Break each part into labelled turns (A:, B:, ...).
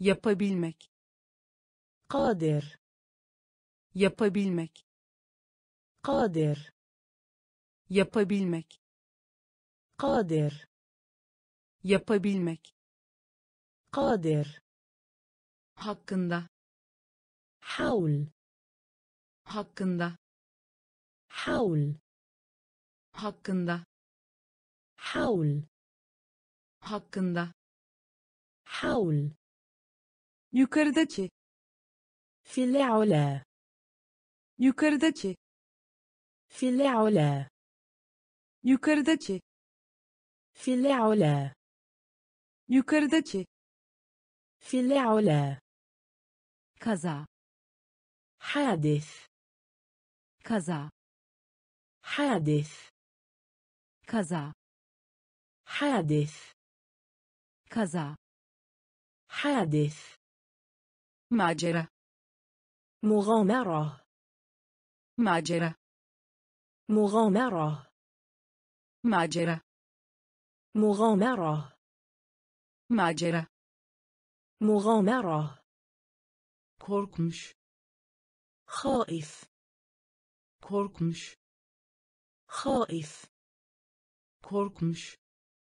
A: yapabilmek,
B: قادر
A: yapabilmek,
B: قادر
A: yapabilmek,
B: قادر
A: yapabilmek,
B: قادر
A: hakkında,
B: حول
A: hakkında,
B: حول
A: hakkında,
B: حول
A: hakkında,
B: حول
A: yukarıdaki,
B: في العلا
A: yukarıdaki,
B: في العلا
A: yukarıdaki,
B: في العلا
A: yukarıdaki,
B: في العلا
A: kaza,
B: حادث
A: kaza,
B: حادث
A: kaza,
B: حادث
A: kaza,
B: حادث
A: macera,
B: مغامرة
A: macera,
B: مغامرة
A: macera,
B: مغامرة
A: macera,
B: مغامرة
A: korkmuş,
B: خائف
A: korkmuş,
B: خائف
A: korkmuş,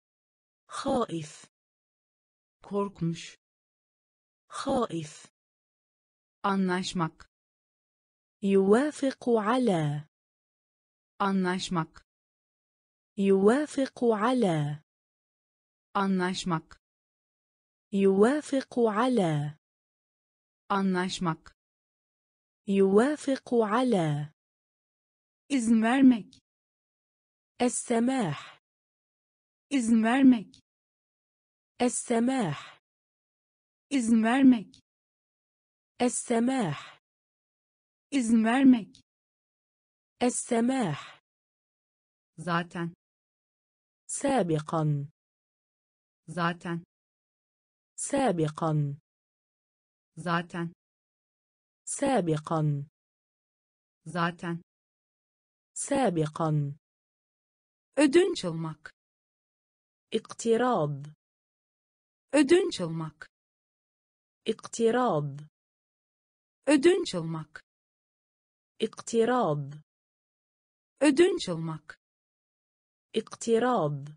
B: خائف
A: korkmuş,
B: خائف
A: anlaşmak,
B: يوافق على
A: anlaşmak,
B: يوافق على
A: anlaşmak,
B: يوافق على
A: anlaşmak,
B: يوافق على
A: izin vermek,
B: السماح
A: izin vermek,
B: السماح
A: izin vermek,
B: السماح
A: izin vermek,
B: السماح
A: zaten,
B: سابقا
A: zaten,
B: سابقا
A: zaten,
B: سابقا
A: zaten,
B: سابقا
A: ödünç almak,
B: اقتراب
A: ödünç almak,
B: اقتراب
A: ödünç almak,
B: اقتراب
A: ödünç almak,
B: اقتراب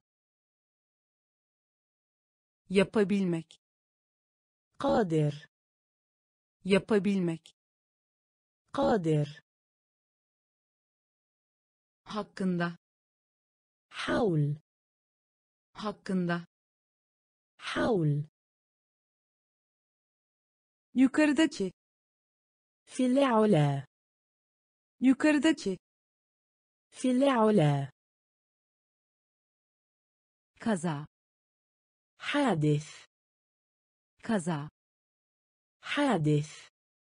A: yapabilmek,
B: قادر
A: yapabilmek,
B: قادر
A: hakkında,
B: حول
A: hakkında,
B: حول
A: yukarıdaki,
B: في العلا
A: yukarıdaki,
B: في العلا
A: kaza,
B: حادث
A: kaza,
B: حادث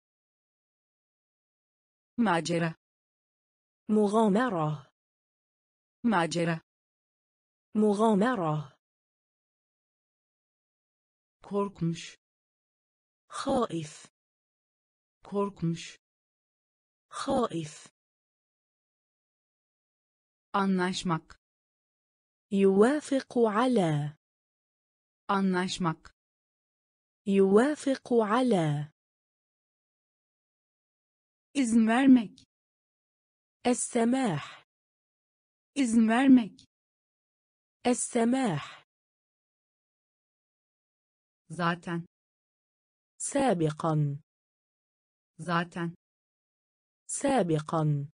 A: macera,
B: مغامرة
A: macera,
B: مغامرة
A: korkmuş,
B: خائف
A: korkmuş,
B: خائف
A: anlaşmak,
B: يوافق على
A: anlaşmak,
B: يوافق على
A: izin vermek,
B: السماح
A: izin vermek,
B: السماح
A: zaten,
B: سابقا
A: zaten,
B: سابقا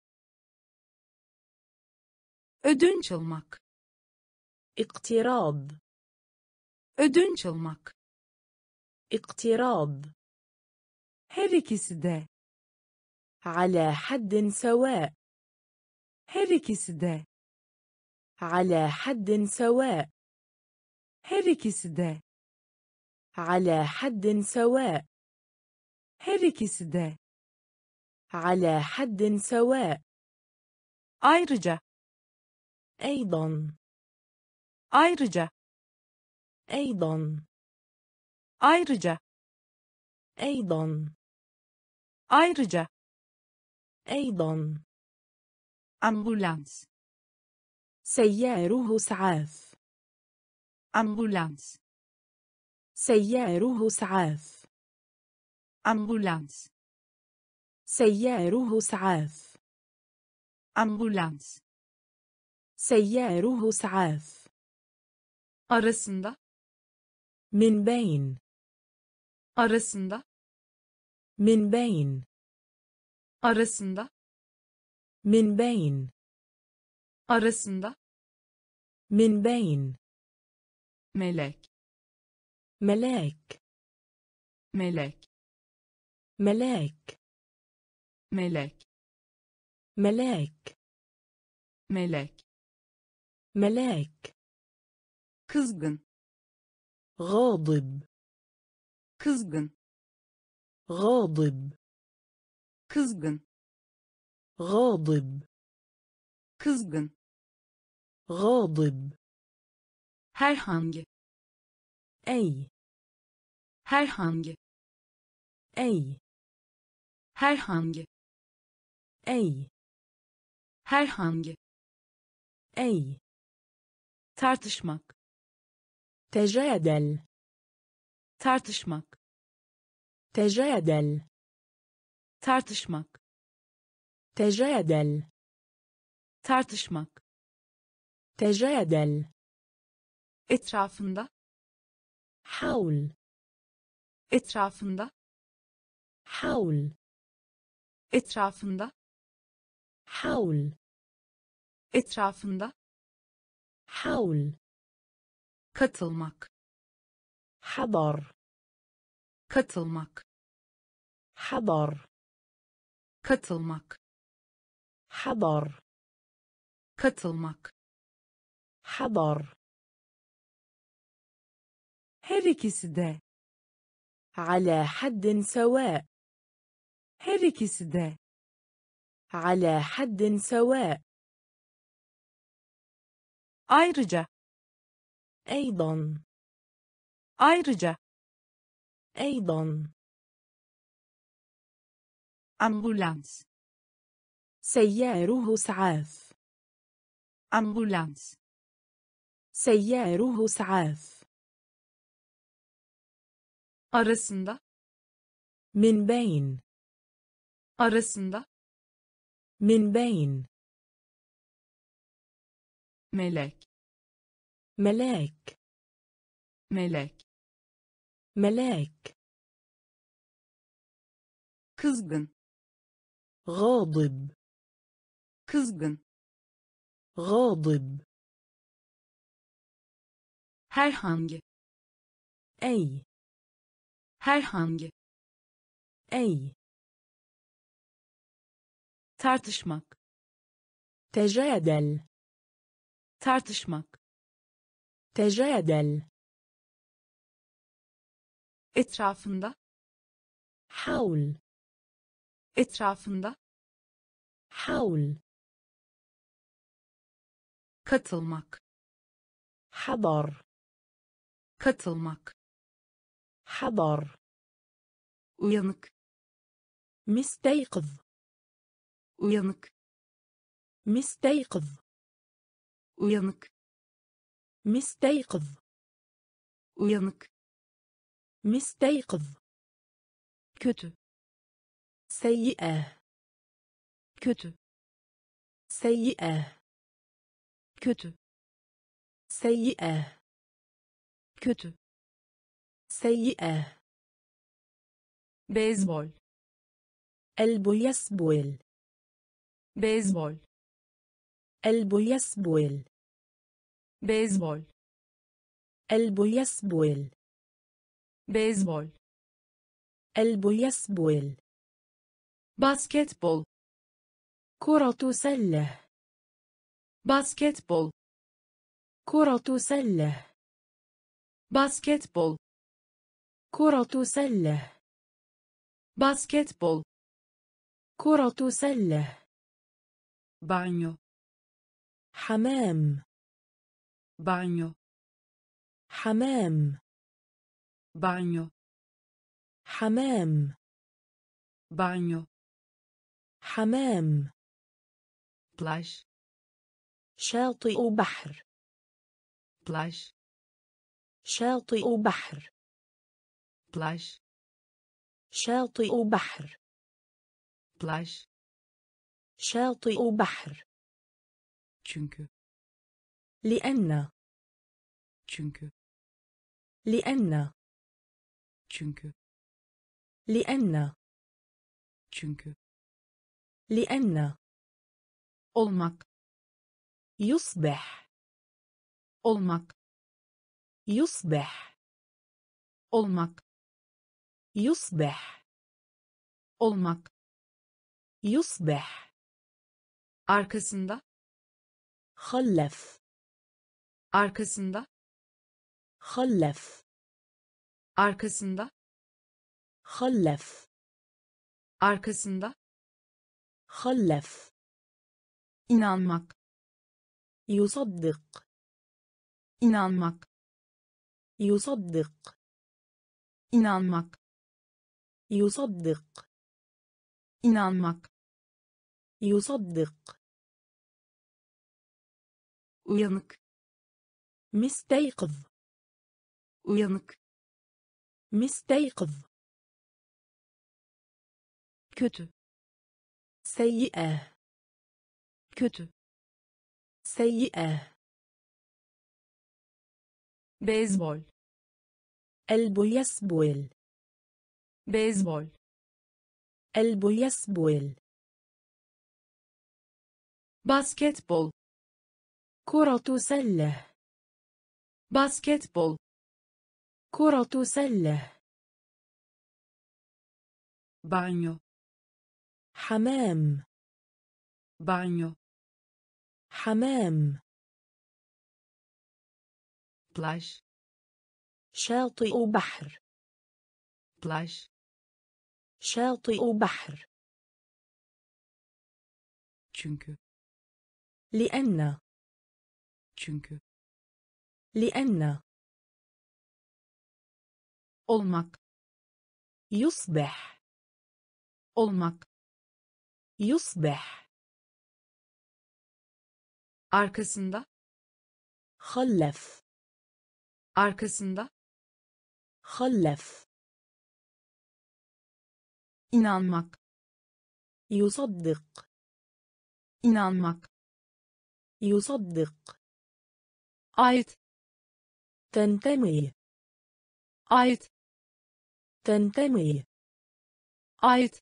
A: ödünç almak,
B: اقتراب
A: ödünç almak,
B: اقتراب
A: her ikisi de,
B: على حد سواء
A: her ikisi de,
B: على حد سواء
A: her ikisi de,
B: على حد سواء
A: her ikisi de,
B: على حد سواء
A: ayrıca,
B: أيضا
A: ayrıca,
B: أيضا
A: ayrıca,
B: أيضا
A: ayrıca,
B: أيضا
A: ambulans,
B: سياره إسعاف
A: ambulans,
B: سياره إسعاف
A: ambulans,
B: سياره إسعاف.
A: ambulans,
B: سياره إسعاف.
A: arasında,
B: من بين.
A: arasında,
B: من بين.
A: arasında,
B: من بين.
A: arasında,
B: من بين.
A: melek,
B: ملاك.
A: melek,
B: ملاك.
A: melek,
B: ملاك.
A: melek,
B: ملاك.
A: kızgın,
B: غاضب.
A: kızgın,
B: غاضب.
A: kızgın,
B: غاضب.
A: kızgın,
B: غاضب.
A: herhangi,
B: أي.
A: herhangi,
B: أي.
A: herhangi,
B: أي.
A: herhangi,
B: أي.
A: tartışmak,
B: تجادل.
A: tartışmak,
B: تجادل.
A: tartışmak,
B: تجادل.
A: tartışmak,
B: تجادل.
A: etrafında,
B: حول.
A: etrafında,
B: حول.
A: etrafında,
B: حول.
A: etrafında,
B: حول.
A: katılmak,
B: حضر.
A: katılmak,
B: حضر.
A: katılmak,
B: حضر.
A: katılmak,
B: حضر.
A: her ikisi de,
B: على حد سواء.
A: her ikisi de,
B: على حد سواء.
A: ayrıca,
B: أيضا.
A: ayrıca,
B: أيضا.
A: ambulans,
B: سياره إسعاف.
A: ambulans,
B: سياره إسعاف.
A: arasında,
B: من بين.
A: arasında,
B: من بين.
A: melek,
B: ملاك.
A: melek,
B: ملاك.
A: kızgın,
B: غاضب.
A: kızgın,
B: غاضب.
A: herhangi,
B: أي.
A: herhangi,
B: أي.
A: tartışmak,
B: تجادل.
A: tartışmak,
B: تجادل.
A: etrafında,
B: حول.
A: etrafında,
B: حول.
A: katılmak,
B: حضر.
A: katılmak,
B: حضر.
A: uyanık,
B: مستيقظ.
A: uyanık,
B: مستيقظ.
A: uyanık,
B: مستيقظ.
A: uyanık,
B: مستيقظ.
A: kötü,
B: سيئة.
A: kötü,
B: سيئة.
A: kötü,
B: سيئة.
A: kötü,
B: سيئة.
A: beyzbol,
B: قلب يسبل.
A: beyzbol,
B: قلب يسبل.
A: beyzbol,
B: قلب يسبل.
A: beyzbol,
B: قلب يسبل.
A: basketbol,
B: كرة سلة.
A: basketbol,
B: كرة سلة.
A: basketbol,
B: كرة سلة.
A: basketbol,
B: كرة سلة.
A: banyo,
B: حمام.
A: banyo,
B: حمام.
A: banyo,
B: حمام.
A: banyo,
B: حمام.
A: plaj,
B: شاطئ بحر.
A: plaj,
B: شاطئ بحر.
A: plaj,
B: شاطئ بحر.
A: plaj,
B: شاطئ بحر.
A: çünkü,
B: لأن.
A: çünkü,
B: لأن.
A: çünkü,
B: لأن.
A: çünkü,
B: لأن.
A: olmak,
B: يصبح.
A: olmak,
B: يصبح.
A: olmak,
B: يصبح.
A: olmak,
B: يصبح.
A: arkasında,
B: خلف.
A: arkasında,
B: خلف.
A: arkasında,
B: خلف.
A: arkasında,
B: خلف.
A: inanmak,
B: يصدق.
A: inanmak,
B: يصدق.
A: inanmak,
B: يصدق.
A: inanmak,
B: يصدق.
A: uyanık,
B: مستيقظ.
A: uyanık,
B: مستيقظ.
A: kötü,
B: سيئة.
A: kötü,
B: سيئة.
A: beyzbol,
B: قلب يسبل.
A: beyzbol,
B: قلب يسبل.
A: basketbol,
B: كرة سلة.
A: basketbol,
B: كرة سلة.
A: banyo,
B: حمام.
A: banyo,
B: حمام.
A: plaj,
B: شاطئ بحر.
A: plaj,
B: شاطئ بحر.
A: çünkü,
B: لأن.
A: çünkü,
B: لأن.
A: olmak,
B: يصبح.
A: olmak,
B: يصبح.
A: arkasında,
B: خلف.
A: arkasında,
B: خلف.
A: inanmak,
B: يصدق.
A: inanmak,
B: يصدق.
A: ait,
B: تنتمي.
A: ait,
B: تنتمي.
A: ait,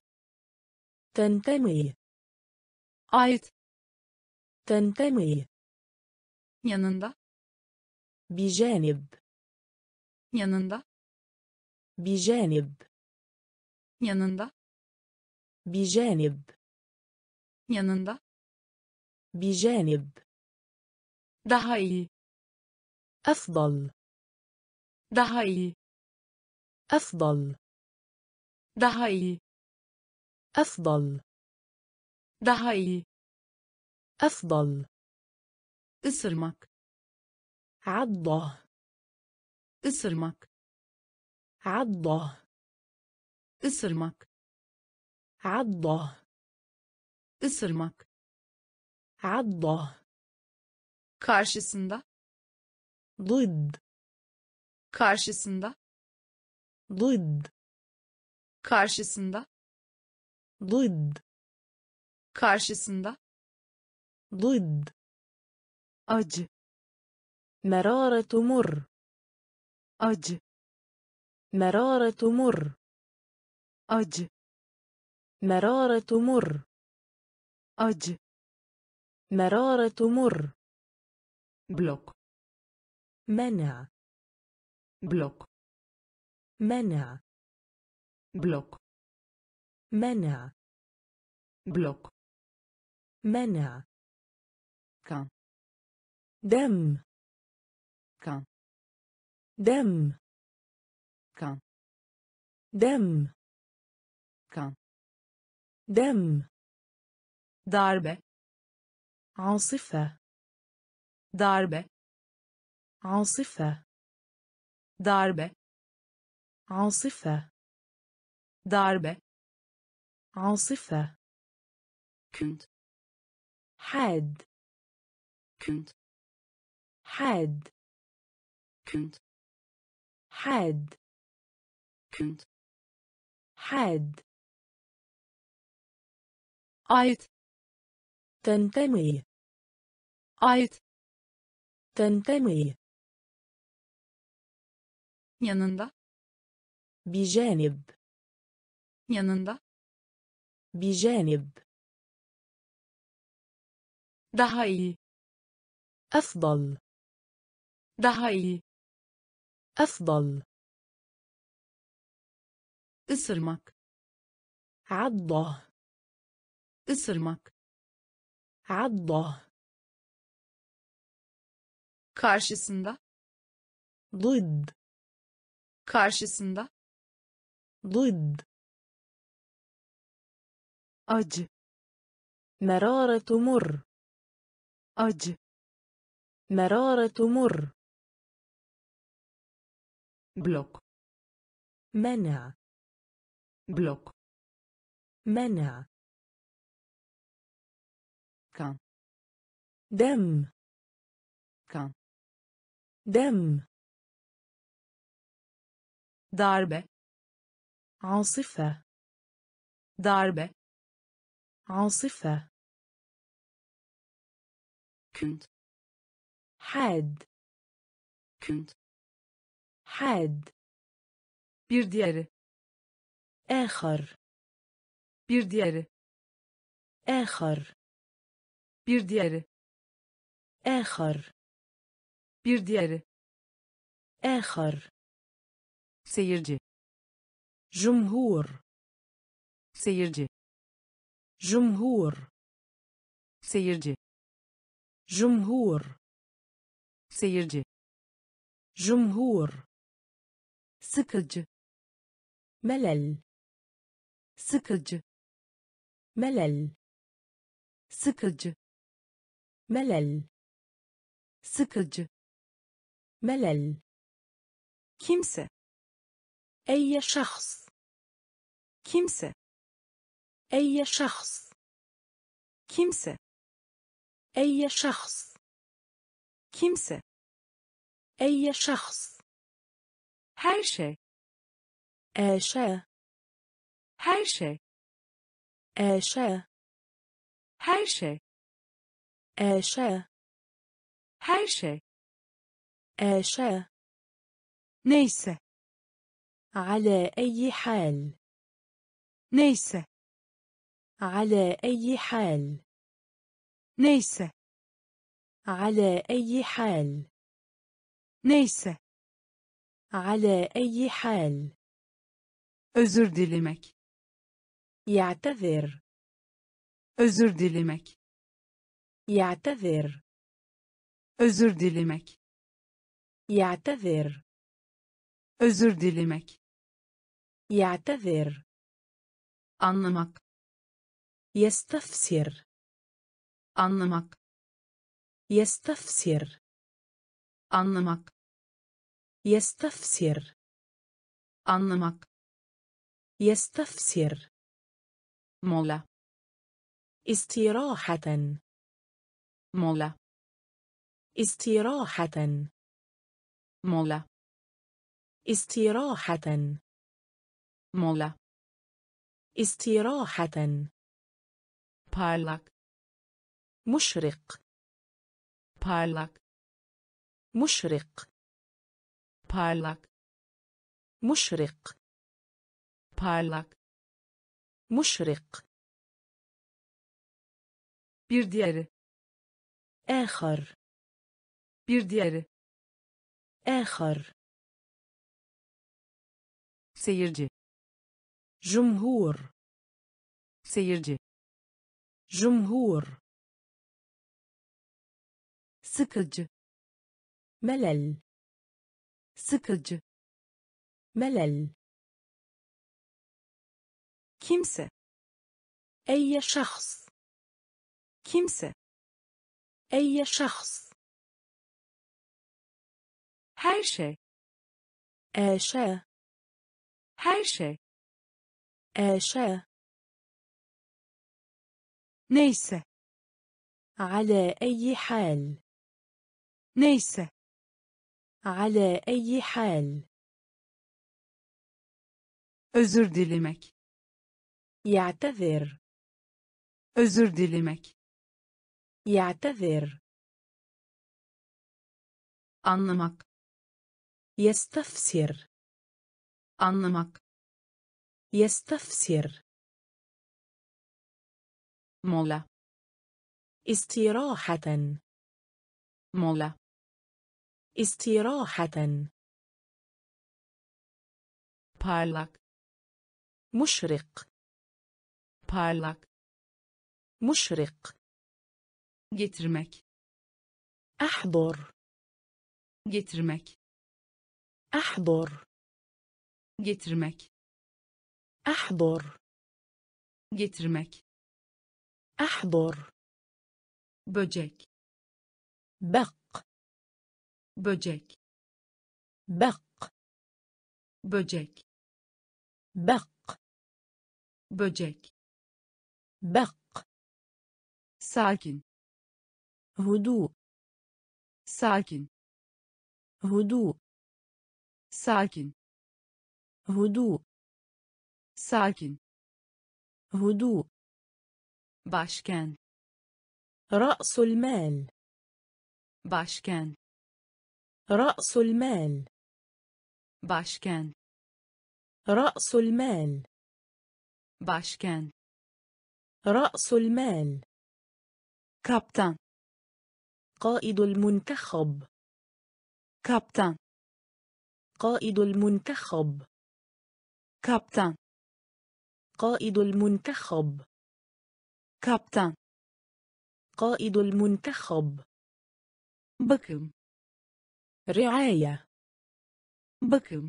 B: تنتمي.
A: ait,
B: تنتمي.
A: yanında,
B: بجانب.
A: yanında,
B: بجانب.
A: yanında,
B: بجانب.
A: yanında,
B: بجانب.
A: daha iyi,
B: أفضل.
A: daha iyi,
B: أفضل.
A: daha iyi,
B: أفضل.
A: daha iyi,
B: أفضل.
A: ısırmak,
B: عضة.
A: ısırmak,
B: عضة.
A: ısırmak,
B: عضة.
A: ısırmak,
B: عضة.
A: karşısında,
B: ضد.
A: karşısında,
B: ضد.
A: karşısında,
B: ضد.
A: karşısında,
B: ضد.
A: acı,
B: مرارة مر.
A: acı,
B: مرارة مر.
A: acı,
B: مرارة مر.
A: acı,
B: مرارة مر.
A: blok,
B: منع.
A: blok,
B: منع.
A: blok,
B: منع.
A: blok,
B: منع.
A: kan,
B: دم.
A: kan,
B: دم.
A: kan,
B: دم.
A: kan,
B: دم.
A: darbe,
B: عاصفة.
A: darbe,
B: عاصفة.
A: darbe,
B: عاصفة.
A: darbe,
B: عاصفة.
A: künd,
B: حاد.
A: künd,
B: حاد.
A: künd,
B: حاد.
A: künd,
B: حاد.
A: ait
B: تنتمي.
A: ait
B: تنتمي.
A: yanında
B: بجانب.
A: yanında
B: بجانب.
A: daha iyi
B: أفضل.
A: daha iyi
B: أفضل.
A: ısırmak
B: عضة.
A: ısırmak
B: عضة.
A: karşısında
B: ضد.
A: karşısında
B: ضد.
A: acı
B: مرارة مر.
A: acı
B: مرارة مر.
A: blok
B: منع.
A: blok
B: منع.
A: kan
B: دم.
A: kan
B: دم.
A: darbe
B: عاصفة.
A: darbe
B: عاصفة.
A: künd
B: حاد.
A: künd
B: حاد.
A: bir diğeri
B: آخر.
A: bir diğeri
B: آخر.
A: bir diğeri
B: آخر.
A: bir diğeri
B: آخر.
A: seyirci
B: جمهور.
A: seyirci
B: جمهور.
A: seyirci
B: جمهور.
A: seyirci
B: جمهور.
A: sıkıcı
B: ملل.
A: sıkıcı
B: ملل.
A: sıkıcı
B: ملل.
A: sıkıcı
B: ملل.
A: kimse
B: أي شخص.
A: kimse
B: أي شخص.
A: kimse
B: أي شخص.
A: kimse
B: أي شخص.
A: her şey
B: آشا.
A: her şey
B: آشا.
A: her şey
B: آشا.
A: her şey
B: آشا.
A: neyse
B: على أي حال.
A: neyse
B: على أي حال.
A: neyse
B: على أي حال.
A: neyse
B: على أي حال.
A: özür dilemek
B: يعتذر.
A: özür dilemek
B: يعتذر.
A: özür dilemek
B: يعتذر.
A: özür dilemek
B: يعتذر.
A: anlamak
B: يستفسر.
A: anlamak
B: يستفسر.
A: anlamak
B: يستفسر.
A: anlamak
B: يستفسر.
A: mola
B: استراحة.
A: mola
B: استراحة.
A: mola
B: استراحة.
A: mola
B: استراحة.
A: parlak
B: مشرق.
A: parlak
B: مشرق.
A: parlak
B: مشرق.
A: parlak
B: مشرق.
A: bir diğeri
B: آخر.
A: bir diğeri
B: آخر.
A: seyirci
B: جمهور.
A: seyirci
B: جمهور.
A: sıkıcı
B: ملل.
A: sıkıcı
B: ملل.
A: kimse
B: أي شخص.
A: kimse
B: أي شخص.
A: her şey
B: آشا.
A: her şey
B: آشا.
A: neyse
B: على أي حال.
A: neyse
B: على أي حال.
A: özür dilemek
B: يعتذر.
A: özür dilemek,
B: يعتذر.
A: anlamak,
B: يستفسر.
A: anlamak,
B: يستفسر.
A: mola,
B: استراحة.
A: mola,
B: استراحة.
A: parlak,
B: مشرق.
A: parlak,
B: مشرق.
A: getirmek,
B: أحضر.
A: getirmek,
B: أحضر.
A: getirmek,
B: أحضر.
A: getirmek,
B: أحضر.
A: böcek,
B: بق.
A: böcek,
B: بق.
A: böcek,
B: بق.
A: böcek,
B: بق.
A: sakin,
B: هدوء.
A: sakin,
B: هدوء.
A: sakin,
B: هدوء.
A: sakin,
B: هدوء.
A: başkent,
B: رأس المال.
A: başkent,
B: رأس المال.
A: başkent,
B: رأس المال.
A: başkent,
B: رأس المال.
A: kaptan,
B: قائد المنتخب.
A: kaptan,
B: قائد المنتخب.
A: kaptan,
B: قائد المنتخب.
A: kaptan,
B: قائد المنتخب.
A: bakım,
B: رعاية.
A: bakım,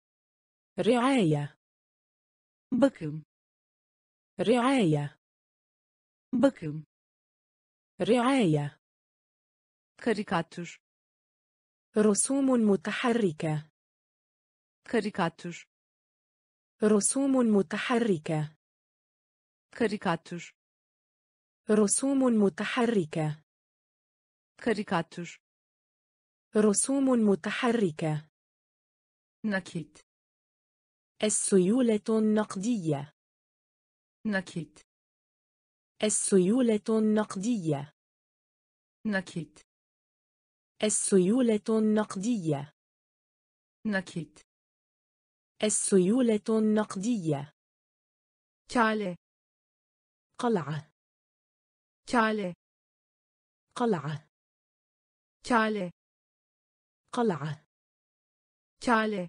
B: رعاية.
A: bakım,
B: رعاية.
A: bakım,
B: رعاية.
A: karikatür,
B: رسوم متحركة.
A: karikatür,
B: رسوم متحركة.
A: karikatür,
B: رسوم متحركة.
A: karikatür,
B: رسوم متحركة.
A: nakit,
B: السيولة النقدية.
A: nakit,
B: السيولة النقدية.
A: nakit,
B: السيولة النقدية.
A: nakit,
B: السيولة النقدية.
A: kale,
B: قلعة.
A: kale,
B: قلعة.
A: kale,
B: قلعة.
A: kale,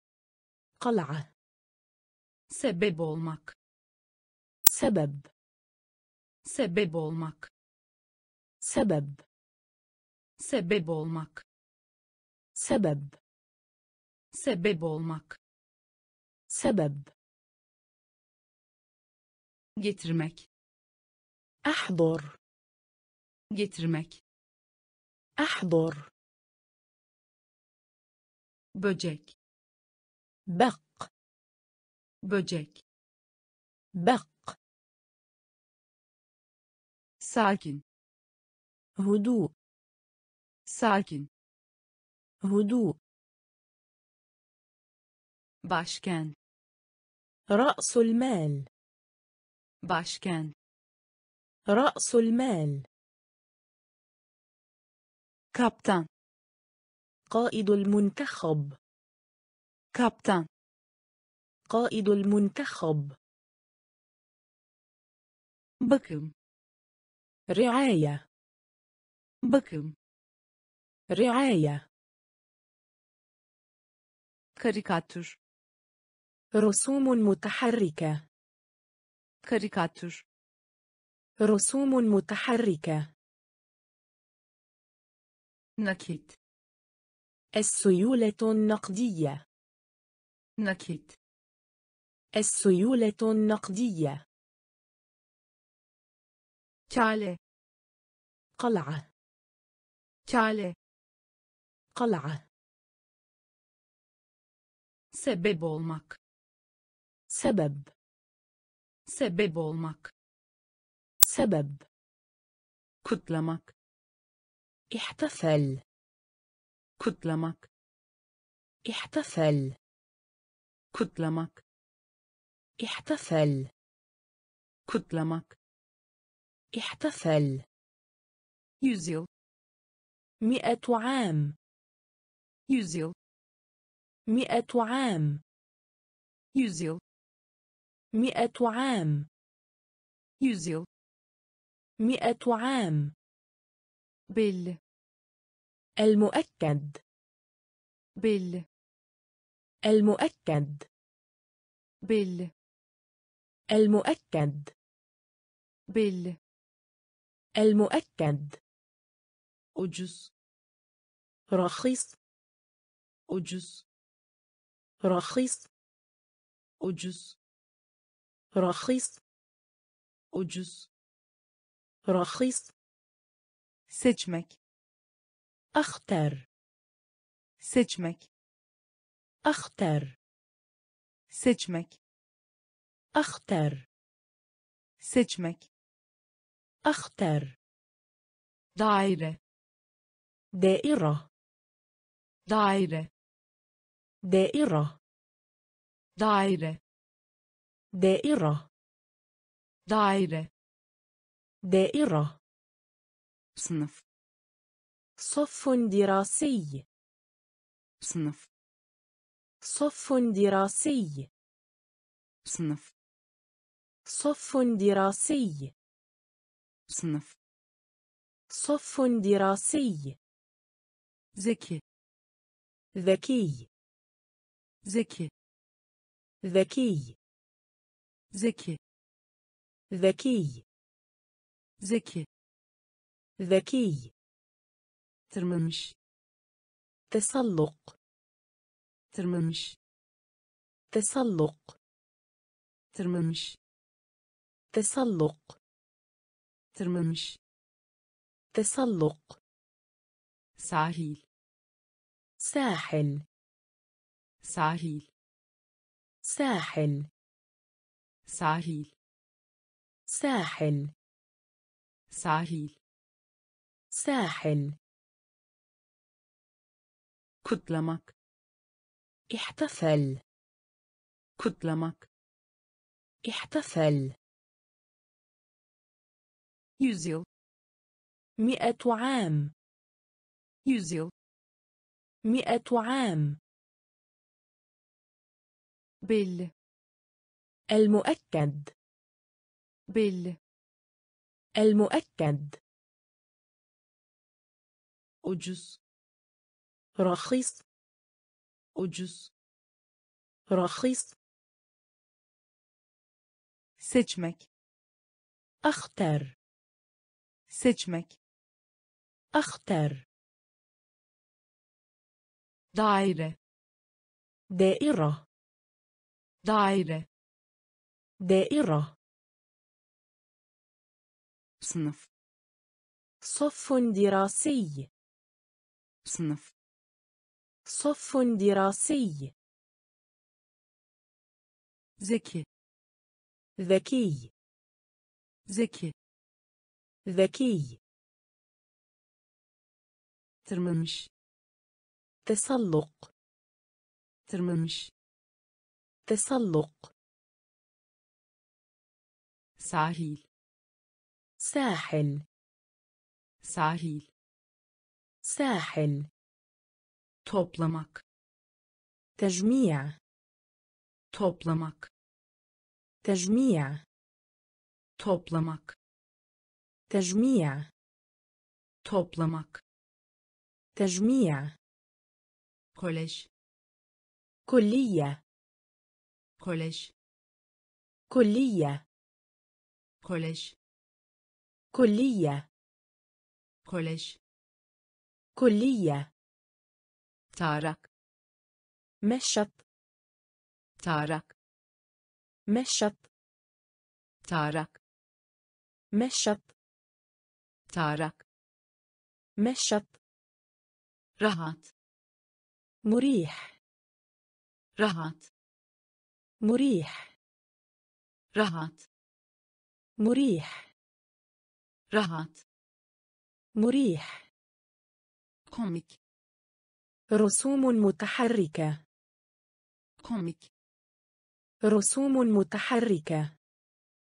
B: قلعة.
A: sebep olmak,
B: سبب.
A: sebep olmak,
B: سبب.
A: sebep olmak,
B: سبب.
A: sebep olmak,
B: سبب.
A: getirmek,
B: أحضر.
A: getirmek,
B: أحضر.
A: böcek,
B: بق.
A: böcek,
B: بق.
A: sakin,
B: هدوء.
A: sakin,
B: هدوء.
A: başkent,
B: رأس المال.
A: başkent,
B: رأس المال.
A: kaptan,
B: قائد المنتخب.
A: kaptan,
B: قائد المنتخب.
A: bakım,
B: رعاية.
A: bakım,
B: رعاية.
A: karikatür,
B: رسوم متحركة.
A: karikatür,
B: رسوم متحركة.
A: nakit,
B: السيولة النقدية.
A: nakit,
B: السيولة النقدية.
A: kale,
B: قلعة.
A: kale,
B: قلعة.
A: sebep olmak,
B: سبب.
A: sebep olmak,
B: سبب.
A: kutlamak,
B: احتفل.
A: kutlamak,
B: احتفل.
A: kutlamak,
B: احتفل.
A: kutlamak,
B: احتفل.
A: yüzyıl,
B: 100 عام.
A: yüzyıl,
B: 100 عام.
A: yüzyıl,
B: 100 عام.
A: yüzyıl,
B: 100 عام.
A: belli,
B: المؤكد.
A: belli,
B: المؤكد.
A: belli,
B: المؤكد.
A: belli,
B: المؤكد.
A: ucuz,
B: رخيص.
A: ucuz,
B: رخيص.
A: ucuz,
B: رخيص.
A: ucuz,
B: رخيص.
A: seçmek,
B: أختر.
A: seçmek,
B: أختر.
A: seçmek,
B: أختر.
A: seçmek,
B: أختر.
A: daire,
B: دائرة.
A: daire,
B: دائرة.
A: daire,
B: دائرة.
A: daire,
B: دائرة.
A: sınıf,
B: صف دراسي.
A: sınıf,
B: صف دراسي.
A: sınıf,
B: صف دراسي.
A: sınıf,
B: صف دراسي.
A: zeki,
B: ذكي.
A: zeki,
B: ذكي.
A: zeki,
B: ذكي.
A: zeki,
B: ذكي.
A: tırmanmış,
B: تسلق.
A: tırmanmış,
B: تسلق.
A: tırmanmış,
B: تسلق.
A: tırmanmış,
B: تسلق.
A: sahil,
B: ساحل.
A: sahil,
B: ساحل.
A: sahil,
B: ساحل.
A: sahil,
B: ساحل.
A: kutlamak,
B: احتفل.
A: kutlamak,
B: احتفل.
A: yüzyıl,
B: 100 عام.
A: yüzyıl,
B: 100 عام.
A: belli,
B: المؤكد.
A: belli,
B: المؤكد.
A: ucuz,
B: رخيص.
A: ucuz,
B: رخيص.
A: seçmek,
B: أختر.
A: seçmek,
B: أختر.
A: daire,
B: دائرة.
A: daire,
B: دائرة.
A: sınıf,
B: صف دراسي.
A: sınıf,
B: صف دراسي.
A: zeki,
B: ذكي.
A: zeki,
B: ذكي.
A: tırmanmış,
B: تسلق.
A: tırmanmış,
B: تسلق.
A: sahil,
B: ساحل.
A: sahil,
B: ساحل.
A: toplamak,
B: تجميع.
A: toplamak,
B: تجميع.
A: toplamak,
B: تجميع.
A: toplamak,
B: تجميع.
A: kolej,
B: كلية.
A: kolej,
B: كلية.
A: kolej,
B: كلية.
A: kolej,
B: كلية.
A: tarak,
B: مشط.
A: tarak,
B: مشط.
A: tarak,
B: مشط.
A: tarak,
B: مشط.
A: rahat,
B: مريح.
A: rahat,
B: مريح.
A: rahat,
B: مريح.
A: rahat,
B: مريح.
A: komik,
B: رسوم متحركة.
A: komik,
B: رسوم متحركة.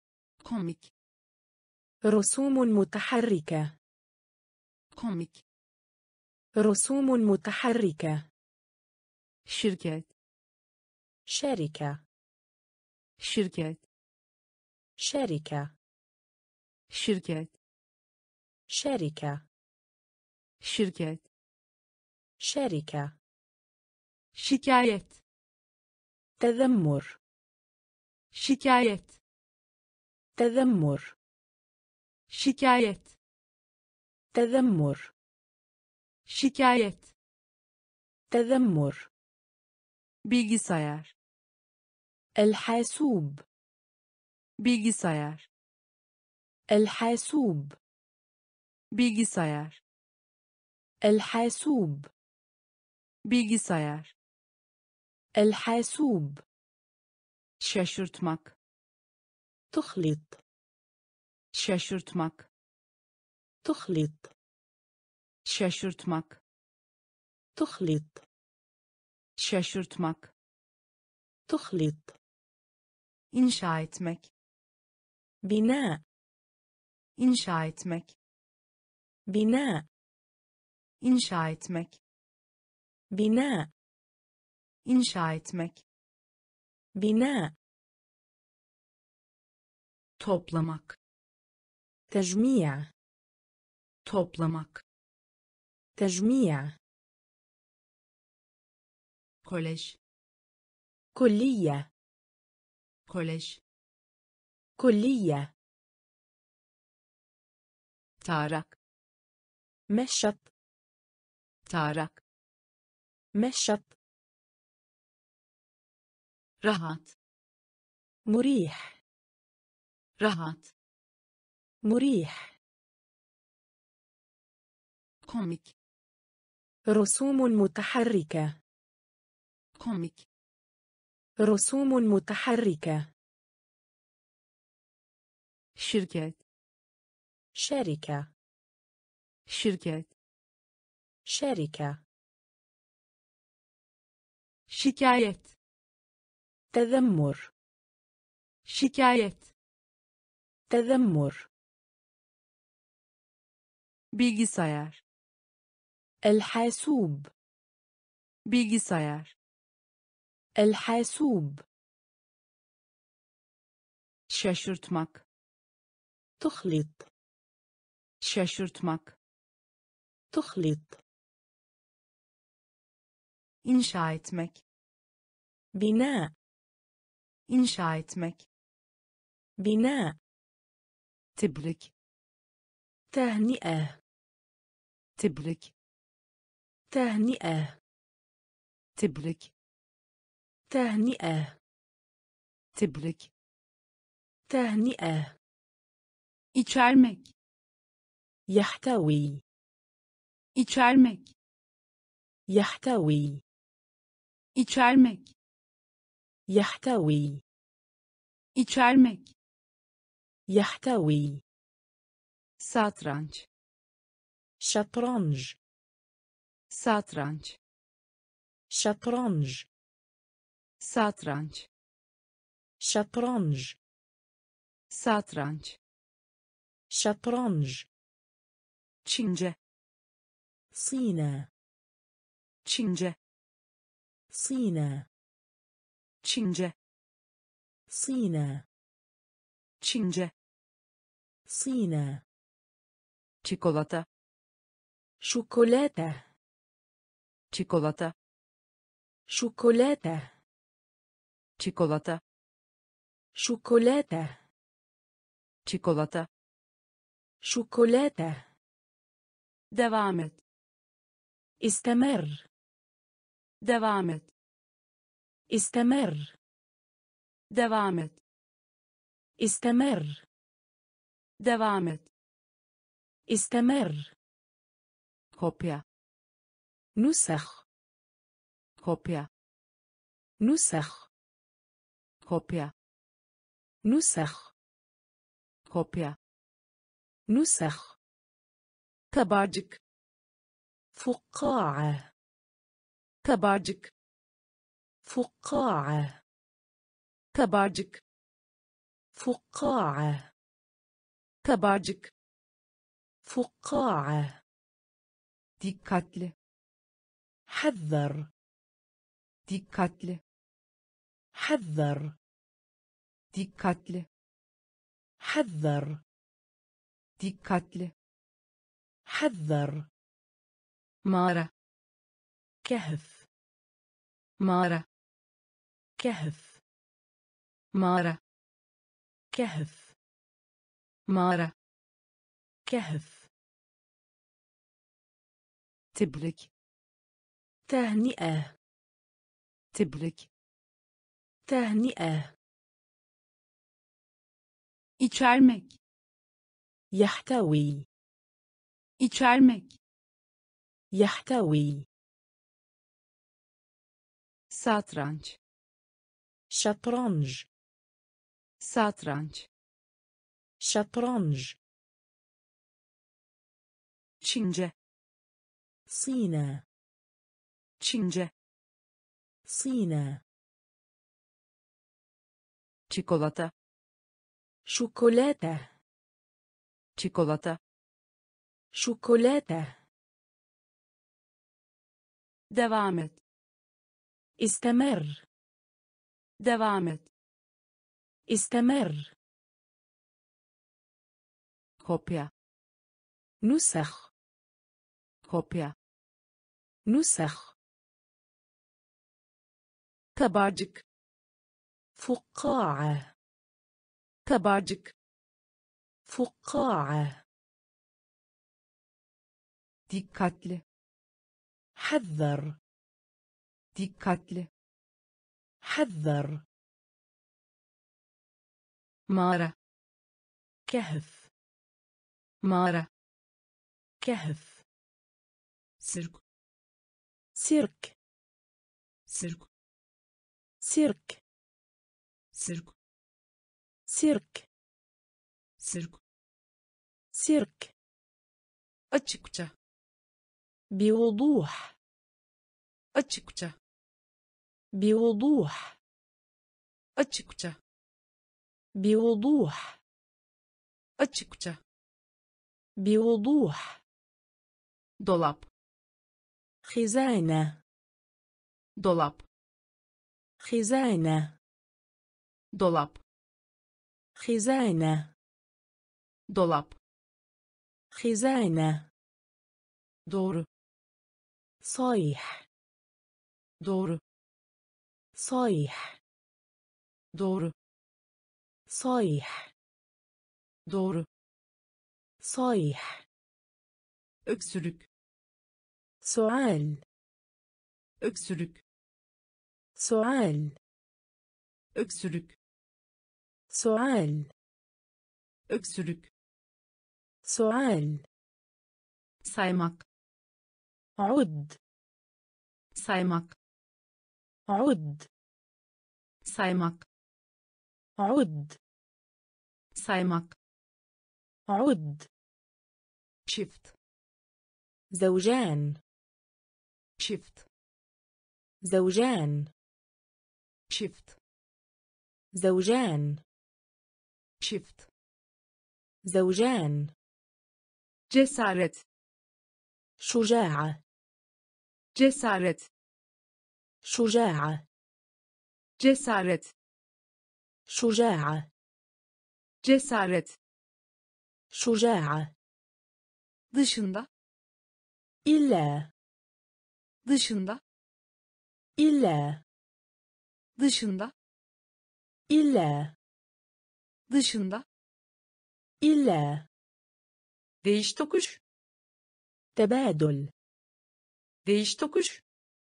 A: komik,
B: رسوم متحركة.
A: komik,
B: رسوم متحركة.
A: şirket,
B: شركة.
A: şirket,
B: شركة.
A: şirket,
B: شركة.
A: şirket,
B: شركة.
A: şikayet,
B: تذمر.
A: şikayet,
B: تذمر.
A: şikayet,
B: تذمر.
A: şikayet,
B: تذمر.
A: bilgisayar,
B: الحاسوب.
A: bilgisayar,
B: الحاسوب.
A: bilgisayar,
B: الحاسوب.
A: bilgisayar,
B: الحاسوب.
A: şaşırtmak,
B: تخلط.
A: şaşırtmak,
B: تخلط.
A: şaşırtmak,
B: تخلط.
A: şaşırtmak,
B: تخلط.
A: inşa etmek,
B: بناء.
A: inşa etmek,
B: بناء.
A: inşa etmek,
B: بناء.
A: inşa etmek,
B: بناء.
A: toplamak,
B: تجميع.
A: toplamak,
B: تجميع.
A: kolej,
B: كلية.
A: kolej,
B: كلية.
A: tarak,
B: مشط.
A: tarak,
B: مشط.
A: rahat,
B: مريح.
A: rahat,
B: مريح.
A: komik,
B: رسوم متحركة.
A: komik,
B: رسوم متحركة.
A: şirket,
B: شركة.
A: şirket,
B: شركة.
A: şikayet,
B: تذمر.
A: şikayet,
B: تذمر.
A: bilgisayar,
B: الحاسوب.
A: bilgisayar,
B: الحاسوب.
A: şaşırtmak,
B: تخلط.
A: şaşırtmak,
B: تخلط.
A: inşa etmek,
B: بناء.
A: inşa etmek,
B: بناء.
A: tebrik,
B: تهنئة.
A: tebrik,
B: تهنئة.
A: tebrik,
B: تهنئة.
A: tebrik,
B: تهنئة.
A: içermek,
B: يحتوي.
A: içermek,
B: يحتوي.
A: içermek,
B: يحتوي.
A: içermek,
B: يحتوي.
A: satranç,
B: شطرنج.
A: satranç,
B: شطرنج.
A: satranç,
B: شطرنج.
A: satranç,
B: شطرنج.
A: Çince,
B: صينة.
A: Çince,
B: صينة.
A: Çince,
B: صينة.
A: Çince,
B: صينة.
A: çikolata,
B: شوكولاتة.
A: çikolata,
B: شوكولاتة.
A: çikolata,
B: شوكولاتة.
A: çikolata,
B: شوكولاتة.
A: devam et,
B: استمر.
A: devam et,
B: استمر.
A: devam et,
B: استمر.
A: devam et,
B: استمر.
A: kopya,
B: نسخ.
A: kopya,
B: نسخ.
A: kopya,
B: نسخ.
A: kopya,
B: نسخ.
A: kabarcık,
B: فقاعة.
A: kabarcık,
B: فقاعة.
A: kabarcık,
B: فقاعة.
A: kabarcık,
B: فقاعة.
A: dikkatli,
B: حذر.
A: dikkatli,
B: حذر.
A: dikkatli,
B: حذر.
A: dikkatli,
B: حذر.
A: mağara,
B: كهف.
A: mağara,
B: كهف.
A: mağara,
B: كهف.
A: mağara,
B: كهف.
A: tebrik,
B: تهنئة.
A: tebrik,
B: تهنئة.
A: içermek,
B: يحتوي.
A: içermek,
B: يحتوي.
A: satranç,
B: شطرنج.
A: satranç,
B: شطرنج.
A: Çince,
B: صينة.
A: Çince,
B: صينة.
A: çikolata,
B: شوكولاتة.
A: çikolata,
B: شوكولاتة.
A: devam et,
B: استمر.
A: devam et,
B: استمر.
A: kopya,
B: نسخ.
A: kopya,
B: نسخ.
A: kabarcık,
B: فقاعة.
A: kabarcık,
B: فقاعة.
A: dikkatli,
B: حذر.
A: dikkatli,
B: حذر.
A: mağara,
B: كهف.
A: mağara,
B: كهف.
A: sirk,
B: سيرك.
A: sirk,
B: سيرك.
A: sirk,
B: سيرك.
A: sirk,
B: سيرك.
A: açıkça,
B: بوضوح.
A: açıkça,
B: بوضوح.
A: açıkça,
B: بوضوح.
A: açıkça,
B: بوضوح.
A: dolap,
B: خزانة.
A: dolap,
B: خزانة.
A: dolap,
B: خزانة.
A: dolap,
B: خزانة.
A: doğru,
B: صيح.
A: doğru,
B: صيح.
A: doğru,
B: صيح.
A: doğru,
B: صيح.
A: öksürük,
B: سعال.
A: öksürük,
B: سعال.
A: öksürük,
B: سعال.
A: öksürük,
B: سعال.
A: saymak,
B: عد.
A: saymak,
B: عد.
A: saymak,
B: عد.
A: saymak,
B: عد.
A: çift,
B: زوجان.
A: çift,
B: زوجان.
A: çift,
B: زوجان.
A: çift,
B: زوجان.
A: cesaret,
B: شجاعة.
A: cesaret,
B: شجاعة.
A: cesaret,
B: شجاعة.
A: cesaret,
B: شجاعة.
A: dışında,
B: إلا.
A: dışında,
B: إلا.
A: dışında,
B: إلا.
A: dışında,
B: إلا.
A: değiş tokuş,
B: تبادل.
A: değiş tokuş,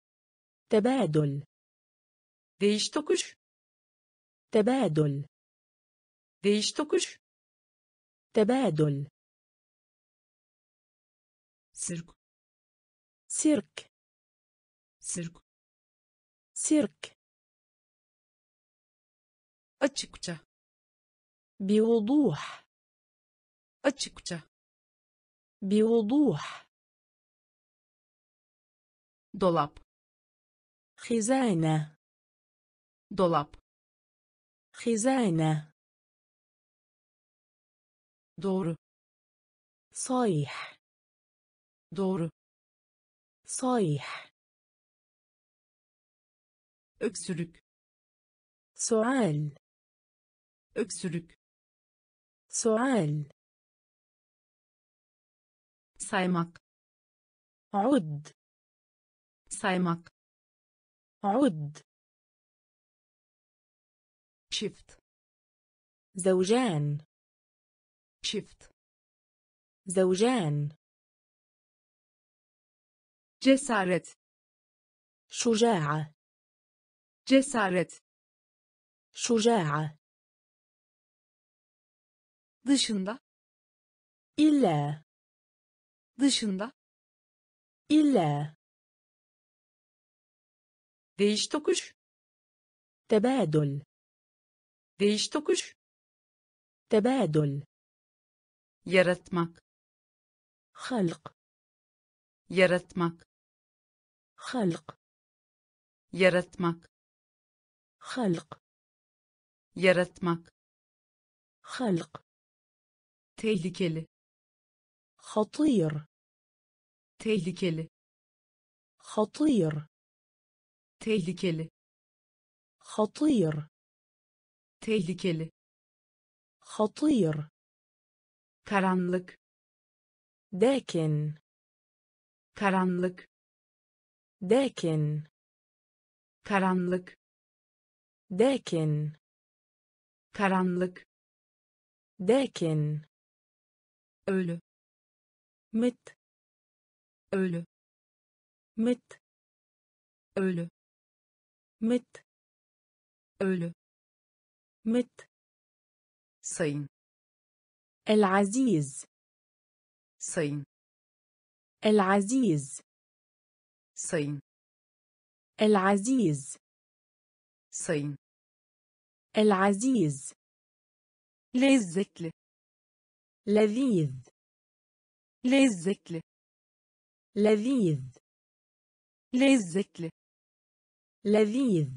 B: تبادل.
A: değiş tokuş,
B: تبادل.
A: değiş tokuş,
B: تبادل.
A: sirk,
B: سيرك.
A: sirk,
B: سيرك.
A: açıkça,
B: بوضوح.
A: açıkça,
B: بوضوح.
A: dolap,
B: خزانة.
A: dolap,
B: خزانة.
A: doğru,
B: صيح
A: doğru,
B: صيح
A: öksürük,
B: سعال
A: öksürük,
B: سعال
A: saymak,
B: عد
A: saymak,
B: عد
A: çift,
B: زوجان
A: çift,
B: زوجان
A: cesaret,
B: شجاعة
A: cesaret,
B: شجاعة
A: dışında,
B: إلا
A: dışında,
B: إلا
A: değiş tokuş,
B: تبادل
A: değiş tokuş,
B: تبادل
A: yaratmak,
B: خلق
A: yaratmak,
B: خلق
A: yaratmak,
B: خلق
A: yaratmak,
B: خلق
A: tehlikeli,
B: خطير
A: tehlikeli,
B: خطير
A: tehlikeli,
B: خطير
A: tehlikeli,
B: خطير
A: karanlık,
B: داكن
A: karanlık,
B: داكن
A: karanlık,
B: داكن
A: karanlık,
B: داكن
A: ölü,
B: مت
A: ölü,
B: مت
A: ölü,
B: مت
A: ölü,
B: مت
A: sayın,
B: العزيز
A: sayın,
B: العزيز
A: sayın,
B: العزيز
A: sayın,
B: العزيز
A: lezzetli,
B: لذيذ
A: lezzetli,
B: لذيذ
A: lezzetli,
B: لذيذ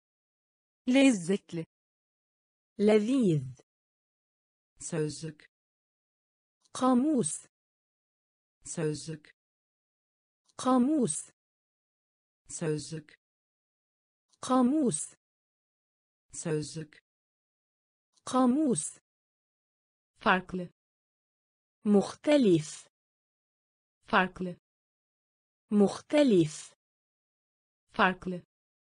A: lezzetli,
B: لذيذ
A: sözlük,
B: قاموس
A: sözlük,
B: قاموس
A: sözlük,
B: قاموس
A: sözlük,
B: قاموس
A: farklı,
B: مختلف
A: farklı,
B: مختلف
A: farklı,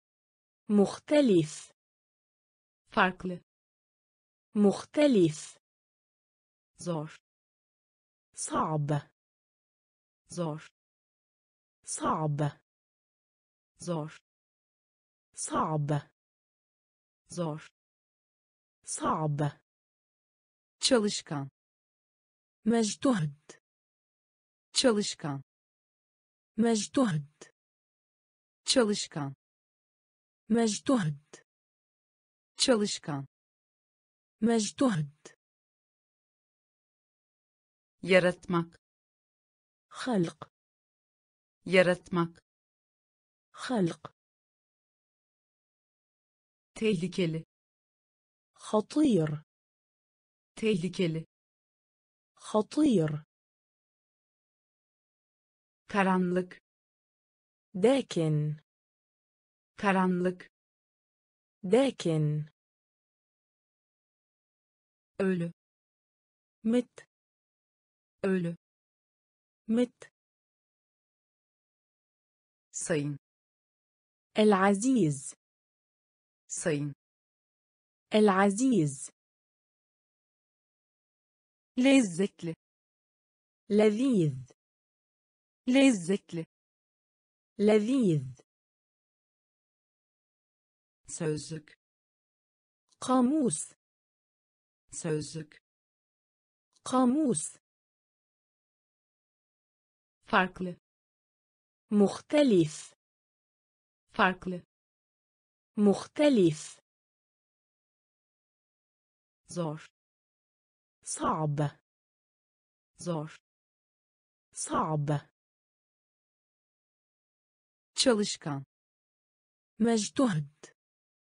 B: مختلف
A: farklı,
B: مختلف
A: zor,
B: صعب
A: zor,
B: صعب
A: zor,
B: صعب
A: zor,
B: صعب
A: çalışkan,
B: مجتهد
A: çalışkan,
B: مجتهد
A: çalışkan,
B: مجتهد
A: çalışkan,
B: مجتهد
A: yaratmak,
B: خلق
A: yaratmak,
B: خلق
A: tehlikeli,
B: خطير
A: tehlikeli,
B: خطير
A: karanlık,
B: داكن
A: karanlık,
B: داكن
A: ölü,
B: مت
A: ölü,
B: مت
A: sayın,
B: العزيز
A: sayın,
B: العزيز
A: lezzetli,
B: لذيذ
A: lezzetli,
B: لذيذ
A: sözlük,
B: قاموس
A: sözlük,
B: قاموس
A: farklı,
B: مختلف
A: farklı,
B: مختلف
A: zor,
B: صعب
A: zor,
B: صعب
A: çalışkan,
B: مجتهد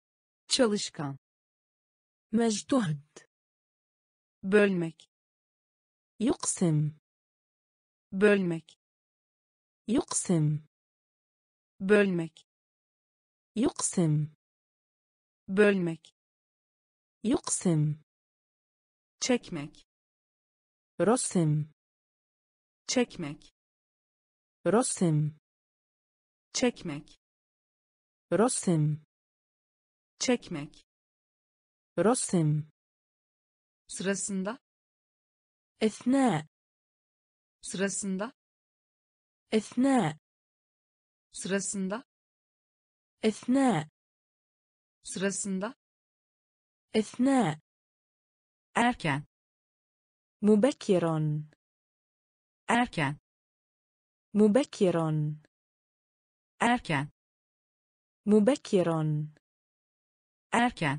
A: çalışkan,
B: مجتهد
A: bölmek,
B: يقسم
A: bölmek,
B: يقسم
A: bölmek,
B: يقسم
A: bölmek,
B: يقسم
A: çekmek,
B: رسم
A: çekmek,
B: رسم
A: çekmek,
B: رسم
A: çekmek,
B: رسم
A: sırasında,
B: إثناء
A: sırasında,
B: إثناء
A: sırasında,
B: إثناء
A: sırasında,
B: إثناء
A: erken,
B: مبكر
A: erken,
B: مبكر
A: erken,
B: مبكر
A: erken,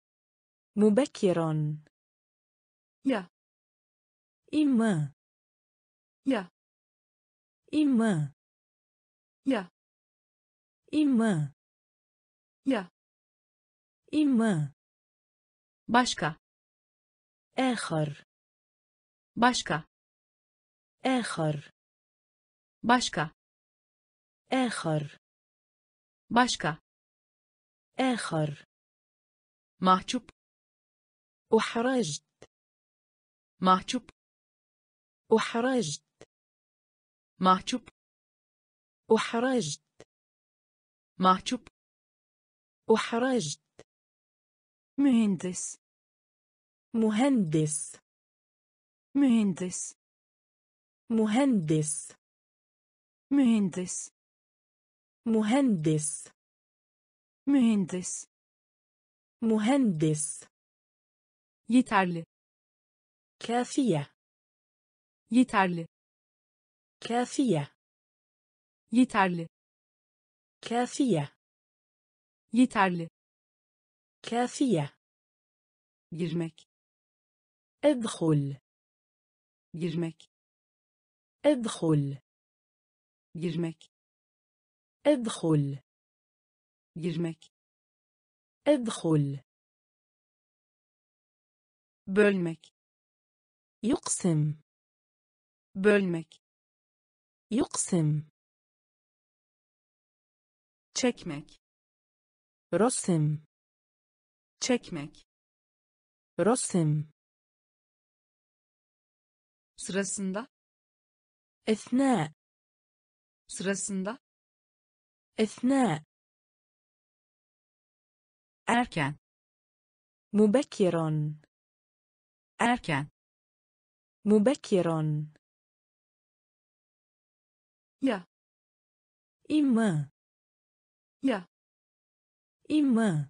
B: مبكر
A: ya,
B: إما
A: ya,
B: إما
A: ya,
B: إما
A: ya,
B: إما
A: başka,
B: آخر
A: başka,
B: آخر
A: başka,
B: آخر
A: başka,
B: آخر
A: mahcup,
B: أحرجت
A: mahcup,
B: أحرجت
A: mahcup,
B: أحرجت
A: mahcup,
B: أحرجت
A: mühendis,
B: مهندس
A: mühendis,
B: مهندس
A: mühendis,
B: مهندس
A: mühendis,
B: مهندس
A: yeterli,
B: كافية
A: yeterli,
B: كافية
A: yeterli,
B: كافية
A: yeterli,
B: كافية
A: girmek,
B: ادخل
A: girmek,
B: ادخل
A: girmek,
B: ادخل
A: girmek,
B: ادخل
A: bölmek,
B: يقسم
A: bölmek,
B: يقسم
A: çekmek,
B: رسم
A: çekmek,
B: رسم
A: sırasında,
B: إثناء
A: sırasında,
B: إثناء
A: erken,
B: مبكر
A: erken,
B: مبكر
A: ya,
B: إما
A: ya,
B: إما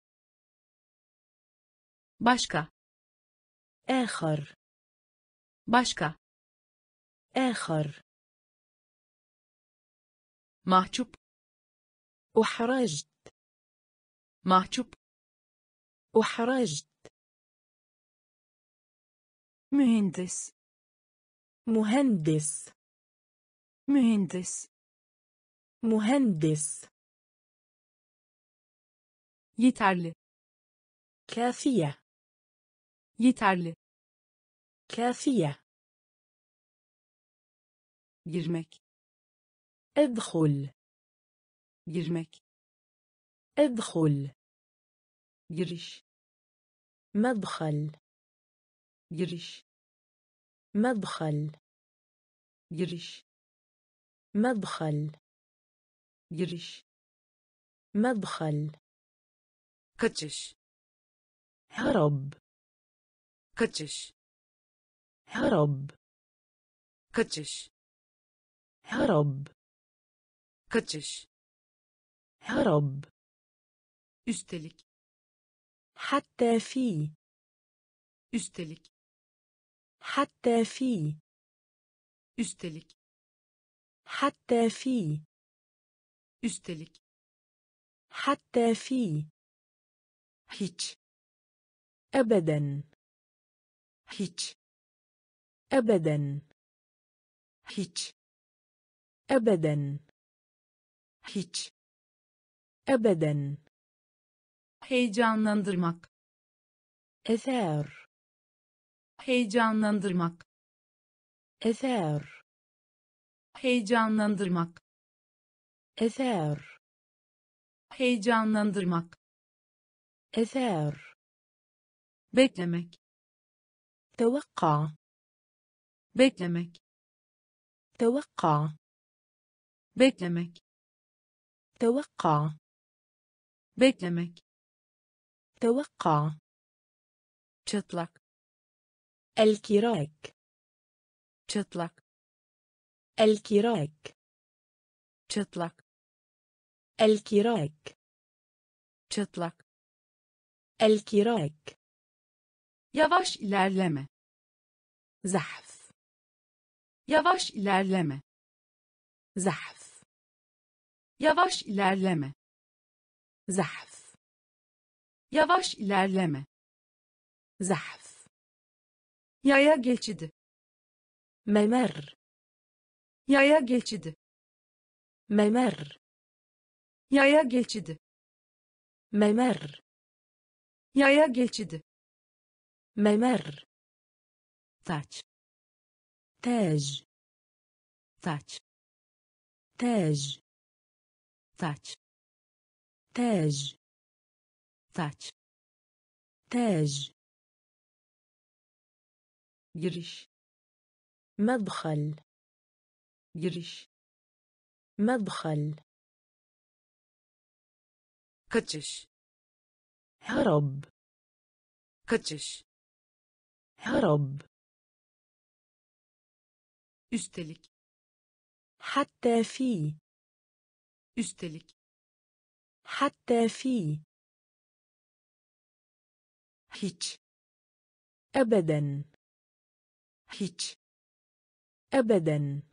A: başka,
B: آخر
A: başka,
B: آخر
A: mahcup,
B: أحرجت
A: mahcup,
B: أحرجت
A: mühendis,
B: مهندس
A: mühendis,
B: مهندس
A: yeterli,
B: كافية
A: yeterli,
B: كافية
A: girmek,
B: ادخل
A: girmek,
B: ادخل
A: giriş,
B: مدخل
A: giriş,
B: مدخل
A: giriş,
B: مدخل
A: giriş,
B: مدخل
A: kaçış,
B: هرب
A: kaçış,
B: هرب
A: kaçış,
B: هرب
A: kaçış,
B: هرب
A: üstelik,
B: حتى في
A: üstelik,
B: حتى في
A: üstelik,
B: حتى في
A: üstelik,
B: حتى في
A: hiç,
B: أبدا
A: hiç,
B: أبدا
A: hiç,
B: أبدا
A: hiç,
B: أبدا
A: heyecanlandırmak,
B: إثار
A: heyecanlandırmak,
B: إثار.
A: heyecanlandırmak,
B: إثار.
A: heyecanlandırmak,
B: إثار.
A: beklemek,
B: توقع.
A: beklemek,
B: توقع.
A: beklemek,
B: توقع.
A: beklemek,
B: توقع.
A: çıtlak,
B: الكراك.
A: çıtlak,
B: الكراك.
A: çıtlak,
B: الكراك.
A: çıtlak,
B: الكراك.
A: yavaş ilerleme,
B: زحف.
A: yavaş ilerleme,
B: زحف.
A: yavaş ilerleme,
B: زحف.
A: yavaş ilerleme,
B: زحف.
A: yaya geçidi,
B: ممر.
A: yaya geçidi,
B: ممر.
A: yaya geçidi,
B: ممر.
A: yaya geçidi,
B: ممر.
A: taç,
B: تاج.
A: taç,
B: تاج.
A: taç,
B: تاج.
A: taç,
B: تاج.
A: giriş,
B: مدخل.
A: giriş,
B: مدخل.
A: kaçış,
B: هرب.
A: kaçış,
B: هرب.
A: üstelik,
B: حتى في.
A: üstelik,
B: حتى في.
A: hiç,
B: أبدا.
A: hiç,
B: أبدا.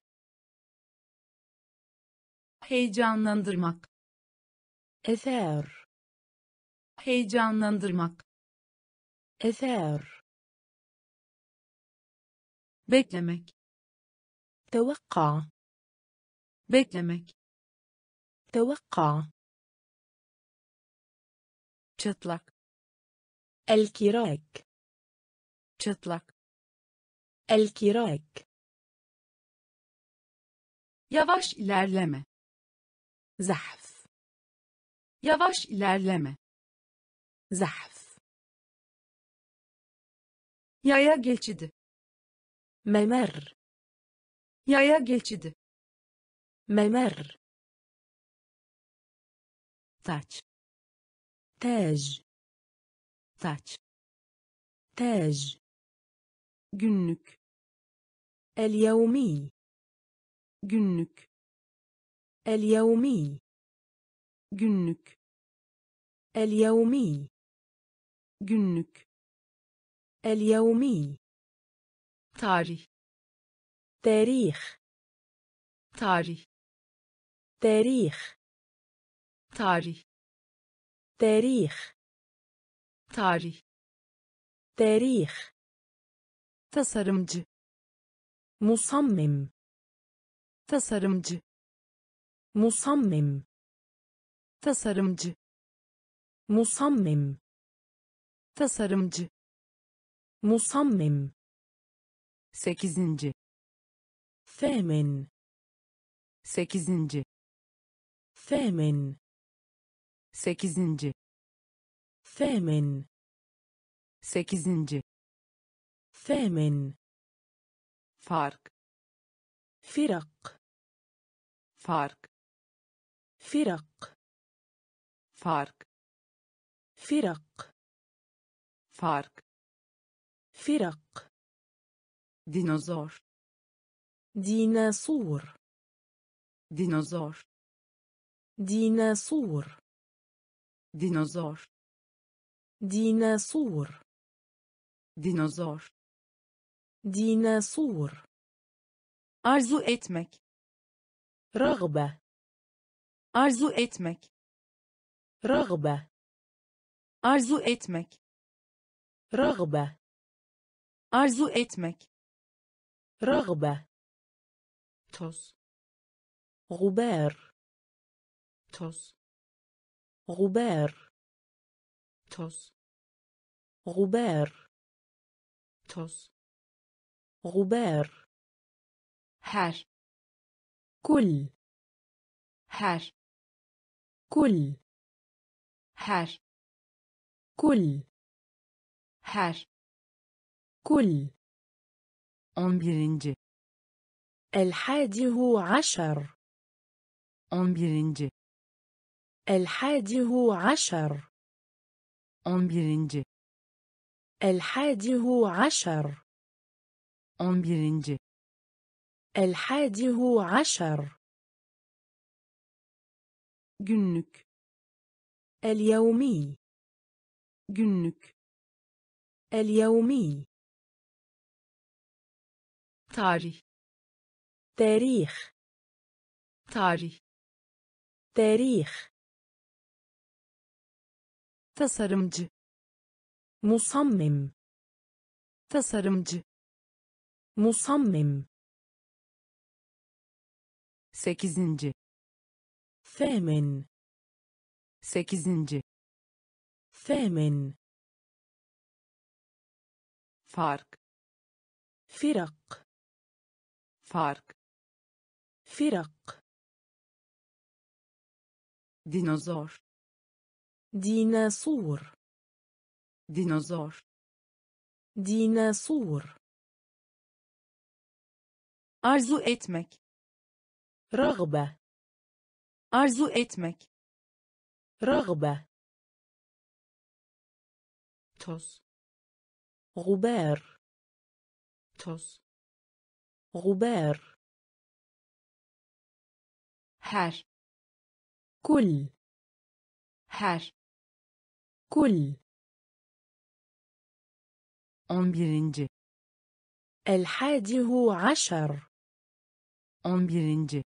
A: heyecanlandırmak,
B: إثار.
A: heyecanlandırmak,
B: إثار.
A: beklemek,
B: توقع.
A: beklemek,
B: توقع.
A: çıtlak,
B: الكراك.
A: çıtlak,
B: الكراك.
A: yavaş ilerleme,
B: زحف.
A: yavaş ilerleme,
B: زحف.
A: yaya geçidi,
B: ممر.
A: yaya geçidi,
B: ممر.
A: taç,
B: تاج.
A: taç,
B: تاج.
A: günlük,
B: اليومي.
A: günlük,
B: اليومي.
A: günlük,
B: اليومي.
A: günlük,
B: اليومي.
A: tarih,
B: تاريخ.
A: tarih,
B: تاريخ.
A: tarih,
B: تاريخ.
A: tarih,
B: تاريخ.
A: tasarımcı,
B: مصمم.
A: tasarımcı,
B: مصمم.
A: tasarımcı,
B: مصمم.
A: tasarımcı,
B: مصمم.
A: sekizinci,
B: ثامن.
A: sekizinci,
B: ثامن.
A: sekizinci,
B: ثامن.
A: sekizinci,
B: ثامن.
A: fark,
B: فرق.
A: fark,
B: فرق.
A: fark,
B: فرق.
A: fark,
B: فرق.
A: dinozor,
B: ديناصور.
A: dinozor,
B: ديناصور.
A: dinozor,
B: ديناصور.
A: dinozor,
B: ديناصور.
A: arzu etmek,
B: رغبة.
A: arzu etmek,
B: رغبة.
A: arzu etmek,
B: رغبة.
A: arzu etmek,
B: رغبة.
A: toz,
B: غبار.
A: toz,
B: غبار.
A: toz,
B: غبار.
A: toz,
B: غبار.
A: her
B: كل
A: her
B: كل
A: her
B: كل
A: her
B: كل
A: 11.
B: 11
A: 11.
B: 11
A: 11.
B: 11
A: 11.
B: 11
A: günlük
B: اليومي
A: günlük
B: اليومي
A: tarih
B: تاريخ
A: tarih
B: تاريخ
A: tasarımcı
B: مصمم
A: tasarımcı
B: مصمم
A: 8.
B: ثامن
A: 8.
B: ثامن
A: fark
B: فرق
A: fark
B: فرق
A: dinozor
B: ديناصور
A: dinozor
B: ديناصور
A: arzu etmek
B: رغبة
A: arzu etmek
B: رغبة
A: toz
B: غبار
A: toz
B: غبار
A: her
B: كل
A: her
B: كل
A: 11.
B: 11
A: 11.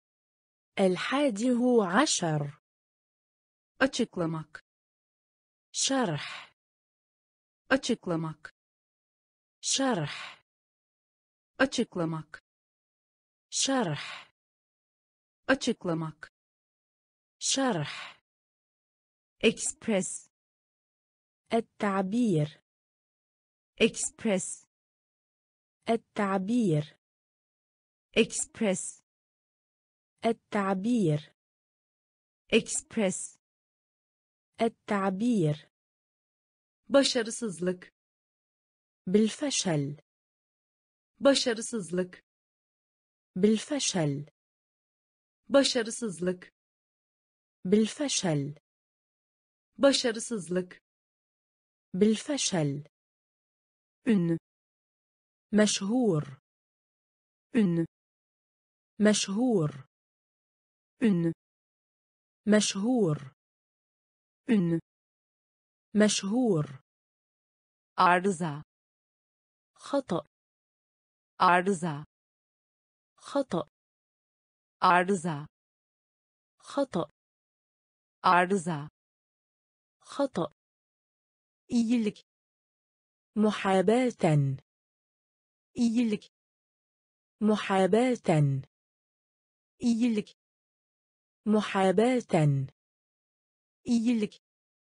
B: 11
A: açıklamak
B: شرح
A: açıklamak
B: شرح
A: açıklamak
B: شرح
A: açıklamak
B: شرح
A: express
B: التعبير
A: express
B: التعبير
A: express
B: التعبير
A: express
B: التعبير
A: başarısızlık
B: بالفشل
A: başarısızlık
B: بالفشل
A: başarısızlık
B: بالفشل
A: başarısızlık
B: بالفشل
A: ünlü
B: مشهور
A: ünlü
B: مشهور
A: ünlü
B: مشهور
A: ünlü
B: مشهور
A: arıza
B: خطأ
A: arıza
B: خطأ
A: arıza
B: خطأ
A: arıza
B: خطأ
A: iyilik
B: محاباة
A: iyilik
B: محاباة
A: iyilik
B: محاباة
A: iyilik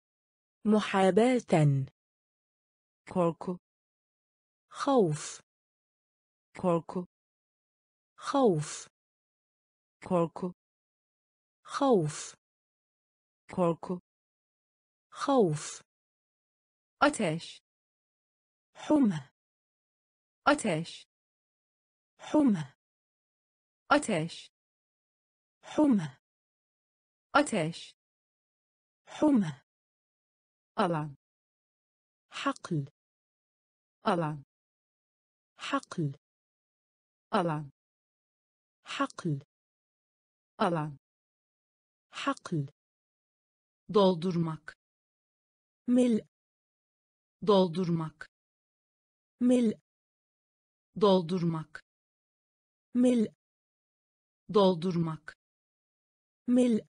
B: محاباة
A: korku
B: خوف
A: korku
B: خوف
A: korku
B: خوف
A: korku
B: خوف
A: ateş
B: حمى
A: ateş
B: حمى
A: ateş
B: حمى
A: ateş
B: حمى
A: alan
B: حقل
A: alan
B: حقل
A: alan
B: حقل
A: alan
B: حقل
A: doldurmak
B: ملء
A: doldurmak
B: ملء
A: doldurmak
B: ملء
A: doldurmak
B: ملء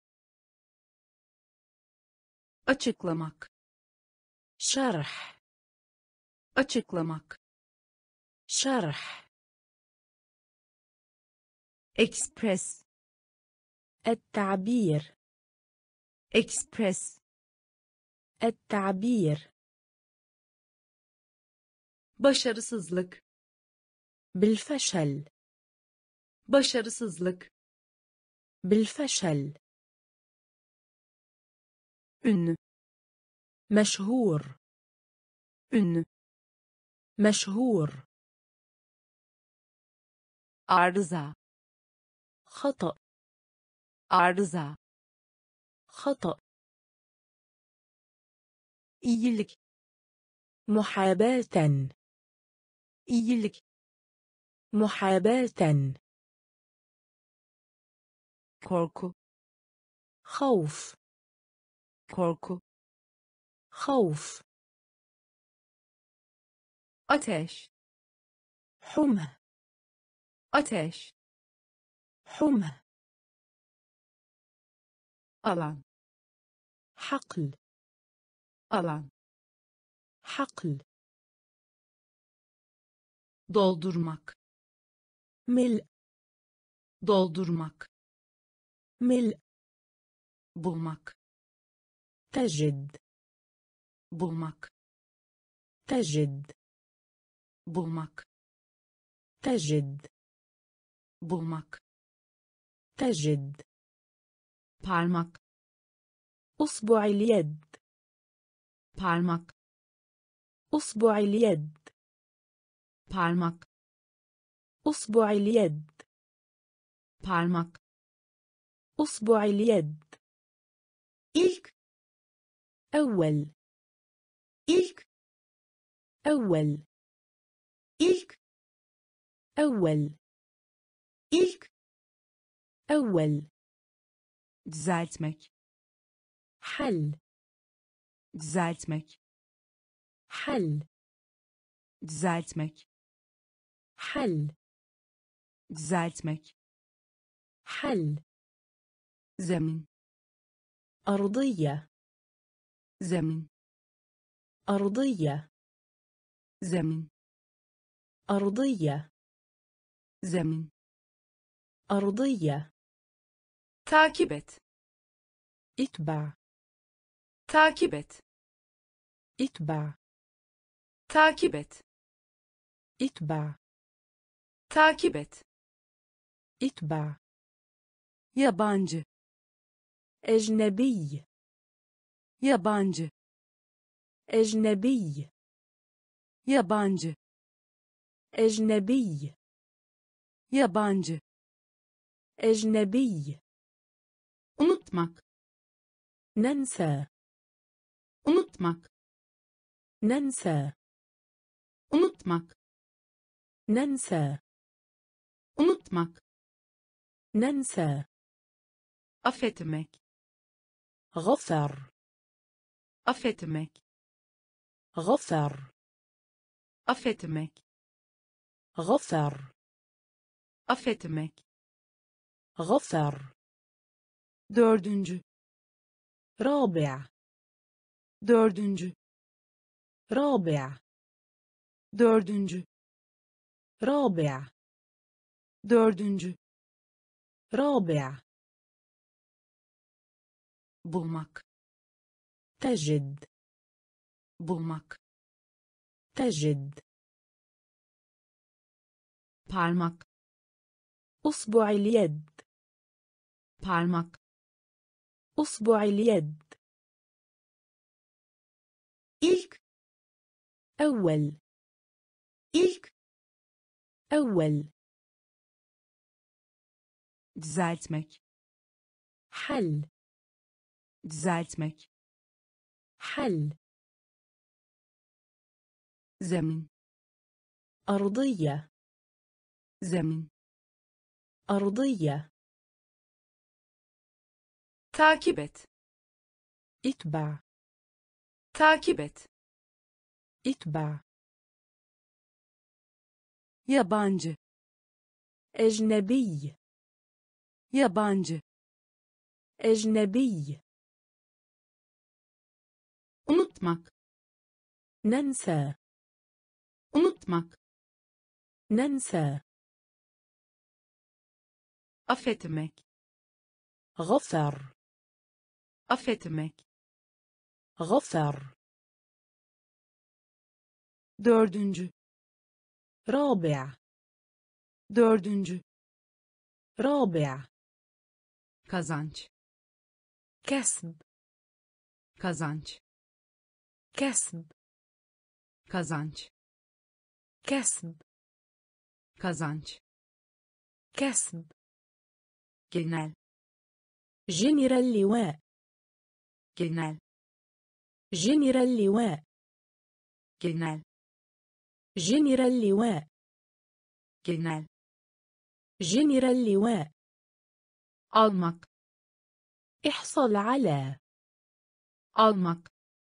A: açıklamak
B: شرح
A: açıklamak
B: شرح
A: express
B: التعبير
A: express
B: التعبير
A: başarısızlık
B: بالفشل
A: başarısızlık,
B: بالفشل.
A: ünlü,
B: مشهور.
A: ünlü,
B: مشهور.
A: arıza,
B: خطأ.
A: arıza,
B: خطأ.
A: iyilik,
B: محاباة.
A: iyilik,
B: محاباة.
A: korku,
B: خوف.
A: korku,
B: خوف.
A: ateş,
B: حمى.
A: ateş,
B: حمى.
A: alan,
B: حقل.
A: alan,
B: حقل.
A: doldurmak,
B: ملء.
A: doldurmak,
B: ملء.
A: bulmak,
B: تجد.
A: bulmak,
B: تجد.
A: bulmak,
B: تجد.
A: bulmak,
B: تجد.
A: parmak,
B: أصبع اليد.
A: parmak,
B: أصبع اليد.
A: parmak,
B: أصبع اليد.
A: parmak,
B: أصبع اليد.
A: ilk,
B: أول.
A: ilk,
B: أول.
A: ilk,
B: أول.
A: ilk,
B: أول.
A: düzeltmek,
B: حل.
A: düzeltmek,
B: حل.
A: düzeltmek,
B: حل.
A: düzeltmek,
B: حل.
A: zemin,
B: أرضية.
A: zemin,
B: أرضية.
A: zemin,
B: أرضية.
A: zemin,
B: أرضية.
A: takip et,
B: اتبع.
A: takip et,
B: اتبع.
A: takip et,
B: اتبع.
A: takip et,
B: اتبع.
A: yabancı,
B: أجنبي.
A: yabancı,
B: أجنبي.
A: yabancı,
B: أجنبي.
A: yabancı,
B: أجنبي.
A: unutmak,
B: ننسى.
A: unutmak,
B: ننسى.
A: unutmak,
B: ننسى.
A: unutmak,
B: ننسى.
A: affetmek,
B: غفر.
A: affetmek,
B: غفر.
A: affetmek,
B: غفر.
A: affetmek,
B: غفر.
A: dördüncü,
B: رابع.
A: dördüncü,
B: رابع.
A: dördüncü,
B: رابع.
A: dördüncü,
B: رابع.
A: bulmak,
B: تجد.
A: bulmak,
B: تجد.
A: parmak,
B: أصبع اليد.
A: parmak,
B: أصبع اليد.
A: ilk,
B: أول.
A: ilk,
B: أول.
A: düzeltmek,
B: حل.
A: düzeltmek,
B: حل.
A: zemin,
B: أرضية.
A: zemin,
B: أرضية.
A: takip et,
B: اتبع.
A: takip et,
B: اتبع.
A: yabancı,
B: أجنبي.
A: yabancı,
B: أجنبي.
A: unutmak,
B: ننسى.
A: unutmak,
B: ننسى.
A: affetmek,
B: غفر.
A: affetmek,
B: غفر.
A: dördüncü,
B: رابع.
A: dördüncü,
B: رابع.
A: kazanç,
B: كسب.
A: kazanç,
B: كسب.
A: kazanç,
B: كسب.
A: kazanç,
B: كسب.
A: genel,
B: جنرال اللواء.
A: genel,
B: جنرال اللواء.
A: genel,
B: جنرال اللواء.
A: genel,
B: جنرال اللواء.
A: almak,
B: احصل على.
A: almak,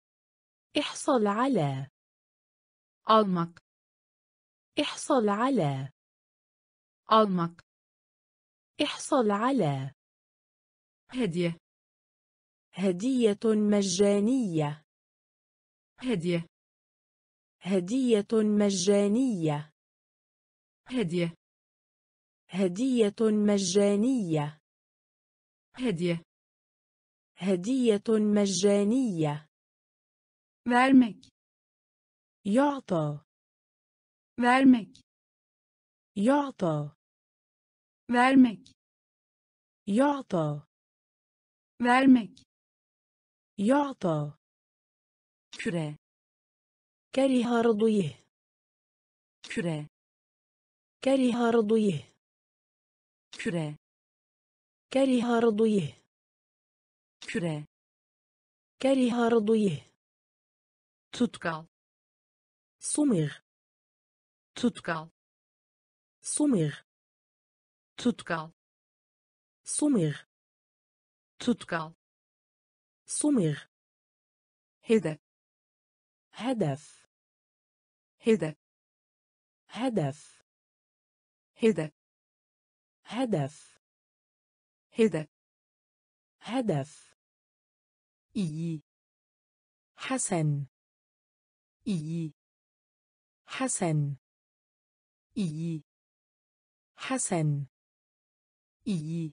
B: احصل على.
A: almak,
B: احصل على.
A: almak,
B: احصل على.
A: hediye,
B: هدية مجانية.
A: hediye,
B: هدية مجانية.
A: hediye,
B: هدية مجانية.
A: hediye,
B: هدية مجانية.
A: vermek,
B: يعطى.
A: vermek,
B: يعطى.
A: vermek,
B: يعطى.
A: vermek,
B: يعطى.
A: küre,
B: كره رضيه.
A: küre,
B: كره رضيه.
A: küre,
B: كره رضيه.
A: küre,
B: كره رضيه.
A: tutkal,
B: صمغ.
A: tutkal,
B: صمغ.
A: tutkal,
B: صمغ.
A: tutkal,
B: صمغ.
A: hedef,
B: هدف.
A: hedef,
B: هدف.
A: hedef,
B: هدف.
A: hedef,
B: هدف.
A: iyi,
B: حسن.
A: iyi,
B: حسن.
A: iyi,
B: حسن.
A: iyi,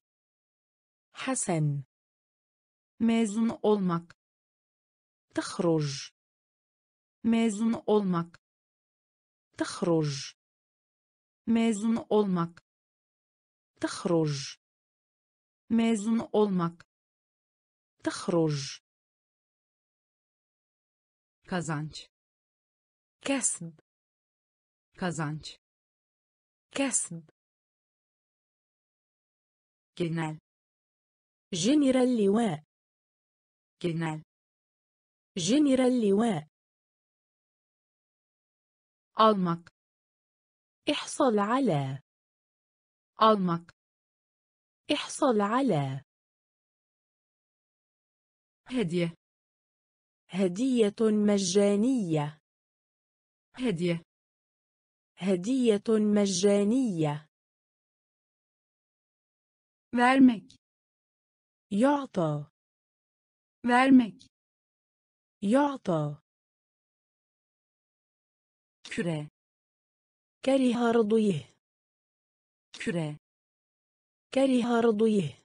B: حسن.
A: mezun olmak,
B: تخرج.
A: mezun olmak,
B: تخرج.
A: mezun olmak,
B: تخرج.
A: mezun olmak,
B: تخرج.
A: kazanç,
B: كسب.
A: kazanç,
B: كسب.
A: genel,
B: جنرال اللواء.
A: genel,
B: جنرال اللواء.
A: almak,
B: احصل على.
A: almak,
B: احصل على.
A: hediye,
B: هدية مجانية.
A: hediye,
B: هدية مجانية.
A: vermek,
B: يعطى.
A: vermek,
B: يعطى.
A: küre,
B: كره رضيه.
A: küre,
B: كره رضيه.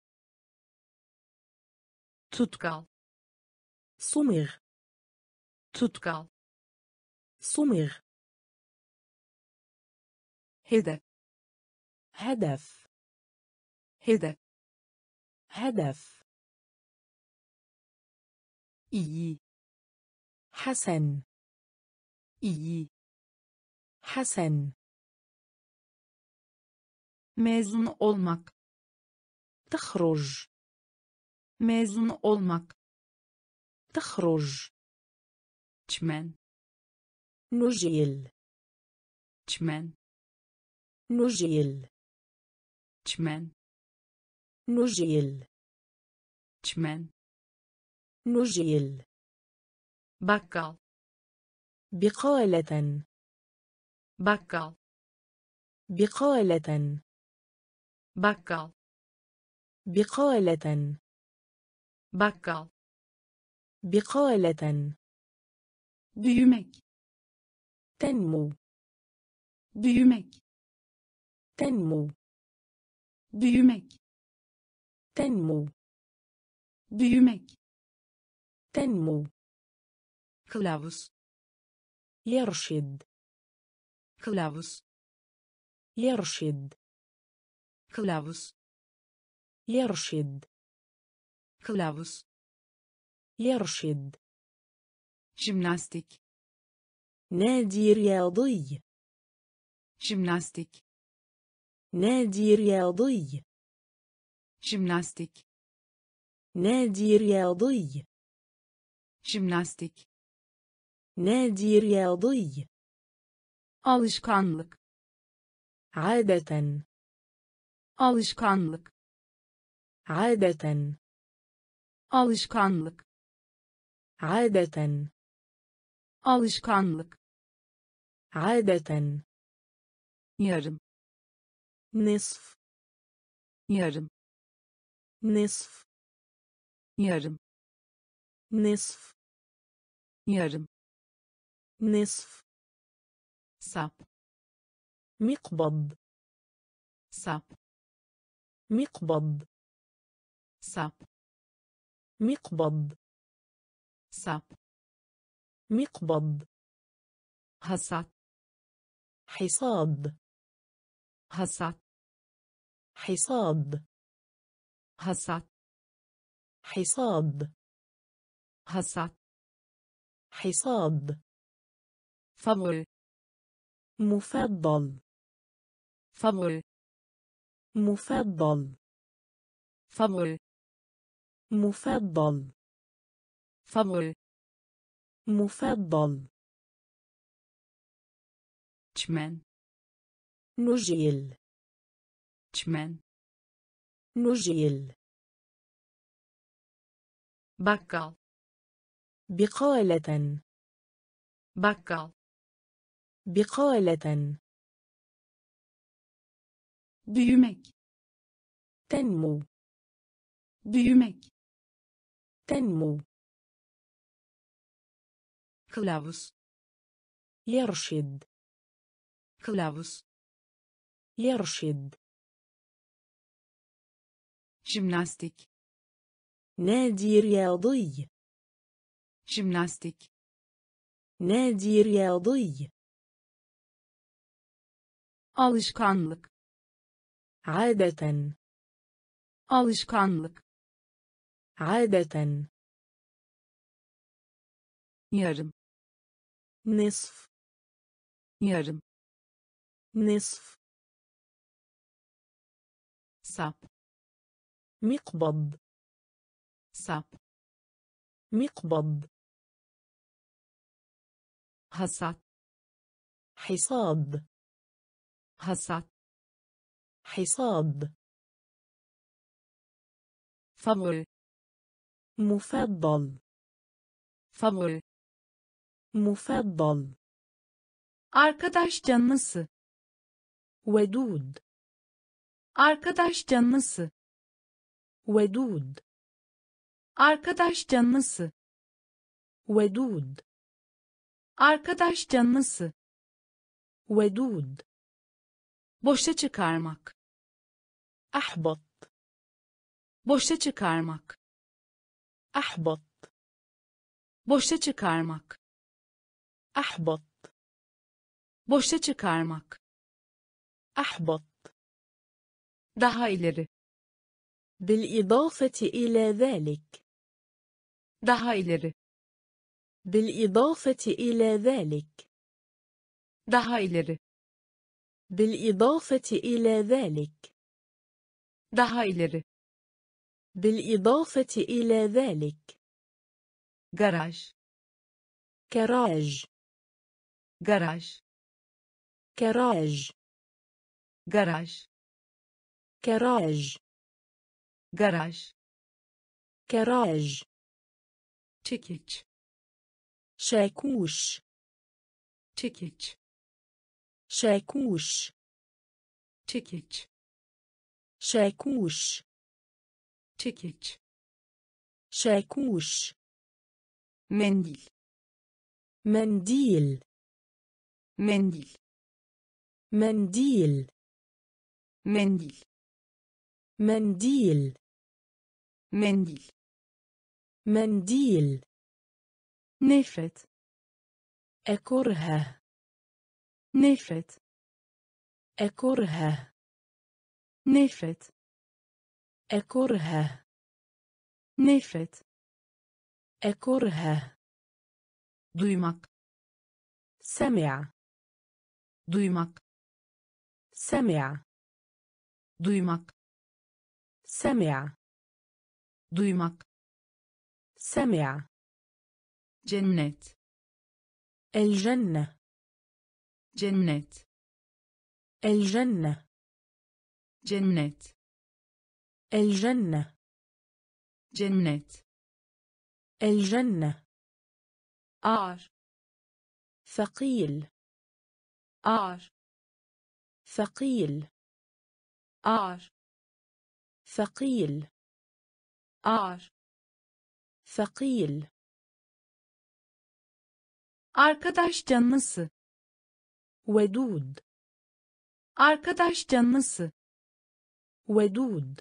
A: tutkal,
B: صمغ.
A: tutkal,
B: صمغ.
A: hedef,
B: هدف.
A: hedef,
B: هدف.
A: iyi,
B: حسن.
A: iyi,
B: حسن.
A: mezun olmak,
B: تخرج.
A: mezun olmak,
B: تخرج.
A: çmen,
B: نجيل.
A: çmen,
B: نجيل.
A: çmen,
B: نجيل.
A: çmen,
B: نجيل.
A: bakkal,
B: بقالة.
A: bakkal,
B: بقالة.
A: bakkal,
B: بقالة.
A: bakkal,
B: بقالة.
A: büyümek,
B: تنمو.
A: büyümek,
B: تنمو.
A: büyümek,
B: تنمو.
A: büyümek,
B: تنمو.
A: kılavuz,
B: يرشد.
A: kılavuz,
B: يرشد.
A: kılavuz,
B: يرشد
A: kılavuz,
B: يرشد
A: jimnastik,
B: نادي رياضي
A: jimnastik,
B: نادي رياضي
A: jimnastik,
B: نادي رياضي
A: jimnastik,
B: نادي رياضي
A: alışkanlık,
B: عادة
A: alışkanlık,
B: عادة
A: alışkanlık,
B: عادة
A: alışkanlık,
B: عادة
A: yarım,
B: نصف
A: yarım,
B: نصف
A: yarım,
B: نصف
A: yarım,
B: نصف
A: sap,
B: مقبض
A: sap,
B: مقبض
A: sap,
B: مقبض
A: sap,
B: مقبض
A: hasat,
B: حصاد
A: hasat,
B: حصاد
A: hasat,
B: حصاد
A: hasat,
B: حصاد
A: favori,
B: مفضل
A: favori,
B: مفضل
A: favori,
B: مفضل
A: favori,
B: مفضل
A: çmen,
B: نجيل
A: çmen,
B: نجيل
A: bakkal,
B: بقالة
A: bakkal,
B: بقالة
A: büyümek,
B: تنمو
A: büyümek,
B: تنمو
A: kılavuz,
B: يرشد
A: kılavuz,
B: يرشد
A: jimnastik,
B: نادي رياضي
A: jimnastik,
B: نادي رياضي
A: alışkanlık,
B: عادة
A: alışkanlık,
B: عادة
A: yarım,
B: نصف
A: yarım,
B: نصف
A: sap,
B: مقبض
A: sap,
B: مقبض
A: hasat,
B: حصاد
A: hasat,
B: حصاد
A: favori,
B: مفضل
A: favori,
B: مفضل
A: arkadaş canlısı,
B: ودود
A: arkadaş canlısı,
B: ودود
A: arkadaş canlısı,
B: ودود
A: arkadaş canlısı,
B: ودود
A: boşa çıkarmak,
B: أحبط
A: boşa çıkarmak,
B: أحبط
A: boşa çıkarmak,
B: أحبط
A: boşa çıkarmak,
B: أحبط
A: daha ileri,
B: بالإضافة إلى ذلك
A: daha ileri,
B: بالإضافة إلى ذلك
A: daha ileri,
B: بالإضافة إلى ذلك
A: daha ileri,
B: بالإضافة إلى ذلك
A: garaj,
B: كراج
A: garaj,
B: كراج
A: garaj,
B: كراج
A: garaj,
B: كراج
A: çekiç,
B: شاكوش
A: çekiç,
B: شاكوش
A: çekiç,
B: شاكوش
A: çekiç,
B: شاكوش
A: mendil,
B: منديل
A: mendil,
B: منديل
A: mendil,
B: منديل
A: mendil,
B: منديل
A: nefret,
B: أكره
A: nefret,
B: أكره
A: nefret,
B: أكره
A: nefret,
B: أكره
A: duymak,
B: سمع
A: duymak,
B: سمع
A: duymak,
B: سمع
A: duymak,
B: سمع
A: cennet,
B: الجنة
A: cennet,
B: الجنة
A: cennet,
B: الجنة
A: cennet,
B: الجنة
A: ağır,
B: ثقيل
A: ağır,
B: ثقيل
A: ağır,
B: ثقيل
A: ağır,
B: ثقيل
A: arkadaş canlısı,
B: ودود
A: arkadaş canlısı,
B: ودود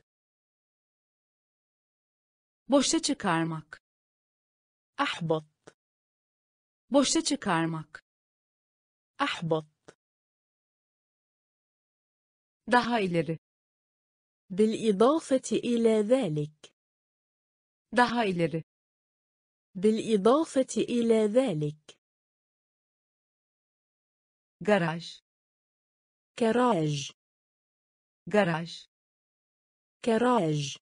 A: boşa çıkarmak,
B: أحبط
A: boşa çıkarmak,
B: أحبط
A: daha ileri,
B: بالإضافة إلى ذلك
A: daha ileri,
B: بالإضافة إلى ذلك
A: garaj,
B: كراج
A: garaj,
B: كراج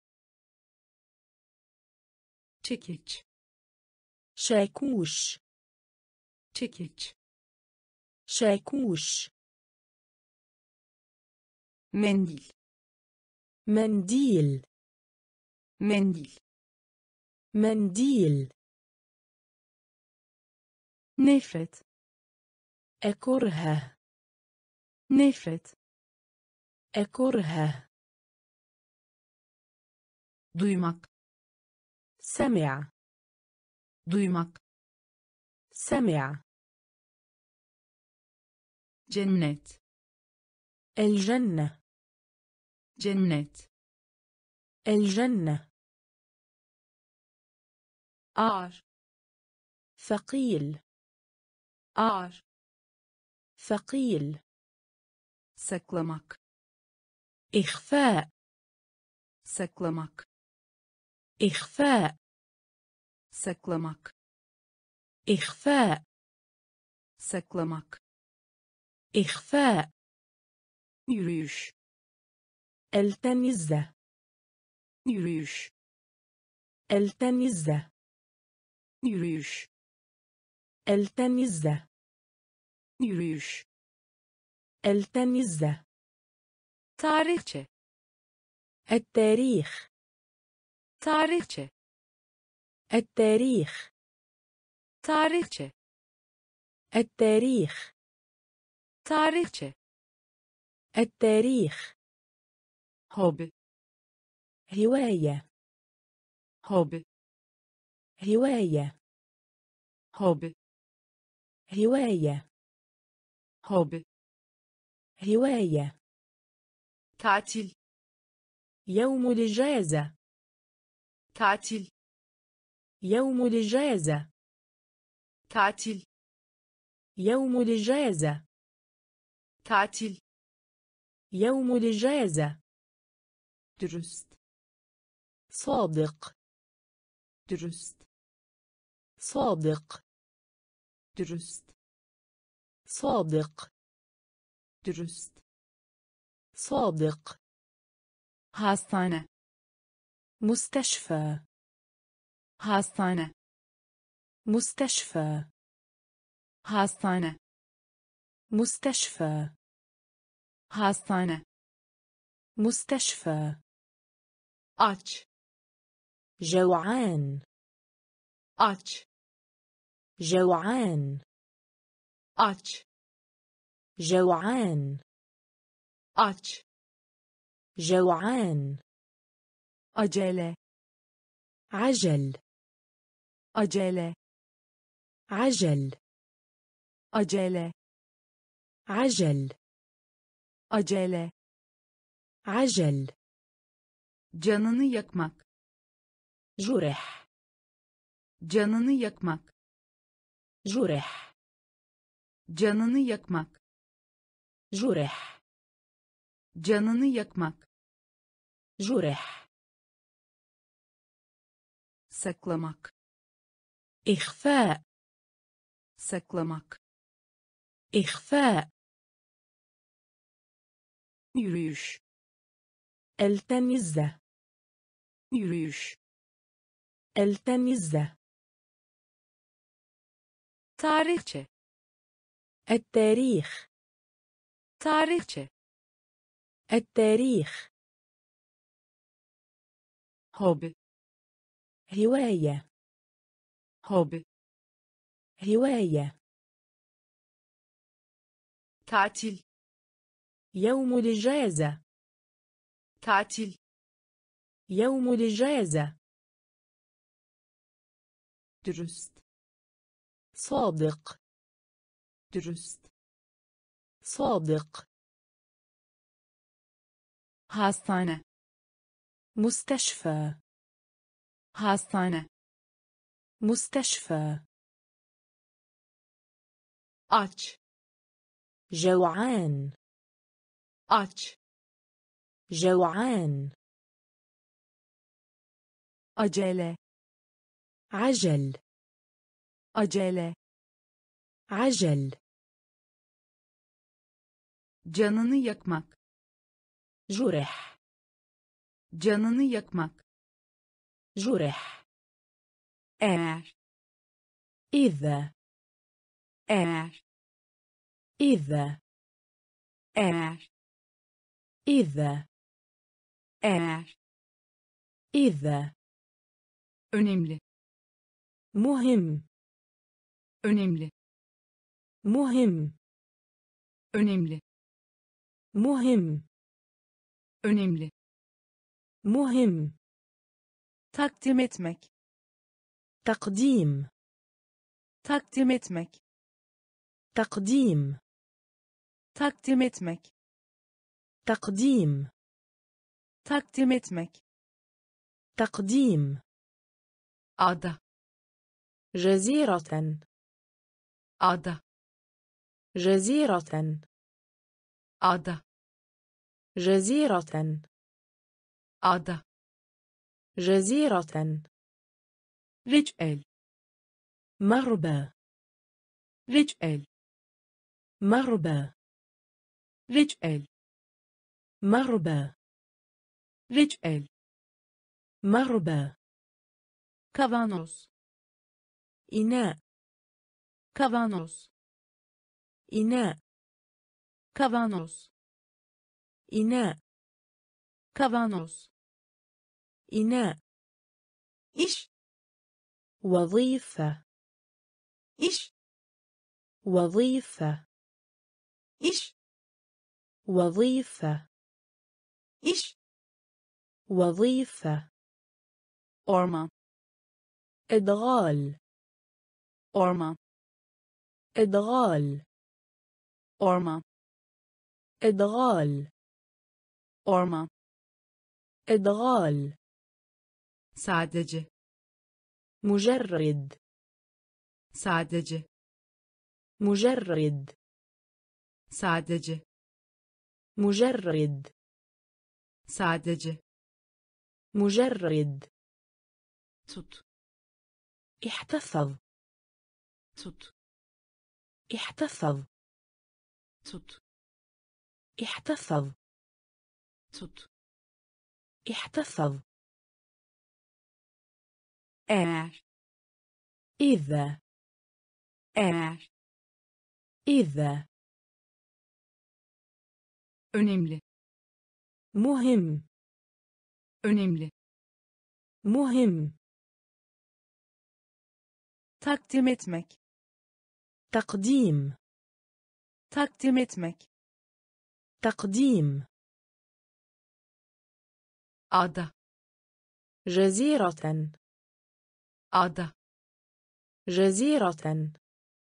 A: çekiç,
B: شاكوش
A: çekiç,
B: شاكوش
A: mendil,
B: منديل
A: mendil,
B: منديل
A: nefret,
B: أكره
A: nefret,
B: أكره
A: duymak,
B: سمع
A: duymak,
B: سمع
A: cennet,
B: الجنة
A: cennet,
B: الجنة
A: ağır,
B: ثقيل
A: ağır,
B: ثقيل
A: saklamak,
B: إخفاء
A: saklamak,
B: إخفاء
A: saklamak,
B: إخفاء
A: saklamak,
B: إخفاء
A: yürüyüş,
B: التمز
A: yürüyüş,
B: التمز
A: yürüyüş,
B: التمز
A: yürüyüş,
B: التمز
A: tarihçe,
B: التاريخ
A: tarihçe,
B: التاريخ
A: tarihçe,
B: التاريخ
A: tarihçe,
B: التاريخ
A: hobi,
B: هواية
A: hobi,
B: هواية
A: hobi,
B: هواية
A: hobi,
B: هواية
A: tatil,
B: يوم الإجازة
A: tatil,
B: يوم الإجازة
A: tatil,
B: يوم الإجازة
A: tatil,
B: يوم الإجازة
A: dürüst,
B: صادق
A: dürüst,
B: صادق
A: dürüst,
B: صادق
A: dürüst,
B: صادق
A: hastane,
B: مستشفى
A: hastane,
B: مستشفى
A: hastane,
B: مستشفى
A: hastane,
B: مستشفى
A: aç,
B: جوعان
A: aç,
B: جوعان
A: aç,
B: جوعان
A: aç,
B: جوعان
A: acele,
B: عجل
A: acele,
B: عجل
A: acele,
B: عجل
A: acele,
B: عجل
A: canını yakmak,
B: جرح
A: canını yakmak,
B: جرح
A: canını yakmak,
B: جرح
A: canını yakmak,
B: جرح.
A: saklamak,
B: إخفاء.
A: saklamak,
B: إخفاء.
A: yürüyüş,
B: التمز.
A: yürüyüş,
B: التمز.
A: tarihçe,
B: التاريخ.
A: tarihçe,
B: التاريخ.
A: hobi,
B: هواية.
A: hobi,
B: هواية.
A: tatil,
B: يوم الإجازة.
A: tatil,
B: يوم الإجازة.
A: dürüst,
B: صادق.
A: dürüst,
B: صادق.
A: hastane,
B: مستشفى.
A: hastane,
B: مستشفى.
A: aç,
B: جوعان.
A: aç,
B: جوعان.
A: acele,
B: عجل.
A: acele,
B: عجل.
A: canını yakmak,
B: جرح.
A: canını yakmak,
B: جرح.
A: eğer,
B: إذا.
A: eğer,
B: إذا.
A: eğer,
B: إذا.
A: eğer,
B: إذا.
A: önemli,
B: مهم.
A: önemli,
B: مهم.
A: önemli,
B: مهم.
A: önemli,
B: مهم.
A: takdim etmek,
B: تقديم.
A: takdim etmek,
B: تقديم.
A: takdim etmek,
B: تقديم.
A: takdim etmek,
B: تقديم.
A: ada,
B: جزيرة.
A: ada,
B: جزيرة.
A: ada,
B: جزيرة.
A: ada,
B: جزيرة.
A: reçel,
B: مربى.
A: reçel,
B: مربى.
A: reçel,
B: مربى.
A: reçel,
B: مربى.
A: kavanoz,
B: إناء.
A: kavanoz,
B: إناء.
A: kavanoz,
B: إناء.
A: kavanoz,
B: إناء.
A: iş,
B: وظيفة.
A: iş,
B: وظيفة.
A: iş,
B: وظيفة.
A: iş,
B: وظيفة.
A: orman,
B: إدغال.
A: orman,
B: إدغال.
A: orman,
B: إدغال.
A: orman,
B: إدغال.
A: sadece,
B: مجرد.
A: sadece,
B: مجرد.
A: sadece,
B: مجرد.
A: sadece,
B: مجرد.
A: tut,
B: احتفظ.
A: tut,
B: احتفظ.
A: tut,
B: احتفظ.
A: tut,
B: احتفظ.
A: eğer,
B: إذا.
A: eğer,
B: إذا.
A: önemli,
B: مهم.
A: önemli,
B: مهم.
A: takdim etmek,
B: تقديم.
A: takdim etmek,
B: تقديم.
A: ada,
B: جزيرة.
A: ada,
B: جزيرة.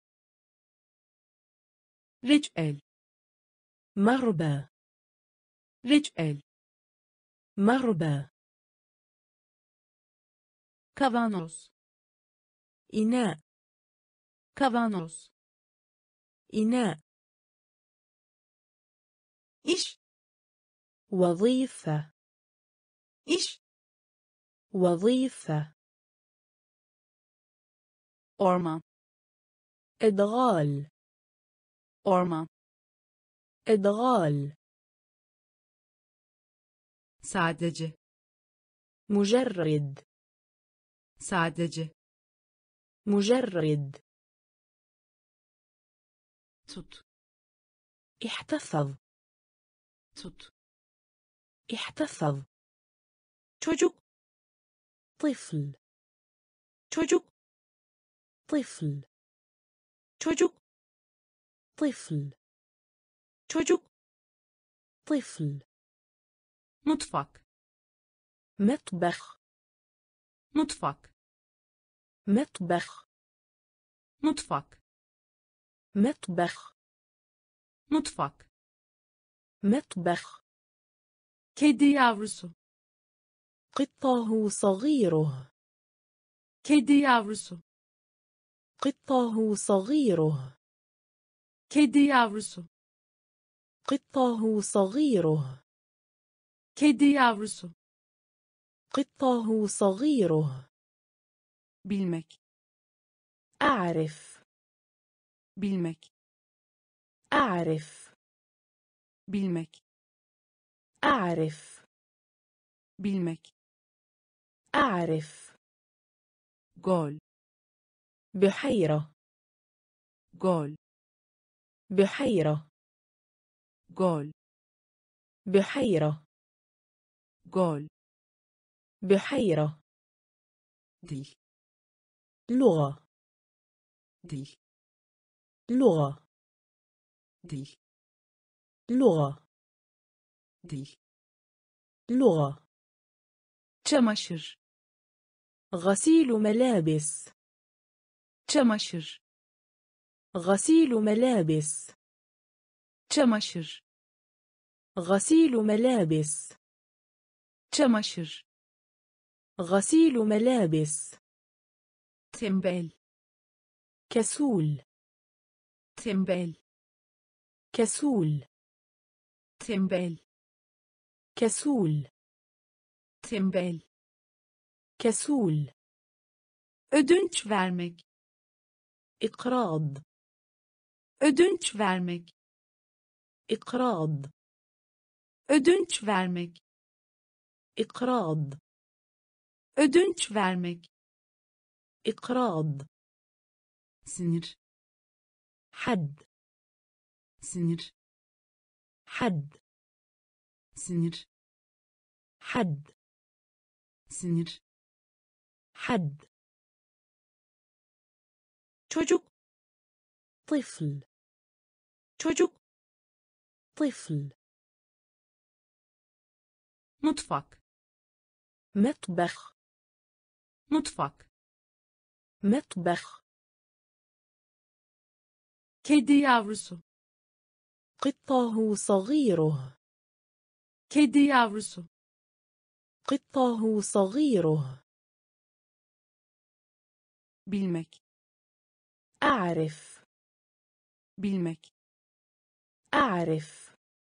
A: reçel,
B: مربى.
A: reçel,
B: مربى.
A: kavanoz,
B: إناء.
A: kavanoz,
B: إناء.
A: iş,
B: وظيفة.
A: iş,
B: وظيفة.
A: orman,
B: إدغال.
A: orman,
B: إدغال.
A: sadece,
B: مجرد.
A: sadece,
B: مجرد.
A: tut,
B: احتفظ.
A: tut,
B: احتفظ.
A: çocuk,
B: طفل.
A: çocuk,
B: طفل.
A: çocuk,
B: طفل.
A: çocuk,
B: طفل.
A: mutfak,
B: مطبخ.
A: mutfak,
B: مطبخ.
A: mutfak,
B: مطبخ.
A: mutfak,
B: مطبخ.
A: kedi yavrusu,
B: قطه صغيره.
A: kedi yavrusu,
B: قطه صغيره.
A: kedi yavrusu,
B: قطه صغيره.
A: kedi yavrusu,
B: قطه صغيره.
A: bilmek,
B: أعرف.
A: bilmek,
B: أعرف.
A: bilmek,
B: أعرف.
A: bilmek,
B: أعرف.
A: gol,
B: بحيرة.
A: gol,
B: بحيرة.
A: gol,
B: بحيرة.
A: gol,
B: بحيرة.
A: dil,
B: لغة.
A: dil,
B: لغة.
A: dil,
B: لغة.
A: dil,
B: لغة.
A: çamaşır,
B: غسيل ملابس.
A: çamaşır,
B: غسيل ملابس.
A: çamaşır,
B: غسيل ملابس.
A: çamaşır,
B: غسيل ملابس.
A: tembel,
B: كسول.
A: tembel,
B: كسول.
A: tembel,
B: كسول.
A: tembel,
B: كسول.
A: ödünç vermek,
B: إقراض.
A: ödünç vermek,
B: إقراض.
A: ödünç vermek,
B: إقراض.
A: ödünç vermek,
B: إقراض.
A: sinir,
B: حد.
A: sinir,
B: حد.
A: sinir,
B: حد.
A: sinir,
B: حد.
A: çocuk,
B: طفل.
A: çocuk,
B: طفل.
A: mutfak,
B: مطبخ.
A: mutfak,
B: مطبخ.
A: kedi yavrusu,
B: قطه صغيره.
A: kedi yavrusu,
B: قطه صغيره.
A: bilmek,
B: أعرف.
A: bilmek,
B: أعرف.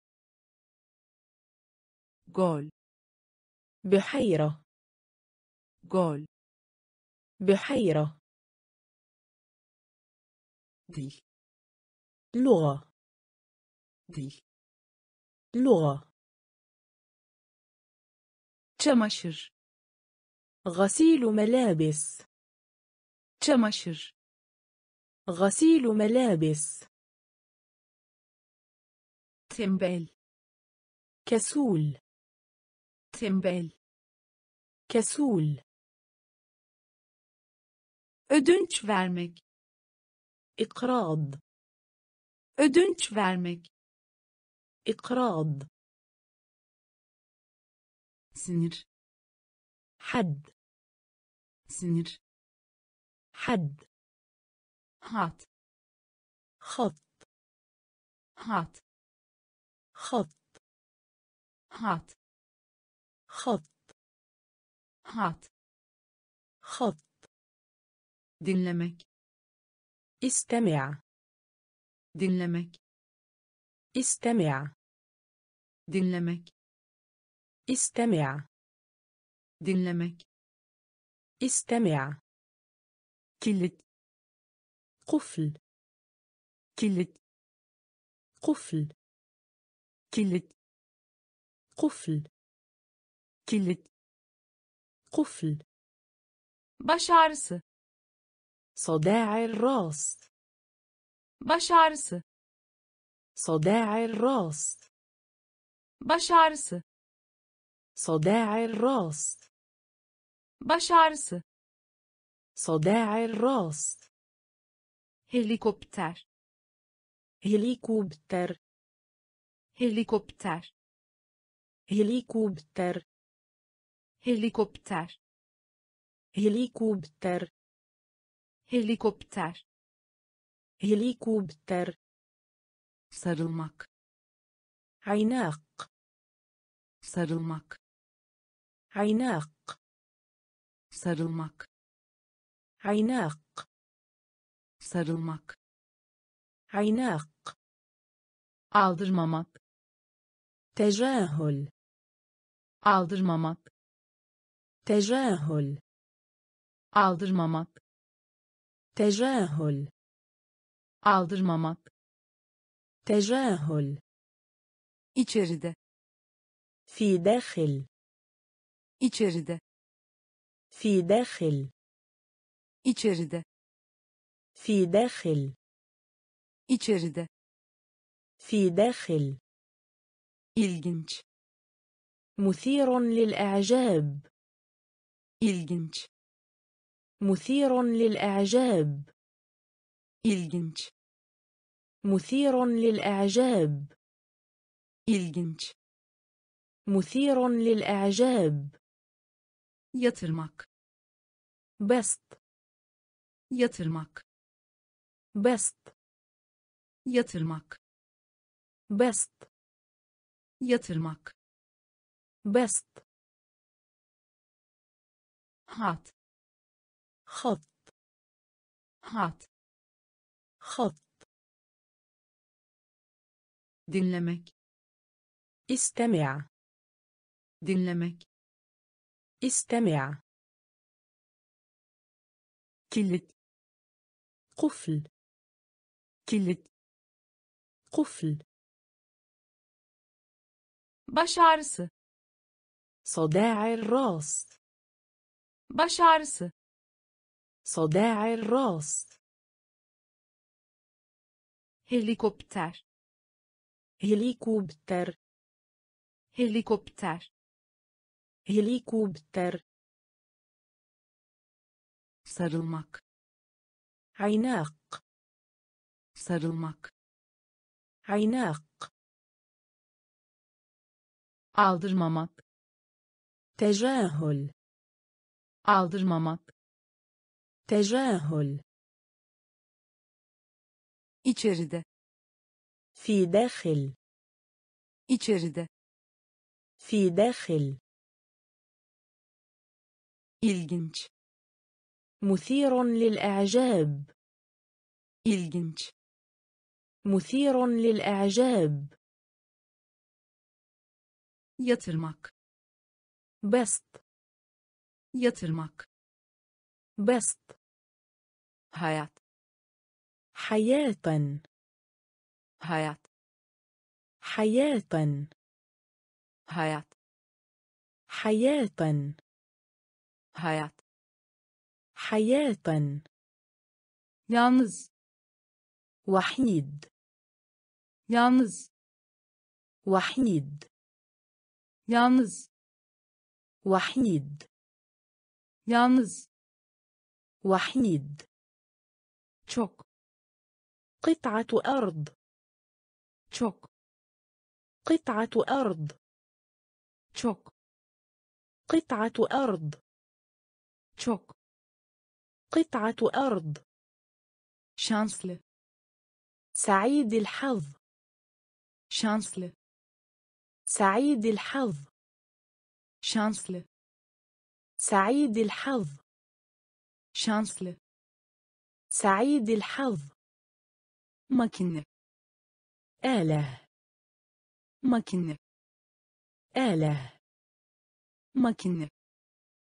A: gol,
B: بحيرة.
A: gol,
B: بحيرة.
A: dil,
B: لغة.
A: dil,
B: لغة.
A: çamaşır,
B: غسيل ملابس.
A: çamaşır,
B: غسيل ملابس.
A: tembel,
B: كسول.
A: tembel,
B: كسول.
A: ödünç vermek,
B: إقراض.
A: ödünç vermek,
B: إقراض.
A: sinir,
B: حد.
A: sinir,
B: حد.
A: hat,
B: خط.
A: hat,
B: خط.
A: hat,
B: خط.
A: hat,
B: خط.
A: dinlemek,
B: استمع.
A: dinlemek,
B: استمع.
A: dinlemek,
B: استمع.
A: dinlemek,
B: استمع.
A: kilit,
B: قفل.
A: kilit,
B: قفل.
A: kilit,
B: قفل.
A: kilit,
B: قفل.
A: baş ağrısı,
B: صداع الراس.
A: baş ağrısı,
B: صداع الراس.
A: baş ağrısı,
B: صداع الراس.
A: baş ağrısı,
B: صداع الراس.
A: helikopter,
B: هليكوبتر.
A: helikopter,
B: هليكوبتر.
A: helikopter,
B: هليكوبتر.
A: helikopter,
B: هليكوبتر.
A: sarılmak,
B: عناق.
A: sarılmak,
B: عناق.
A: sarılmak,
B: عناق.
A: sarılmak,
B: عناق.
A: aldırmamak,
B: تجاهل.
A: aldırmamak,
B: تجاهل.
A: aldırmamak,
B: تجاهل.
A: aldırmamak,
B: تجاهل.
A: içeride,
B: في داخل.
A: içeride,
B: في داخل.
A: içeride,
B: في داخل.
A: içeride,
B: في داخل.
A: ilginç,
B: مثير للإعجاب.
A: ilginç,
B: مثير للإعجاب.
A: ilginç,
B: مثير للإعجاب.
A: ilginç,
B: مثير للإعجاب.
A: yatırmak,
B: بسط.
A: yatırmak,
B: بسط.
A: yatırmak,
B: بسط.
A: yatırmak,
B: بسط.
A: hat,
B: خط.
A: hat,
B: خط.
A: dinlemek,
B: استمع.
A: dinlemek,
B: استمع.
A: kilit,
B: قفل.
A: kilit,
B: قفل.
A: baş ağrısı,
B: صداع الراس.
A: baş ağrısı,
B: صداع الراس.
A: helikopter,
B: هليكوبتر.
A: helikopter,
B: هليكوبتر.
A: sarılmak,
B: عناق.
A: sarılmak,
B: عناق.
A: aldırmamak,
B: تجاهل.
A: aldırmamak,
B: تجاهل.
A: içeride,
B: في داخل.
A: içeride,
B: في داخل.
A: ilginç,
B: مثير للإعجاب.
A: ilginç,
B: مثير للإعجاب.
A: yatırmak,
B: بسط.
A: yatırmak,
B: بسط.
A: hayat,
B: حياة.
A: hayat,
B: حياة.
A: hayat,
B: حياة.
A: hayat,
B: حياة.
A: yalnız,
B: وحيد.
A: yalnız,
B: وحيد.
A: yalnız,
B: وحيد.
A: yalnız,
B: وحيد.
A: çok,
B: قطعة أرض.
A: çok,
B: قطعة أرض.
A: çok,
B: قطعة أرض.
A: çok,
B: قطعة أرض.
A: şanslı,
B: سعيد الحظ.
A: şanslı,
B: سعيد الحظ.
A: şanslı,
B: سعيد الحظ.
A: şanslı,
B: سعيد الحظ.
A: makine,
B: آلة.
A: makine,
B: آلة.
A: makine,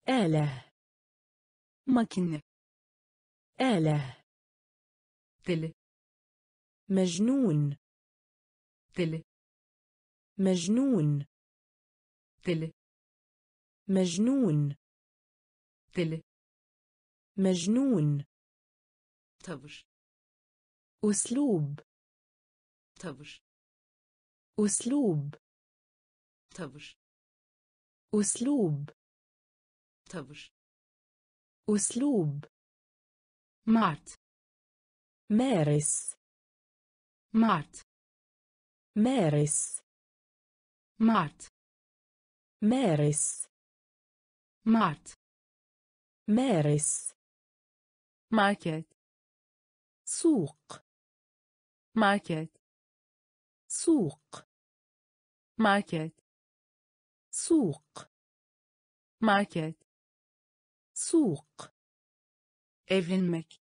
B: آلة
A: makine,
B: آلة
A: deli,
B: مجنون
A: deli,
B: مجنون
A: deli,
B: مجنون
A: deli,
B: مجنون
A: tavır,
B: أسلوب
A: tavır,
B: أسلوب
A: tavır,
B: أسلوب
A: tavır,
B: أسلوب
A: mart,
B: مارس
A: mart,
B: مارس
A: mart,
B: مارس
A: mart,
B: مارس
A: market,
B: سوق
A: market,
B: سوق
A: market,
B: سوق
A: market,
B: سوق
A: evlenmek,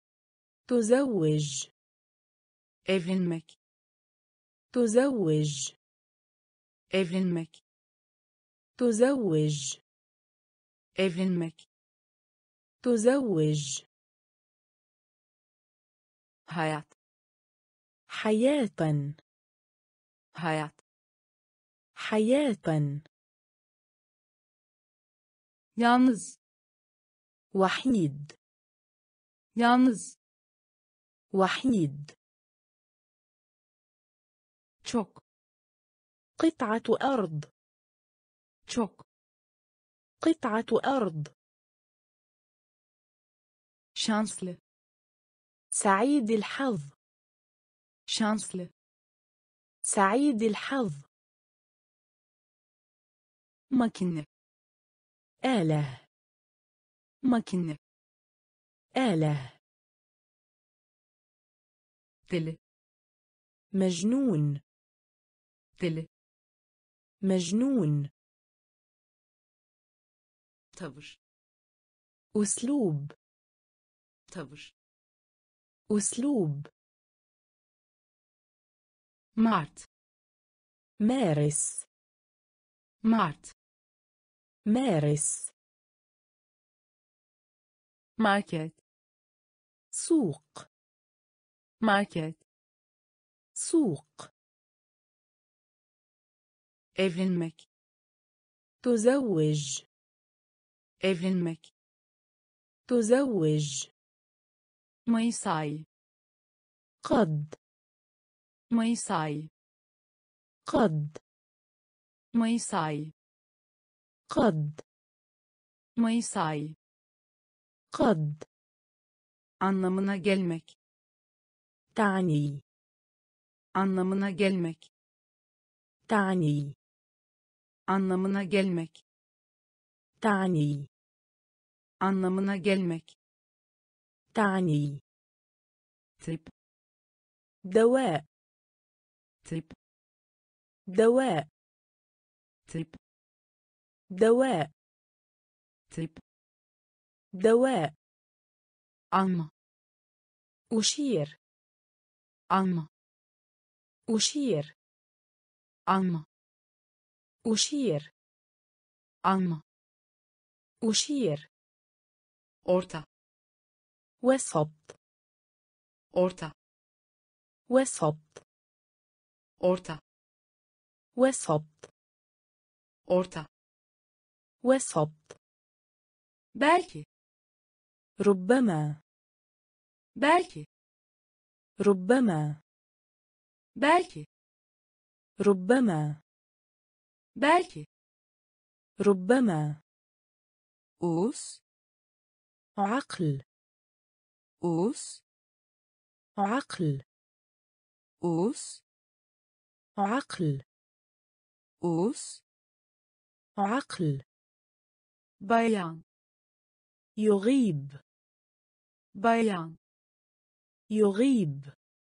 B: تزوج
A: evlenmek,
B: تزوج
A: evlenmek,
B: تزوج
A: evlenmek,
B: تزوج
A: hayat,
B: حياة
A: hayat,
B: حياة
A: yalnız,
B: وحيد
A: yalnız,
B: وحيد
A: çok,
B: قطعة أرض
A: çok,
B: قطعة أرض
A: şanslı,
B: سعيد الحظ
A: şanslı,
B: سعيد الحظ
A: makine,
B: آلة
A: makine,
B: آلة
A: deli,
B: مجنون
A: deli,
B: مجنون
A: tavır,
B: أسلوب
A: tavır,
B: أسلوب
A: mart,
B: مارس
A: mart,
B: مارس
A: market,
B: سوق
A: market,
B: سوق
A: evlenmek,
B: تزوج
A: evlenmek,
B: تزوج
A: mayıs ayı,
B: قد
A: mayıs ayı,
B: قد
A: mayıs ayı,
B: قد
A: mayıs ayı,
B: قد
A: anlamına gelmek,
B: تعني
A: anlamına gelmek,
B: تعني
A: anlamına gelmek,
B: تعني
A: anlamına gelmek,
B: تعني
A: trip,
B: دواء
A: trip,
B: دواء
A: trip,
B: دواء
A: trip,
B: دواء
A: alma,
B: أشير
A: alma,
B: أشير
A: alma,
B: أشير
A: alma,
B: أشير
A: orta,
B: وسط
A: orta,
B: وسط
A: orta,
B: وسط
A: orta,
B: وسط
A: belki,
B: ربما
A: belki,
B: ربما
A: belki,
B: ربما
A: belki,
B: ربما
A: us,
B: عقل
A: us,
B: عقل
A: us,
B: عقل
A: us,
B: عقل
A: bayan,
B: يغيب
A: bayan,
B: يغيب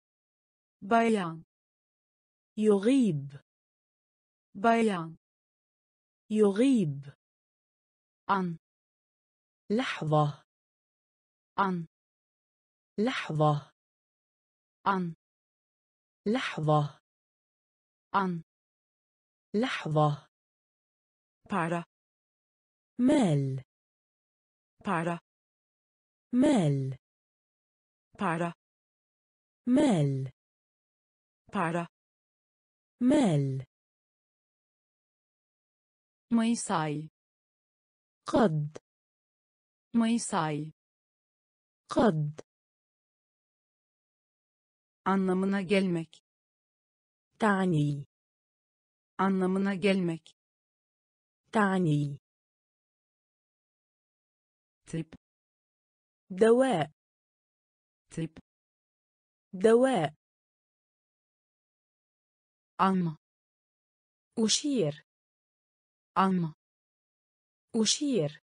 A: bayan,
B: يغيب
A: bayan,
B: يغيب
A: an,
B: لحظة
A: an,
B: لحظة
A: an,
B: لحظة
A: an,
B: لحظة
A: para,
B: مال
A: para,
B: مال
A: para,
B: مال
A: para,
B: مال
A: Mayıs ayı,
B: قد
A: Mayıs ayı,
B: قد
A: anlamına gelmek,
B: تعني
A: anlamına gelmek,
B: تعني
A: tip,
B: دواء
A: tip,
B: دواء
A: alma,
B: أشير
A: alma,
B: أشير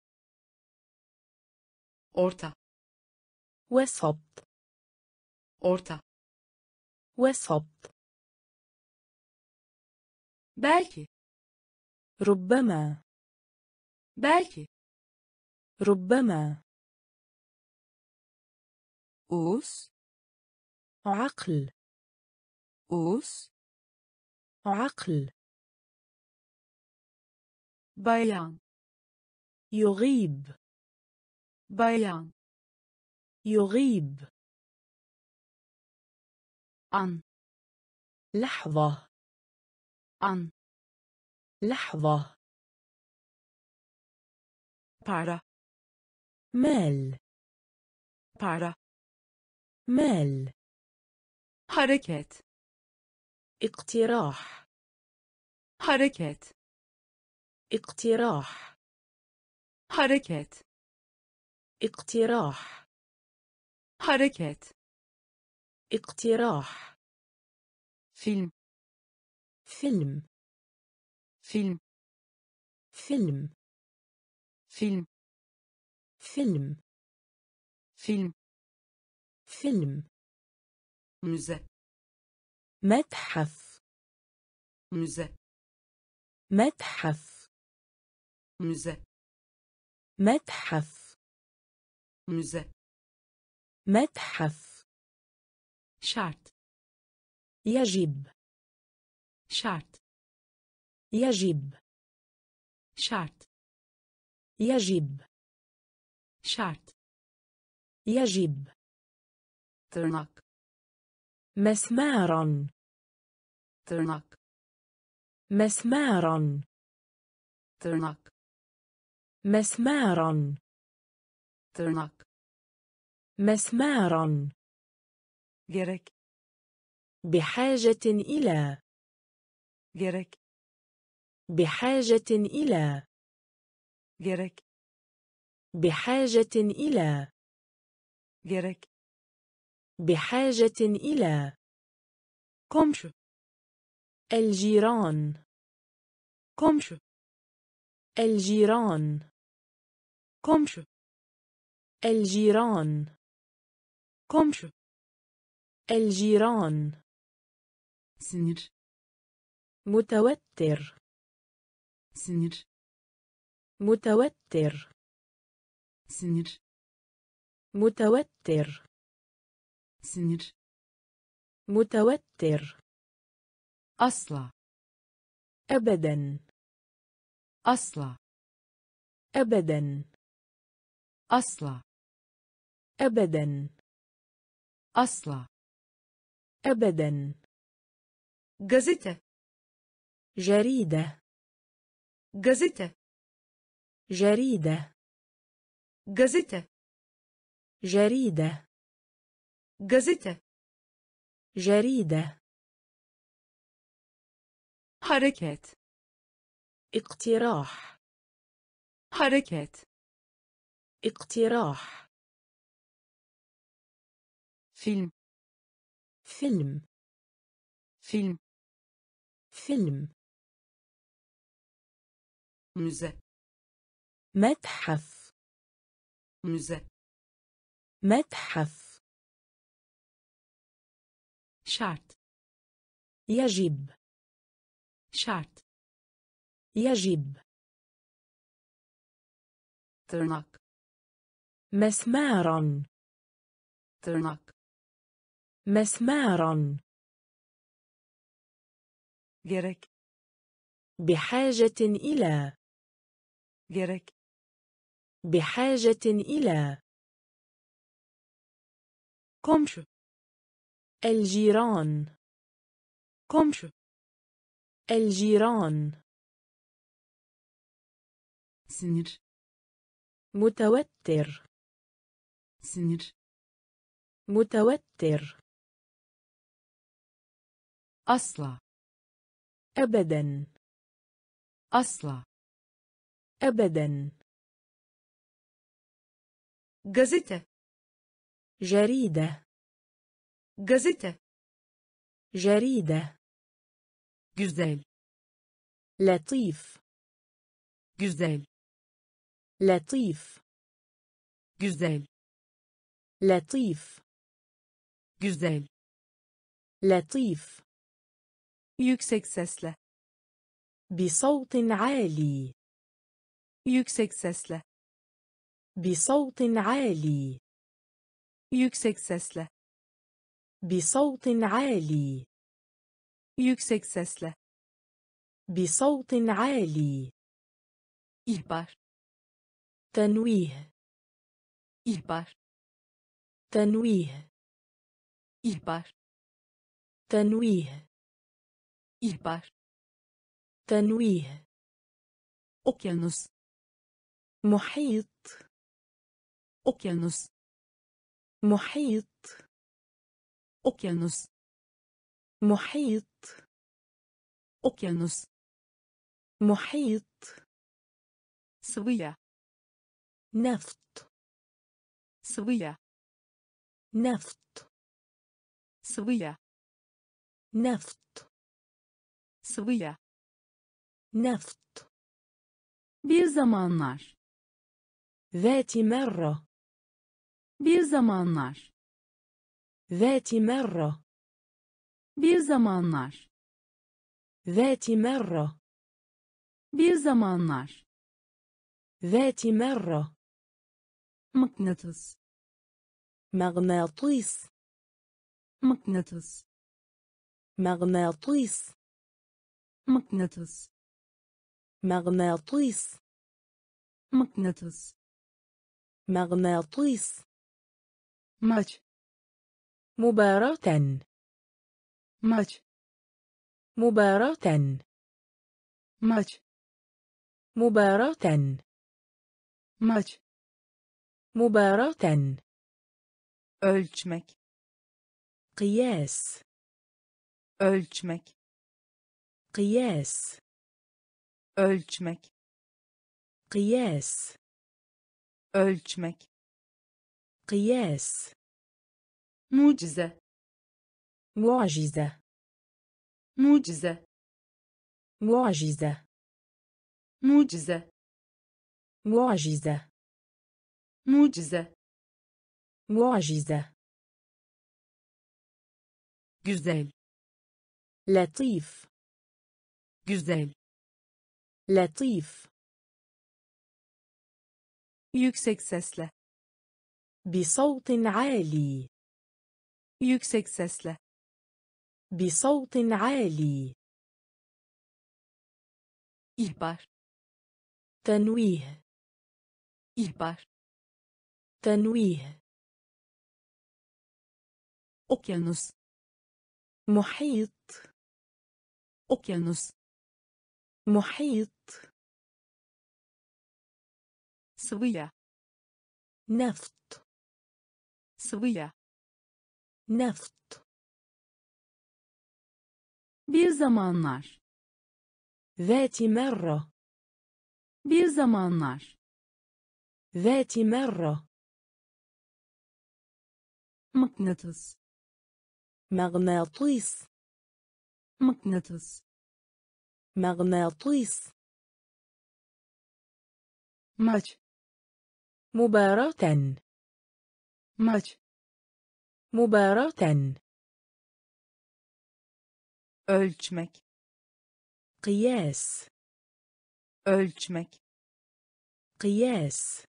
A: orta,
B: وسط
A: orta,
B: وسط
A: belki,
B: ربما
A: belki,
B: ربما
A: us,
B: عقل
A: us,
B: عقل
A: bayan,
B: يغيب
A: bayan,
B: يغيب
A: an,
B: لحظة
A: an,
B: لحظة
A: para,
B: مال
A: para,
B: مال
A: hareket,
B: اقتراح
A: hareket,
B: اقتراح
A: hareket,
B: اقتراح
A: hareket,
B: اقتراح
A: film,
B: فيلم
A: film,
B: فيلم
A: film,
B: فيلم
A: film,
B: فيلم
A: müze,
B: متحف
A: müze,
B: متحف
A: müze,
B: متحف
A: müze,
B: متحف
A: şart,
B: يجب
A: şart,
B: يجب
A: şart,
B: يجب
A: şart,
B: يجب
A: tırnak,
B: مسمارا
A: tırnak,
B: مسمارا
A: tırnak,
B: مسمارا
A: tırnak,
B: مسمارا
A: gerek,
B: بحاجة إلى
A: gerek,
B: بحاجة إلى
A: gerek,
B: بحاجة إلى
A: gerek,
B: بحاجة إلى
A: komşu,
B: الجيران
A: komşu,
B: الجيران
A: komşu,
B: الجيران
A: komşu,
B: الجيران
A: sinir,
B: متوتر
A: sinir,
B: متوتر
A: sinir,
B: متوتر
A: sinir,
B: متوتر
A: asla,
B: أبدا
A: asla,
B: أبدا
A: asla,
B: أبدا
A: asla,
B: أبدا
A: gazete,
B: جريدة
A: gazete,
B: جريدة
A: gazete,
B: جريدة
A: gazete,
B: جريدة
A: hareket,
B: اقتراح
A: hareket,
B: اقتراح
A: film,
B: فيلم
A: film,
B: فيلم
A: müze,
B: متحف
A: müze,
B: متحف
A: şart,
B: يجب
A: şart,
B: يجب
A: tırnak,
B: مسمارا
A: tırnak,
B: مسمارا
A: gerek,
B: بحاجة إلى
A: gerek,
B: بحاجة إلى.
A: komşu
B: الجيران.
A: komşu
B: الجيران.
A: sinir
B: متوتر.
A: sinir
B: متوتر.
A: asla
B: أبدا.
A: asla
B: أبدا.
A: gazete
B: جريدة.
A: gazete
B: جريدة.
A: güzel
B: لطيف.
A: güzel
B: لطيف.
A: güzel
B: لطيف.
A: güzel
B: لطيف.
A: yüksek sesle
B: بصوت عالي.
A: yüksek sesle
B: بصوت عالي.
A: yüksek sesle
B: بصوت عالي.
A: yüksek sesle
B: بصوت عالي.
A: ihbar
B: تنويه.
A: ihbar
B: تنويه.
A: ihbar
B: تنويه.
A: ihbar
B: تنويه.
A: okyanus
B: محيط.
A: okyanus
B: محيط.
A: okyanus
B: محيط.
A: okyanus
B: محيط.
A: sıvıya
B: نفط.
A: sıvıya
B: نفط.
A: sıvıya
B: نفط.
A: sıvıya
B: نفط.
A: bir zamanlar
B: ذات مرة.
A: bir zamanlar
B: ذات مرة.
A: bir zamanlar
B: ذات مرة.
A: bir zamanlar
B: ذات مرة.
A: mıknatıs
B: مغناطيس.
A: mıknatıs
B: مغناطيس.
A: mıknatıs
B: مغناطيس.
A: mıknatıs
B: مغناطيس.
A: maç
B: مباراة.
A: maç
B: مباراة.
A: maç
B: مباراة.
A: maç
B: مباراة.
A: ölçmek
B: قياس.
A: ölçmek
B: قياس.
A: ölçmek
B: قياس.
A: ölçmek
B: قياس.
A: mucize
B: معجزة.
A: mucize
B: معجزة.
A: mucize
B: معجزة.
A: mucize
B: معجزة.
A: güzel
B: لطيف.
A: güzel
B: لطيف.
A: yüksek sesle
B: بصوت عالي.
A: yüksek sesle
B: بصوت عالي.
A: ihbar
B: تنويه.
A: ihbar
B: تنويه.
A: okyanus
B: محيط.
A: okyanus
B: محيط.
A: sıvıya
B: نفط.
A: sıvıya
B: نفط.
A: bir zamanlar
B: ذات مرة.
A: bir zamanlar
B: ذات مرة.
A: mıknatıs
B: مغناطيس.
A: mıknatıs
B: مغناطيس.
A: maç
B: مباراة.
A: maç
B: مباراة.
A: ölçmek
B: قياس.
A: ölçmek
B: قياس.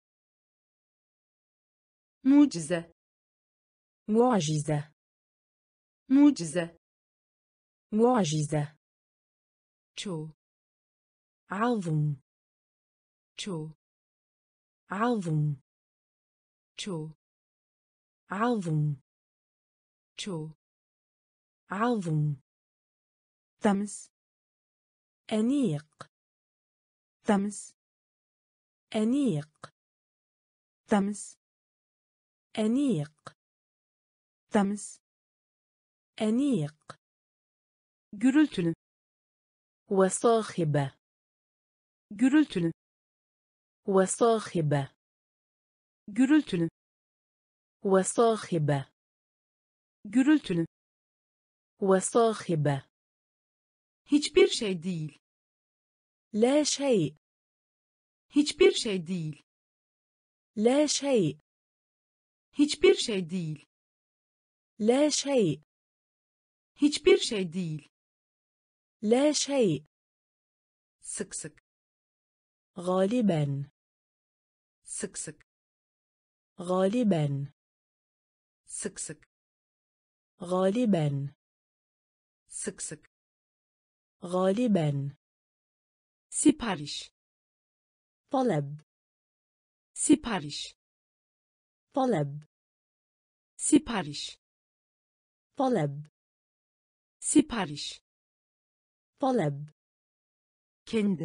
A: mucize
B: معجزة.
A: mucize
B: معجزة.
A: çoğu
B: عظم.
A: çoğu
B: عظم
A: çoğu
B: عظم
A: çoğu
B: عظم
A: temiz
B: أنيق
A: temiz
B: أنيق
A: temiz
B: أنيق
A: temiz
B: أنيق
A: gürültülü
B: وصاخبة
A: gürültülü
B: وصاخبة
A: gürültülü
B: وصاخبة
A: gürültülü
B: وصاخبة
A: hiçbir şey değil
B: لا شيء
A: hiçbir şey değil
B: لا شيء
A: hiçbir şey değil
B: لا شيء
A: hiçbir şey değil
B: لا شيء
A: sık sık
B: غالبا
A: sık sık
B: غالبا
A: sık sık
B: غالبا
A: sık sık
B: غالبا
A: sipariş
B: طلب
A: sipariş
B: طلب
A: sipariş
B: طلب
A: sipariş
B: طلب
A: kendi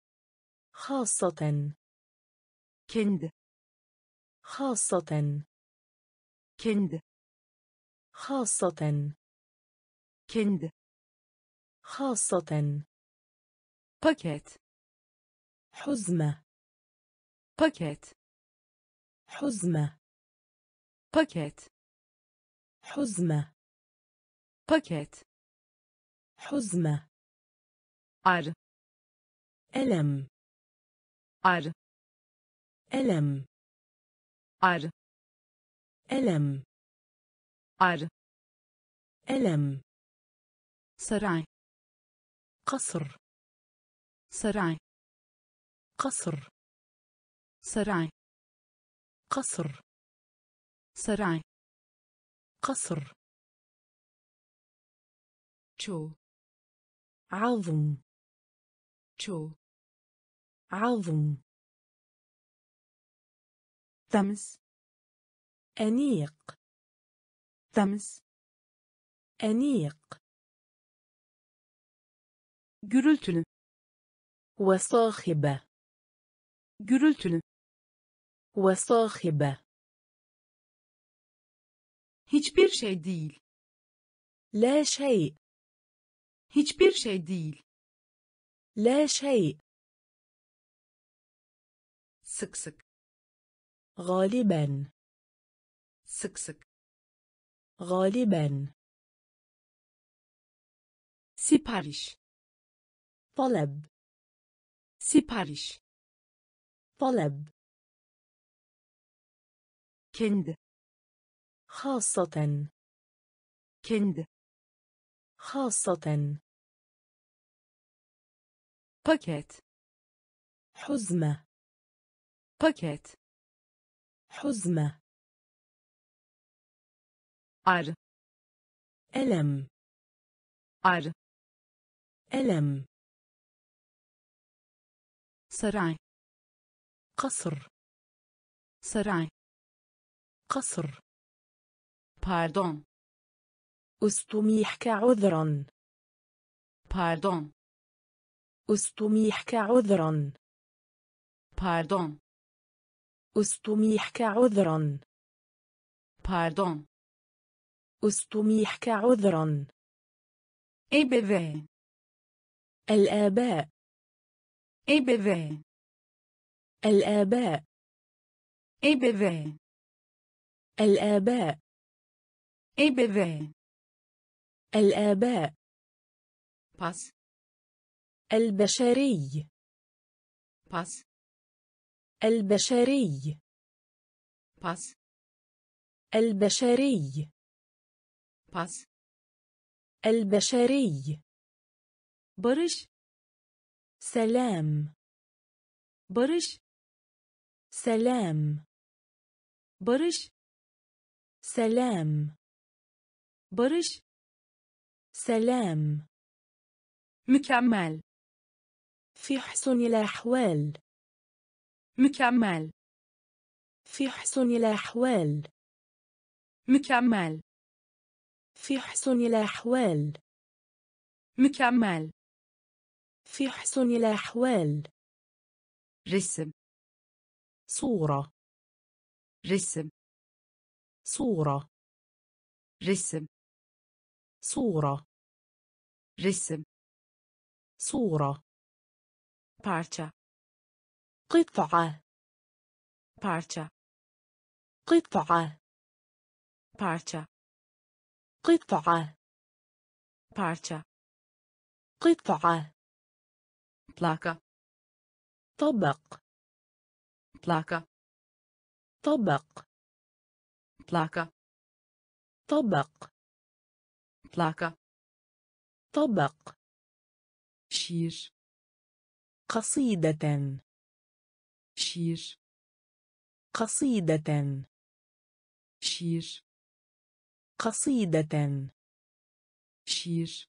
B: خاصة
A: kendi
B: خاصة
A: kendi
B: خاصة
A: kendi
B: خاصة
A: paket
B: حزمة
A: paket
B: حزمة
A: paket
B: حزمة
A: paket
B: حزمة
A: ar
B: ألم
A: ar
B: ألم
A: ar
B: ألم
A: ar
B: ألم
A: saray
B: قصر
A: saray
B: قصر
A: saray
B: قصر
A: saray
B: قصر
A: çoğu
B: عظم
A: çoğu
B: عظم
A: temiz
B: أنيق
A: temiz
B: أنيق
A: gürültülü
B: وصاخبة
A: gürültülü
B: وصاخبة
A: hiçbir şey değil
B: لا شيء
A: hiçbir şey değil
B: لا شيء
A: sık sık
B: غالبا
A: sık sık
B: غالبا
A: sipariş
B: طلب
A: sipariş
B: طلب
A: kendi
B: خاصة
A: kendi
B: خاصة
A: paket
B: حزمة
A: paket
B: حزمة
A: ar
B: ألم
A: ar
B: ألم
A: saray
B: قصر
A: saray
B: قصر
A: pardon
B: أستميحك عذرا
A: pardon
B: أستميحك عذرا
A: pardon
B: أستميحك عذرا
A: pardon
B: أستميحك عذرا
A: ebeveyn
B: الآباء
A: ebeveyn
B: الآباء
A: ebeveyn
B: الآباء
A: ebeveyn
B: الآباء
A: pas
B: البشري
A: pas
B: البشري
A: pas
B: البشري
A: pas
B: البشري
A: barış
B: سلام
A: barış
B: سلام
A: barış
B: سلام
A: barış
B: سلام
A: mükemmel
B: في حسن الأحوال
A: mükemmel
B: في أحسن الأحوال.
A: mükemmel,
B: في أحسن الأحوال.
A: mükemmel,
B: في أحسن الأحوال.
A: resim,
B: صورة.
A: resim,
B: صورة.
A: resim,
B: صورة.
A: resim,
B: صورة.
A: parça,
B: قطعة.
A: parça,
B: قطعة.
A: parça,
B: قطعة.
A: parça,
B: قطعة.
A: plaka,
B: طبق.
A: plaka,
B: طبق.
A: plaka,
B: طبق.
A: plaka,
B: طبق.
A: şiir,
B: قصيدة.
A: şiir,
B: قصيدة.
A: şiir,
B: قصيدة.
A: şiir,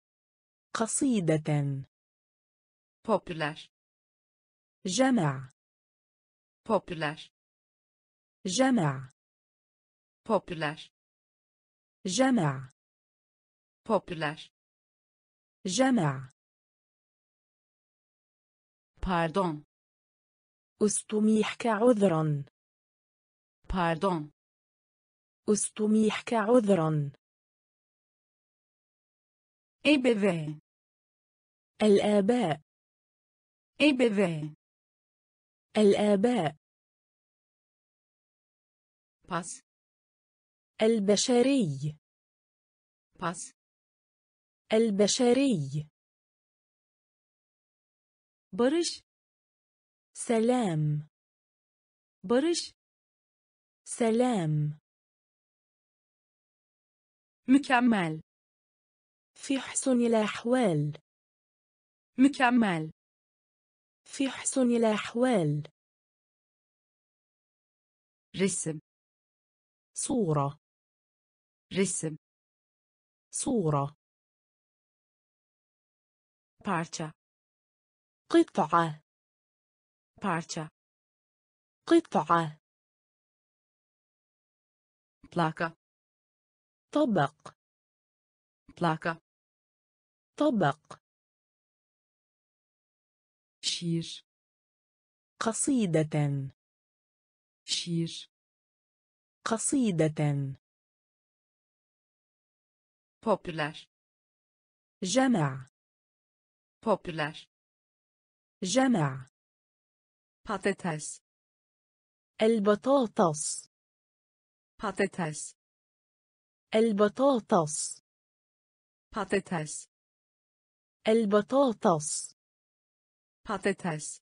B: قصيدة.
A: popüler,
B: جمع.
A: popüler,
B: جمع.
A: popüler,
B: جمع.
A: popüler,
B: جمع.
A: pardon,
B: أستميحك عذرا.
A: pardon,
B: أستميحك عذرا.
A: ebeveyn,
B: الآباء.
A: ebeveyn,
B: الآباء.
A: pas,
B: البشري.
A: pas,
B: البشري.
A: barış,
B: سلام.
A: barış,
B: سلام.
A: mükemmel,
B: في أحسن الأحوال.
A: mükemmel,
B: في أحسن الأحوال.
A: resim,
B: صورة.
A: resim,
B: صورة.
A: parça,
B: قطعة.
A: parça,
B: قطعة.
A: plaka,
B: طبق.
A: plaka,
B: طبق.
A: şiir,
B: قصيدة.
A: şiir,
B: قصيدة.
A: popüler,
B: جمع.
A: popüler,
B: جمع.
A: patates,
B: البطاطس.
A: patates,
B: البطاطس.
A: patates,
B: البطاطس.
A: patates,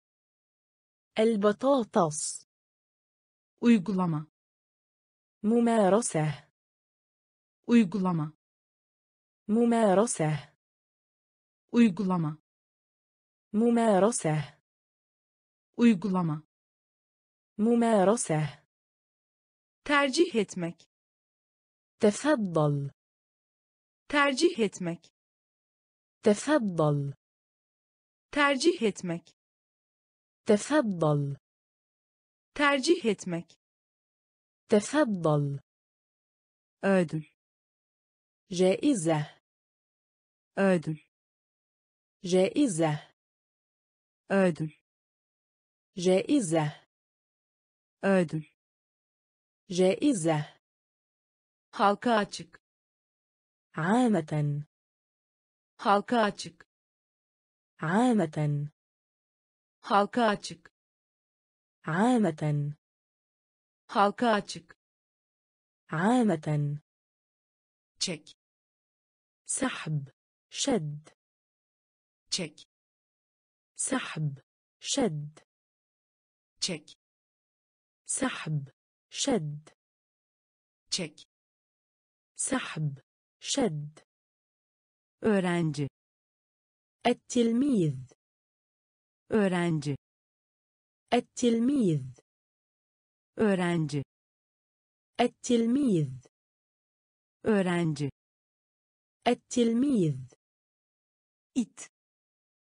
B: البطاطس.
A: uygulama,
B: ممارسة.
A: uygulama,
B: ممارسة.
A: uygulama,
B: ممارسة.
A: uygulama,
B: ممارسة.
A: tercih etmek,
B: تفضل.
A: tercih etmek,
B: تفضل.
A: tercih etmek,
B: تفضل.
A: tercih etmek,
B: تفضل.
A: ödül,
B: جائزة.
A: ödül,
B: جائزة.
A: ödül,
B: جائزة.
A: ödül,
B: جائزة.
A: halka açık,
B: عامة.
A: halka açık,
B: عامة.
A: halka açık,
B: عامة.
A: halka açık,
B: عامة.
A: çek,
B: سحب. شد.
A: çek,
B: سحب. شد.
A: çek,
B: سحب. شد.
A: çek,
B: سحب. شد.
A: öğrenci,
B: التلميذ.
A: öğrenci,
B: التلميذ.
A: öğrenci,
B: التلميذ.
A: öğrenci,
B: التلميذ.
A: it,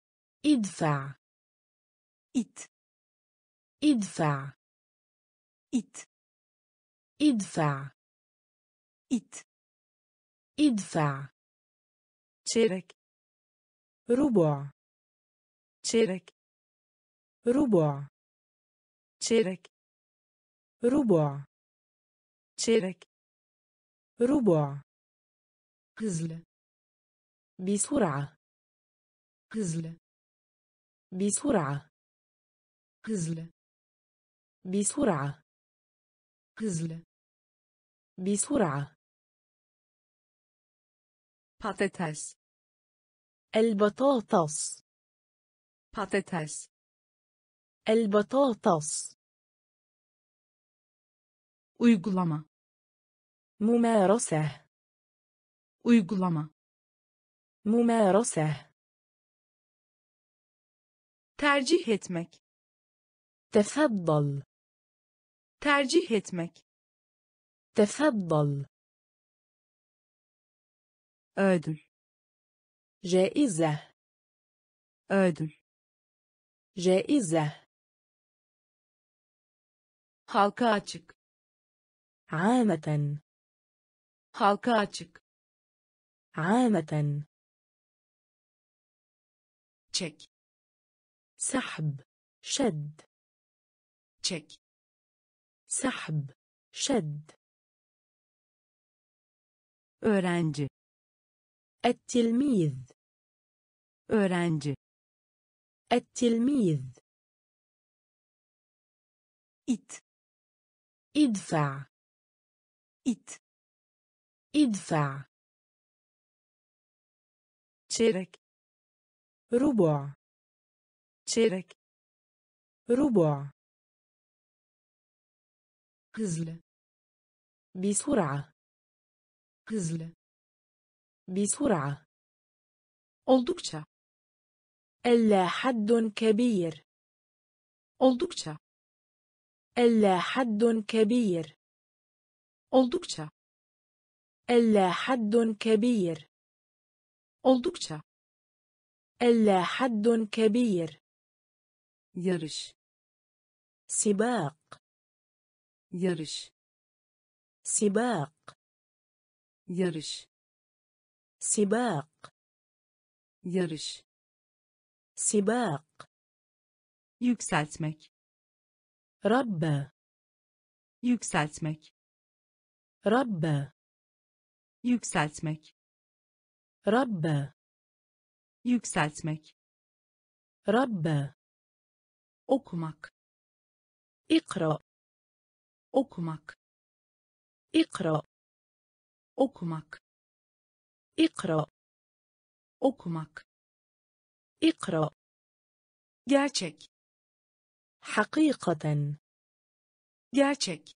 B: ادفع.
A: it,
B: ادفع.
A: it
B: ادفع
A: it
B: ادفع
A: çeyrek
B: ربع
A: çeyrek
B: ربع
A: çeyrek
B: ربع
A: çeyrek
B: ربع
A: hızlı
B: بسرعة
A: hızlı
B: بسرعة
A: hızlı
B: بسرعة
A: hızlı
B: بسرعة
A: patates
B: البطاطس
A: patates
B: البطاطس
A: uygulama
B: ممارسة
A: uygulama
B: ممارسة
A: tercih etmek
B: تفضل
A: tercih etmek
B: تفضل
A: ödül
B: جائزة
A: ödül
B: جائزة
A: halka açık
B: عامة
A: halka açık
B: عامة
A: çek
B: سحب شد
A: çek
B: سحب شد
A: öğrenci
B: التلميذ
A: öğrenci
B: التلميذ
A: it
B: ادفع
A: it
B: ادفع
A: çeyrek
B: ربع
A: çeyrek
B: ربع
A: hızlı
B: بسرعة
A: hızlı
B: بسرعة
A: oldukça
B: إلا حد كبير
A: oldukça
B: إلا حد كبير
A: oldukça
B: إلا حد كبير
A: oldukça
B: إلا حد كبير
A: yarış
B: سباق
A: yarış
B: سباق
A: yarış
B: سباق
A: yarış
B: سباق
A: yükseltmek
B: ربى
A: yükseltmek
B: ربى
A: yükseltmek
B: ربى
A: yükseltmek
B: ربى
A: okumak
B: اقرأ
A: okumak
B: اقرأ
A: okumak
B: اقرأ
A: okumak
B: اقرأ
A: gerçek
B: حقيقة
A: gerçek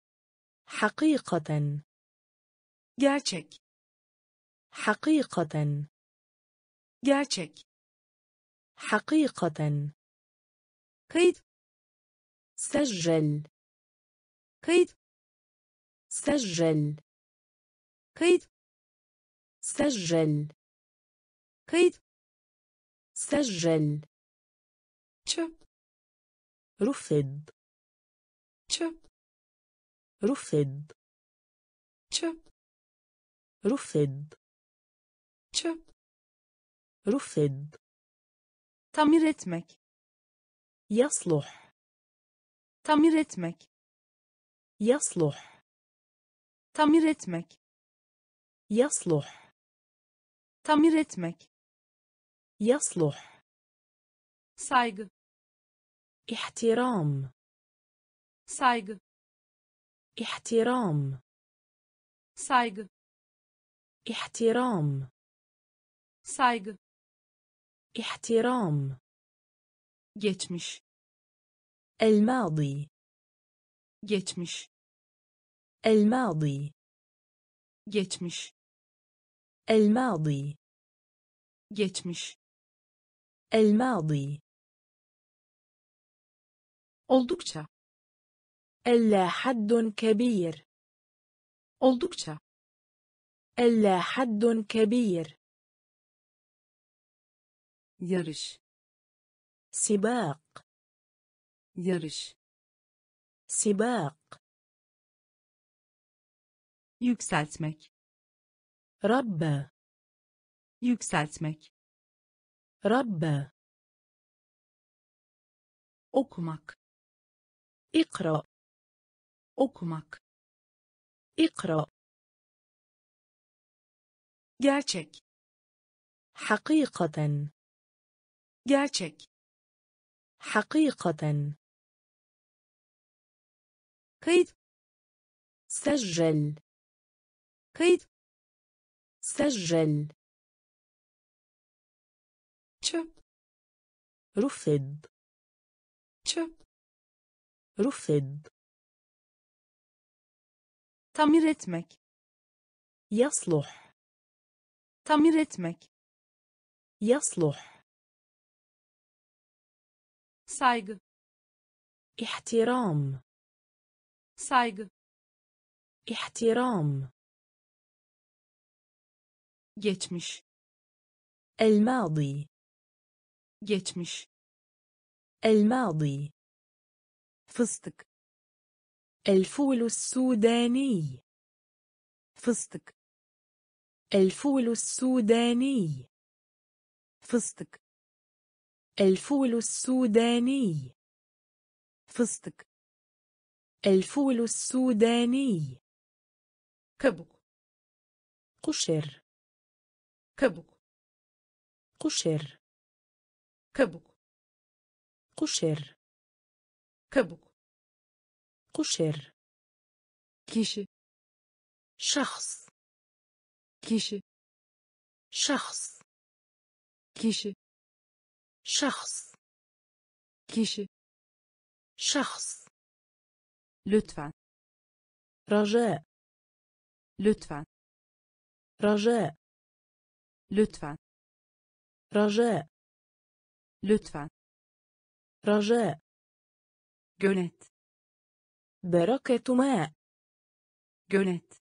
B: حقيقة
A: gerçek
B: حقيقة
A: gerçek
B: حقيقة
A: kayıt
B: سجل
A: kayıt
B: سجل
A: kayıt
B: سجل
A: kayıt
B: سجل
A: çöp
B: رفض
A: çöp
B: رفض
A: çöp
B: رفض
A: çöp
B: رفض
A: tamir etmek
B: يصلح
A: tamir etmek
B: يصلح
A: tamir etmek
B: يصلح
A: tamir etmek
B: يصلح
A: saygı
B: احترام
A: saygı
B: احترام
A: saygı
B: احترام
A: saygı
B: احترام
A: geçmiş
B: الماضي
A: geçmiş
B: الماضي
A: geçmiş
B: الماضي
A: geçmiş
B: الماضي
A: oldukça
B: إلا حد كبير
A: oldukça
B: إلا حد كبير
A: yarış
B: سباق
A: yarış
B: سباق.
A: yükseltmek,
B: ربى.
A: yükseltmek,
B: ربى.
A: okumak,
B: اقرأ.
A: okumak,
B: اقرأ.
A: gerçek,
B: حقيقة.
A: gerçek,
B: حقيقة.
A: kayıt,
B: سجل.
A: kayıt,
B: سجل.
A: çöp,
B: رفض.
A: çöp,
B: رفض.
A: tamir etmek,
B: يصلح.
A: tamir etmek,
B: يصلح.
A: saygı,
B: احترام.
A: saygı,
B: احترام.
A: geçmiş,
B: الماضي.
A: geçmiş,
B: الماضي.
A: fıstık,
B: الفول السوداني.
A: fıstık,
B: الفول السوداني.
A: fıstık,
B: الفول السوداني.
A: fıstık,
B: الفول السوداني.
A: kabuk,
B: قشر.
A: kabuk,
B: قشر.
A: kabuk,
B: قشر.
A: kabuk,
B: قشر.
A: kişi,
B: شخص.
A: kişi,
B: شخص.
A: kişi,
B: شخص.
A: kişi,
B: شخص.
A: lütfen,
B: رجاء.
A: lütfen,
B: رجاء.
A: lütfen,
B: رجاء.
A: lütfen,
B: رجاء.
A: gölet,
B: بركة ماء.
A: gölet,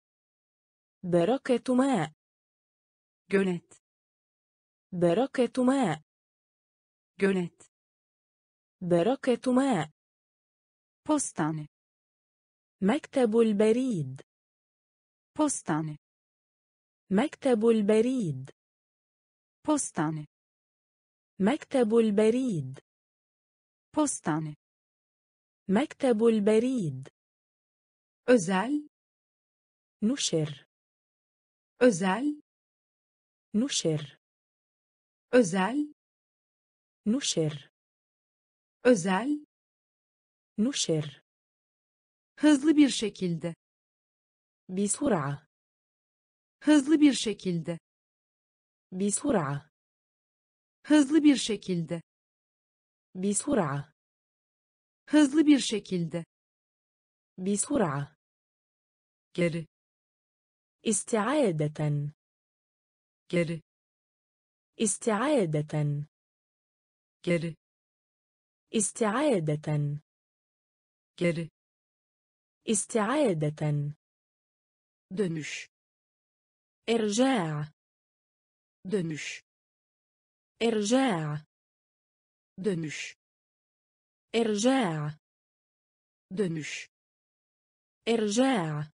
B: بركة ماء.
A: gölet,
B: بركة ماء.
A: gölet,
B: بركة ماء.
A: postane,
B: مكتب البريد.
A: postane,
B: مكتب البريد.
A: postane,
B: مكتب البريد.
A: postane,
B: مكتب البريد.
A: özel,
B: نشر.
A: özel,
B: نشر.
A: özel,
B: نشر.
A: özel,
B: نشر.
A: hızlı bir şekilde,
B: بسرعة.
A: hızlı bir şekilde,
B: بسرعة.
A: hızlı bir şekilde,
B: بسرعة.
A: hızlı bir şekilde,
B: بسرعة.
A: geri,
B: استعادة.
A: geri,
B: استعادة.
A: geri,
B: استعادة.
A: geri,
B: استعادة.
A: dönüş,
B: إرجاع.
A: dönüş,
B: إرجاع.
A: dönüş,
B: إرجاع.
A: dönüş,
B: إرجاع.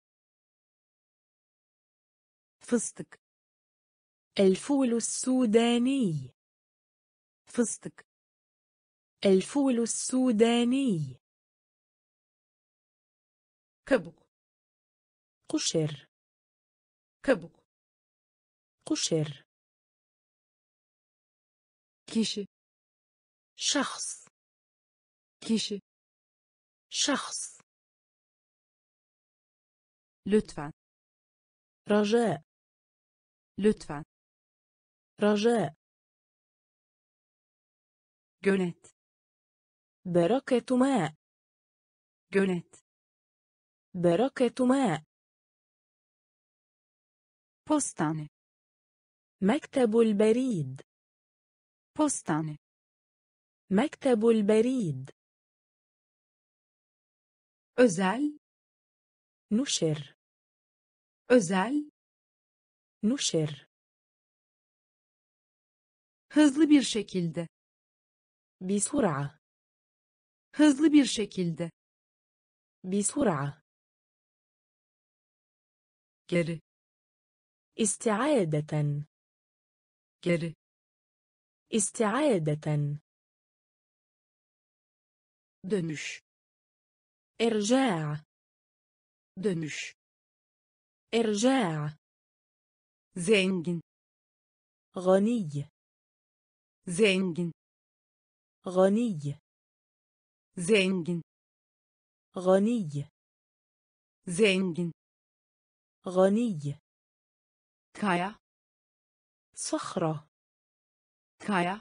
A: fıstık,
B: الفول السوداني.
A: fıstık,
B: الفول السوداني.
A: kabuk,
B: قشر.
A: kabuk,
B: قشر.
A: kişi,
B: شخص.
A: kişi,
B: شخص.
A: lütfen,
B: رجاء.
A: lütfen,
B: رجاء.
A: gölet,
B: بركة ماء.
A: gölet,
B: بركة ماء.
A: postane,
B: مكتب البريد.
A: postane,
B: مكتب البريد.
A: özel,
B: نشر.
A: özel,
B: نشر.
A: hızlı bir şekilde,
B: بسرعة.
A: hızlı bir şekilde,
B: بسرعة.
A: geri
B: استعادة.
A: geri
B: استعادة.
A: dönüş
B: إرجاع.
A: dönüş
B: إرجاع.
A: zengin
B: غني.
A: zengin
B: غني.
A: zengin
B: غني.
A: zengin
B: غني.
A: kaya
B: صخرة.
A: kaya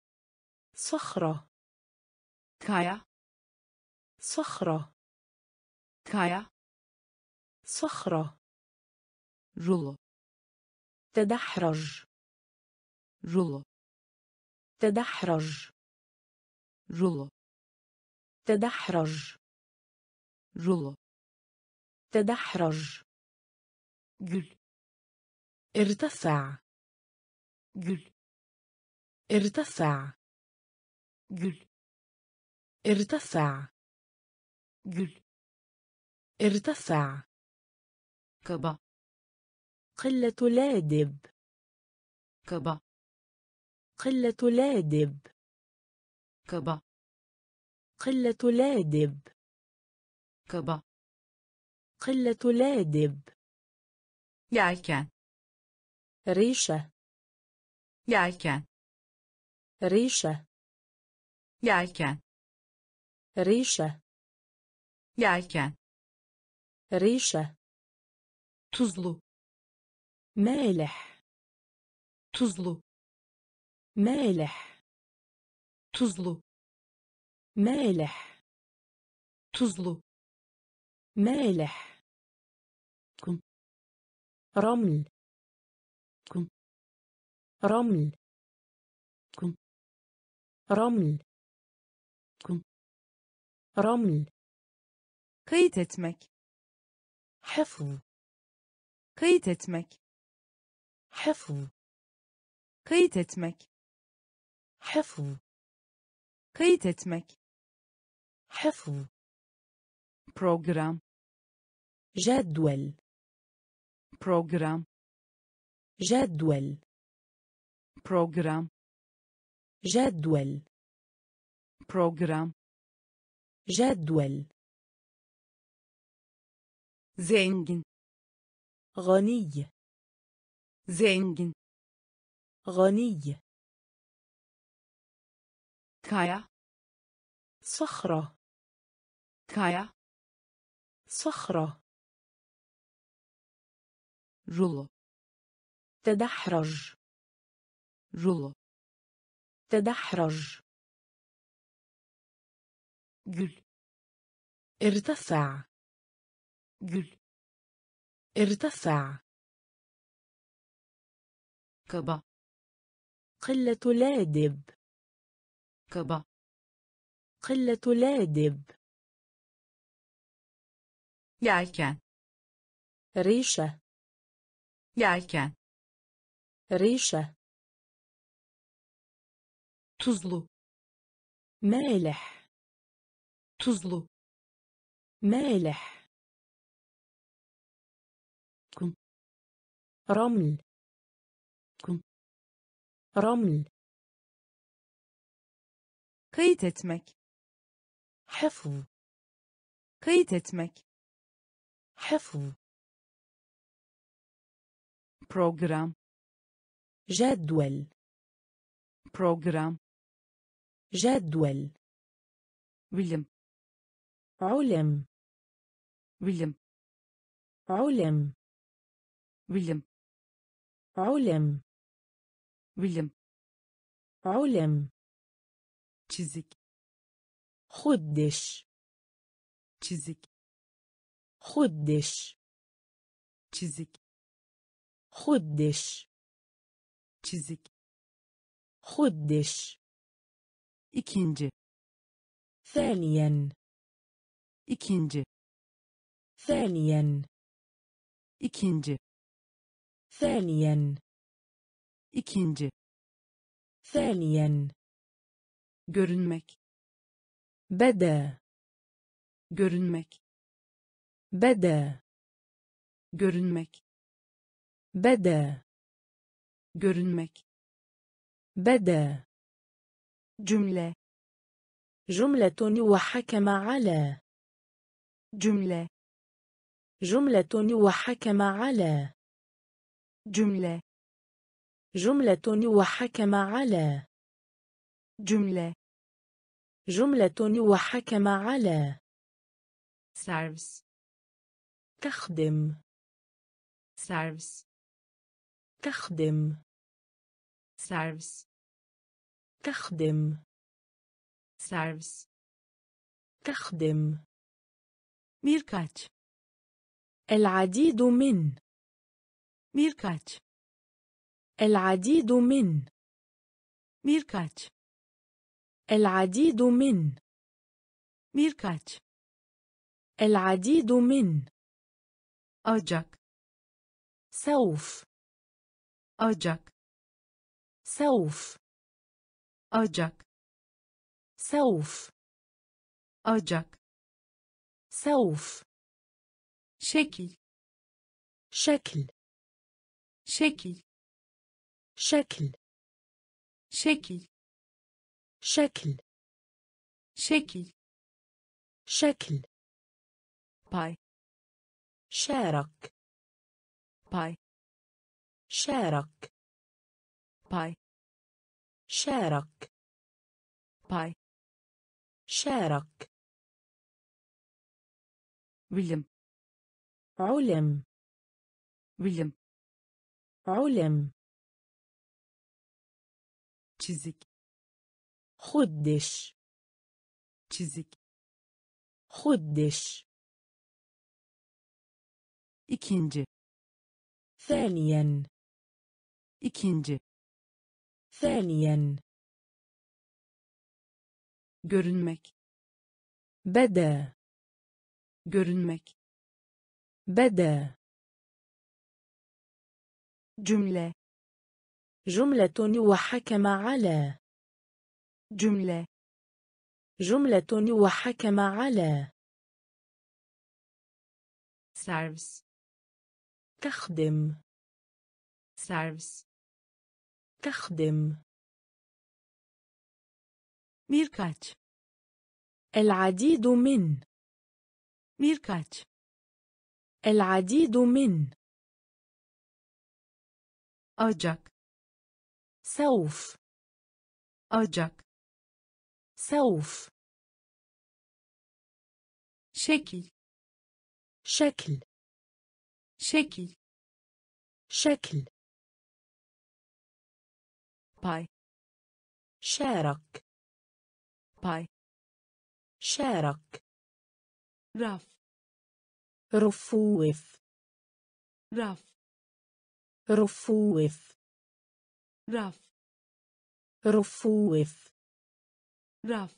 B: صخرة.
A: kaya
B: صخرة.
A: kaya
B: صخرة.
A: rulo
B: تدحرج.
A: rulo
B: تدحرج.
A: rulo
B: تدحرج.
A: rulo
B: تدحرج.
A: gül
B: ارتفع.
A: gül
B: ارتفع.
A: gül
B: ارتفع.
A: gül
B: ارتفع.
A: kaba
B: قلة لادب.
A: kaba
B: قلة لادب.
A: kaba
B: قلة لادب.
A: kaba
B: قلة لادب.
A: yelken
B: ريشة.
A: yelken
B: ريشة.
A: yelken
B: ريشة.
A: yelken
B: ريشة.
A: tuzlu
B: مالح.
A: tuzlu
B: مالح.
A: tuzlu
B: مالح.
A: tuzlu
B: مالح.
A: kum
B: رمل.
A: kum
B: رمل.
A: kum
B: رمل.
A: kum
B: رمل.
A: kayıt etmek
B: حفظ.
A: kayıt etmek
B: حفظ.
A: kayıt etmek
B: حفظ.
A: kayıt etmek
B: حفظ.
A: program
B: جدول.
A: program
B: جدول.
A: program
B: جدول.
A: program
B: جدول.
A: zengin
B: غني.
A: zengin
B: غني.
A: kaya
B: صخرة.
A: kaya
B: صخرة.
A: rulo
B: تدحرج.
A: rulo
B: تدحرج.
A: gül
B: ارتفع.
A: gül
B: ارتفع.
A: kaba
B: قلة لادب.
A: kaba
B: قلة لادب.
A: yelken
B: ريشة.
A: yelken
B: ريشة.
A: tuzlu
B: مالح.
A: tuzlu
B: مالح.
A: kum
B: رمل.
A: kum
B: رمل.
A: kayıt etmek
B: حفظ.
A: kayıt etmek
B: حفظ.
A: program
B: جدول.
A: program
B: جدول.
A: bilim
B: علم.
A: bilim
B: علم.
A: bilim
B: علم.
A: bilim
B: علم.
A: çizik
B: خدش.
A: çizik
B: خدش.
A: çizik
B: خدش.
A: çizik
B: خدش.
A: ikinci
B: ثانيا.
A: ikinci
B: ثانيا.
A: ikinci
B: ثانيا.
A: ikinci
B: ثانيا.
A: görünmek
B: بدا.
A: görünmek
B: بدا
A: görünmek,
B: بدا
A: görünmek,
B: بدا
A: cümle,
B: جملة وحكم على
A: cümle,
B: جملة وحكم على
A: cümle,
B: جملة وحكم على
A: cümle,
B: جملة وحكم على
A: servis,
B: تخدم
A: servis,
B: تخدم
A: servis,
B: تخدم
A: servis,
B: تخدم
A: birkaç,
B: العديد من
A: birkaç,
B: العديد من
A: birkaç,
B: العديد من
A: birkaç,
B: العديد من
A: ocak,
B: سوف
A: ocak,
B: سوف
A: ocak,
B: سوف
A: ocak,
B: سوف
A: şekil,
B: شكل
A: şekil,
B: شكل
A: şekil,
B: شكل
A: şekil,
B: شكل
A: pay,
B: شارك
A: pay,
B: شارك
A: pay,
B: شارك
A: pay,
B: شارك
A: bilim,
B: علم
A: bilim,
B: علم
A: çizik,
B: خدش
A: çizik,
B: خدش
A: ikinci,
B: ثانيا
A: ikinci,
B: ثانيا
A: görünmek,
B: بدا
A: görünmek,
B: بدا
A: cümle,
B: جملة وحكم على
A: cümle,
B: جملة وحكم على
A: servis,
B: تخدم
A: servis,
B: تخدم
A: birkaç,
B: العديد من
A: birkaç,
B: العديد من
A: ocak,
B: سوف
A: ocak,
B: سوف
A: şekil,
B: شكل
A: şekil,
B: شكل
A: pay,
B: شارك
A: pay,
B: شارك
A: raf,
B: رفوف
A: raf,
B: رفوف
A: raf,
B: رفوف
A: raf,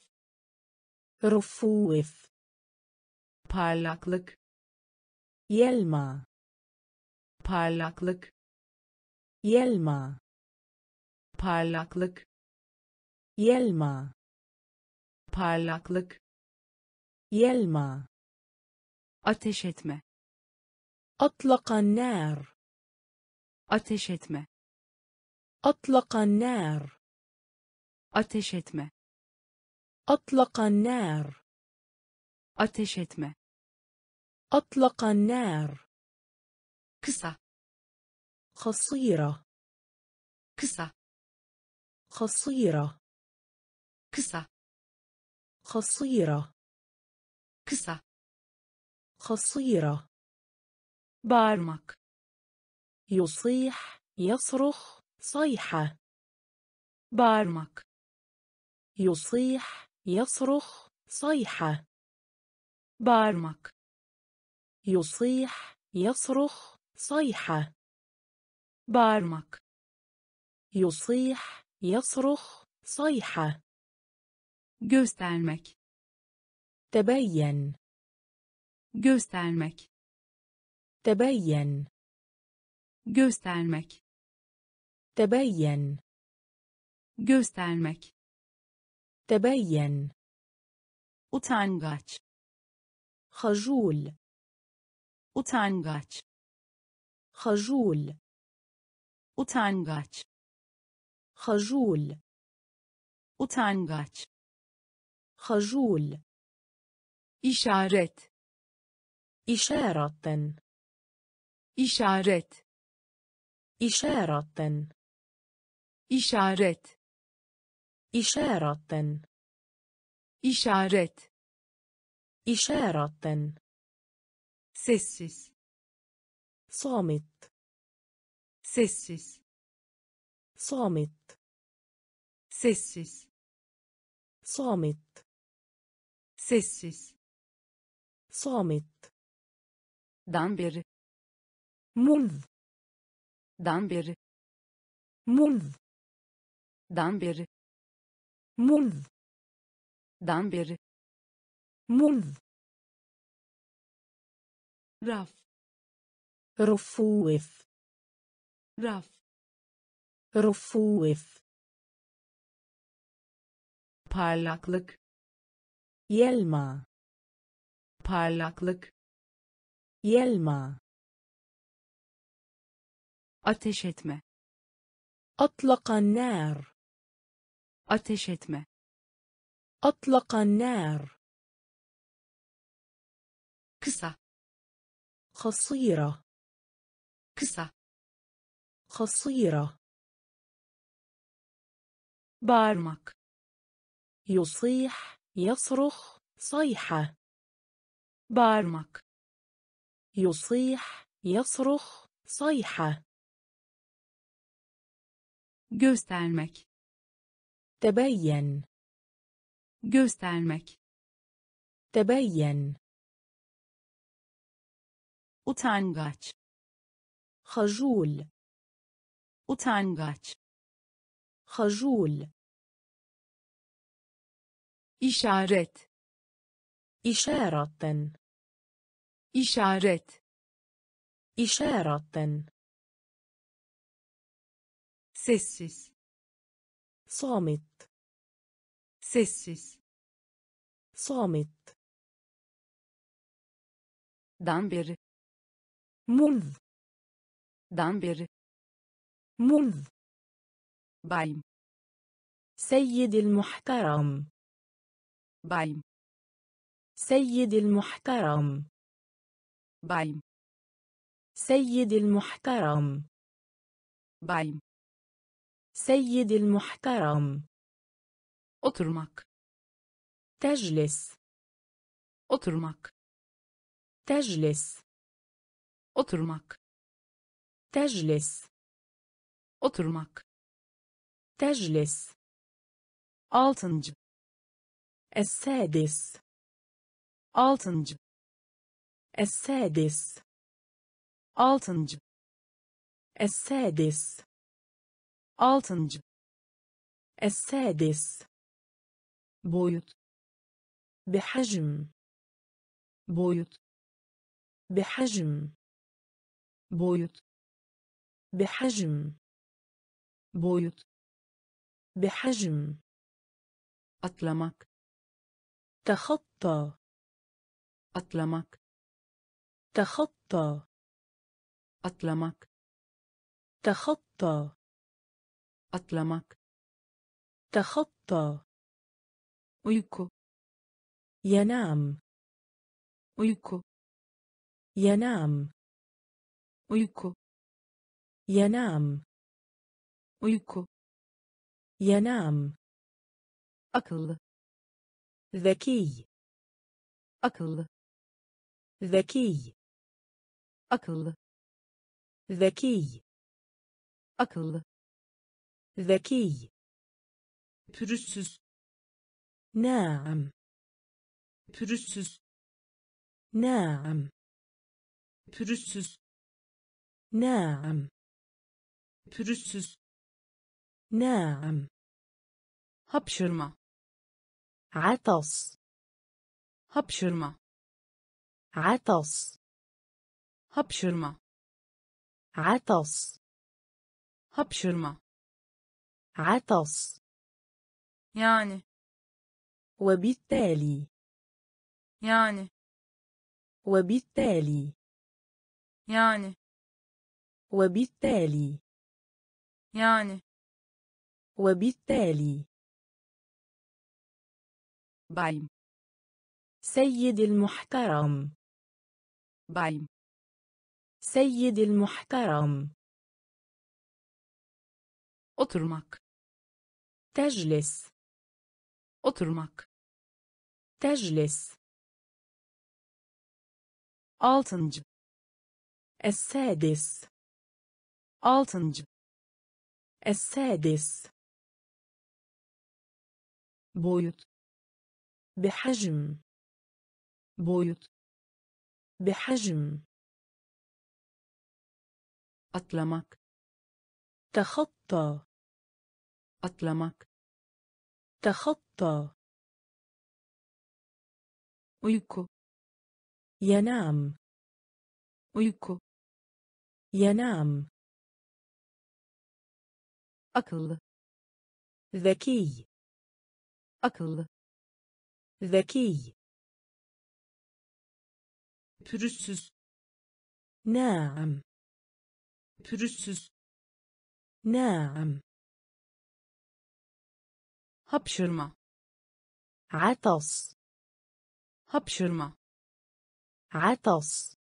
B: رفوف
A: parlaklık,
B: يلمع
A: parlaklık,
B: يلمع
A: parlaklık,
B: يلمع
A: parlaklık,
B: يلمع
A: ateş etme,
B: أطلق النار
A: ateş etme,
B: أطلق النار
A: ateş etme,
B: أطلق النار
A: ateş etme,
B: أطلق النار
A: kısa,
B: قصيرة
A: kısa,
B: قصيرة
A: kısa,
B: قصيرة
A: kısa,
B: قصيرة
A: bağırmak,
B: يصيح يصرخ صيحة
A: bağırmak,
B: يصيح يصرخ صيحة
A: bağırmak,
B: يصيح يصرخ صيحة
A: bağırmak,
B: يصيح يصرخ صيحة
A: göstermek,
B: تبين
A: göstermek,
B: تبين
A: göstermek,
B: تبين
A: göstermek,
B: تبين
A: utangaç,
B: خجول
A: utangaç,
B: خجول
A: utangaç,
B: خجول
A: utangaç,
B: خجول
A: işaret,
B: إشارة
A: işaret,
B: إشارة
A: işaret,
B: إشارة
A: işaret,
B: إشارة
A: sessiz,
B: صامت
A: sessiz,
B: صامت
A: sessiz,
B: صامت
A: sessiz,
B: صامت
A: dan beri,
B: منذ
A: dan beri,
B: منذ
A: dan beri,
B: منذ
A: dan beri,
B: منذ
A: raf,
B: رفوف
A: raf,
B: رفوف
A: parlaklık,
B: يلمع
A: parlaklık,
B: يلمع
A: ateş etme,
B: أطلق النار
A: ateş etme,
B: أطلق النار
A: kısa,
B: قصيرة
A: kısa,
B: قصيرة
A: bağırmak,
B: يصيح يصرخ صيحة
A: bağırmak,
B: يصيح يصرخ صيحة
A: göstermek,
B: تبين
A: göstermek,
B: تبين
A: utangaç,
B: خجول
A: utangaç,
B: خجول
A: işaret,
B: إشارة
A: işaret,
B: إشارة
A: sessiz,
B: صامت
A: sessiz,
B: صامت
A: dan beri,
B: منذ
A: dan beri,
B: منذ
A: bayım,
B: سيد المحترم
A: bayım,
B: سيد المحترم
A: bayım,
B: سيد المحترم
A: bayım,
B: سيد المحترم
A: oturmak,
B: تجلس
A: oturmak,
B: تجلس
A: oturmak,
B: تجلس
A: oturmak,
B: تجلس
A: altıncı,
B: السادس
A: altıncı,
B: السادس
A: altıncı,
B: السادس
A: altıncı,
B: السادس
A: boyut,
B: بحجم
A: boyut,
B: بحجم
A: boyut,
B: بحجم
A: boyut,
B: بحجم
A: atlamak,
B: تخطى
A: atlamak,
B: تخطى
A: atlamak,
B: تخطى
A: atlamak,
B: تخطى
A: uyku,
B: ينام
A: uyku,
B: ينام
A: uyku,
B: ينام
A: uyku,
B: ينام
A: akıllı,
B: ذكي
A: akıllı,
B: ذكي
A: akıllı,
B: ذكي
A: akıllı,
B: ذكي
A: pürüzsüz,
B: ناعم
A: pürüzsüz,
B: ناعم
A: pürüzsüz,
B: ناعم
A: pürüzsüz,
B: ناعم
A: hapşırma,
B: عطس
A: hapşırma,
B: عطس
A: hapşırma,
B: عطس
A: hapşırma,
B: عطس
A: yani,
B: وبالتالي
A: yani,
B: وبالتالي
A: yani
B: وبالتالي
A: yani
B: وبالتالي
A: bayım
B: سيد المحترم
A: bayım
B: سيد المحترم
A: oturmak
B: تجلس
A: oturmak
B: تجلس
A: altıncı
B: السادس
A: altıncı
B: السادس
A: boyut
B: بحجم
A: boyut
B: بحجم
A: atlamak
B: تخطى
A: atlamak
B: تخطى
A: uyku
B: ينام
A: uyku
B: ينام
A: akıllı
B: ذكي
A: akıllı
B: ذكي
A: pürüzsüz
B: ناعم
A: pürüzsüz
B: ناعم
A: hapşırma
B: عطس
A: hapşırma
B: عطس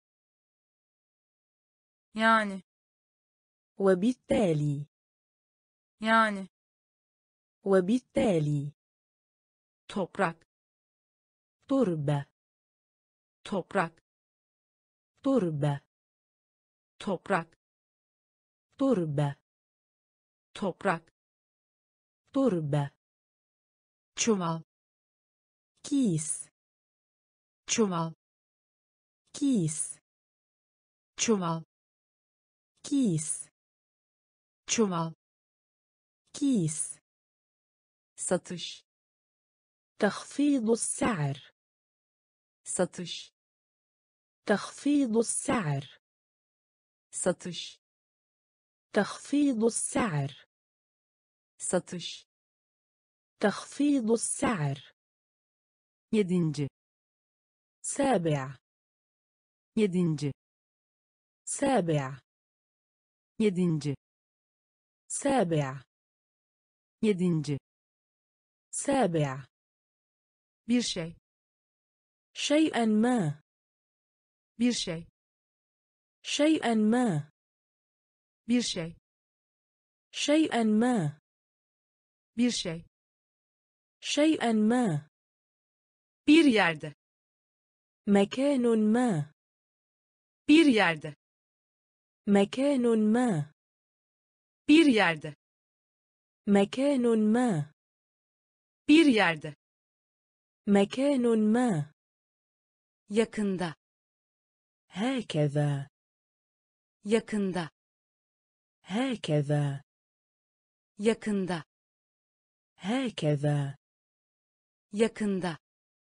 A: yani
B: وبالتالي
A: yani
B: وبالتالي
A: toprak
B: تربة
A: toprak
B: تربة
A: toprak
B: تربة
A: toprak
B: تربة
A: çuval
B: كيس
A: çuval
B: كيس
A: çuval
B: كيس
A: çuval
B: كيس
A: satış
B: تخفيض السعر
A: satış
B: تخفيض السعر
A: satış
B: تخفيض السعر
A: satış
B: تخفيض السعر
A: yedinci
B: سابع
A: yedinci
B: سابع
A: yedinci
B: سابع
A: yedinci
B: سابع
A: bir şey
B: شيئا ما
A: bir şey
B: شيئا ما
A: bir şey
B: شيئا ما
A: bir şey
B: شيئا ما
A: bir yerde
B: مكان ما
A: bir yerde
B: مكان ما
A: bir yerde
B: مكان ما
A: bir yerde
B: مكان ما
A: yakında
B: هكذا
A: yakında
B: هكذا
A: yakında
B: هكذا
A: yakında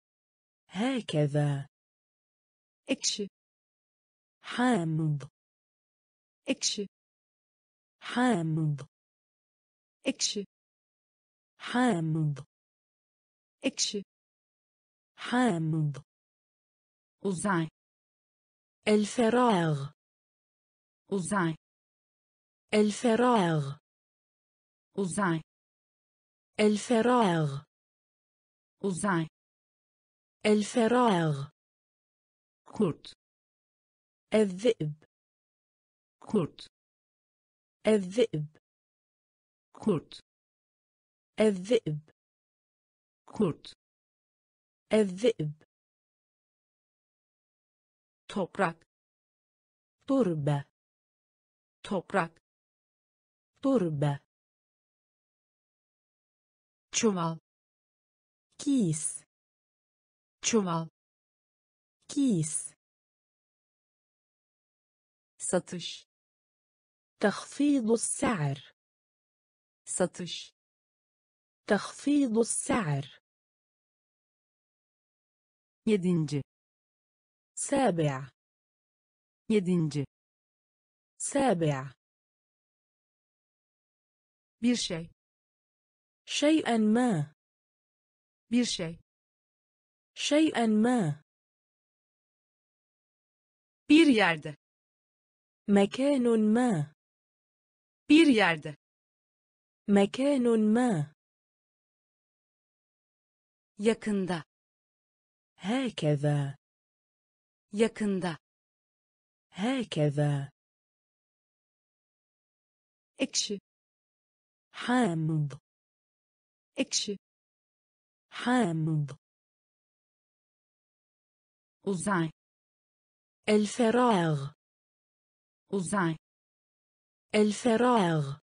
B: هكذا
A: ekşi
B: حامض
A: ekşi
B: حامض
A: ekşi
B: حامض
A: ekşi
B: حامض
A: uzay
B: الفراغ
A: uzay
B: الفراغ
A: uzay
B: الفراغ
A: uzay
B: الفراغ
A: kurt
B: الذئب
A: kurt
B: الذئب
A: kurt
B: الذئب
A: kurt
B: الذئب
A: toprak
B: تربة
A: toprak
B: تربة
A: çuval
B: كيس
A: çuval
B: كيس
A: satış
B: تخفيض السعر
A: satış
B: تخفيض السعر
A: yedinci
B: سابع
A: yedinci
B: سابع
A: bir şey
B: شيئا ما
A: bir şey
B: شيئا ما
A: bir yerde
B: مكان ما.
A: bir yerde,
B: مكان ما.
A: yakında,
B: هكذا.
A: yakında,
B: هكذا.
A: ekşi,
B: حامض.
A: ekşi,
B: حامض.
A: uzay,
B: الفراغ.
A: uzay,
B: الفراغ.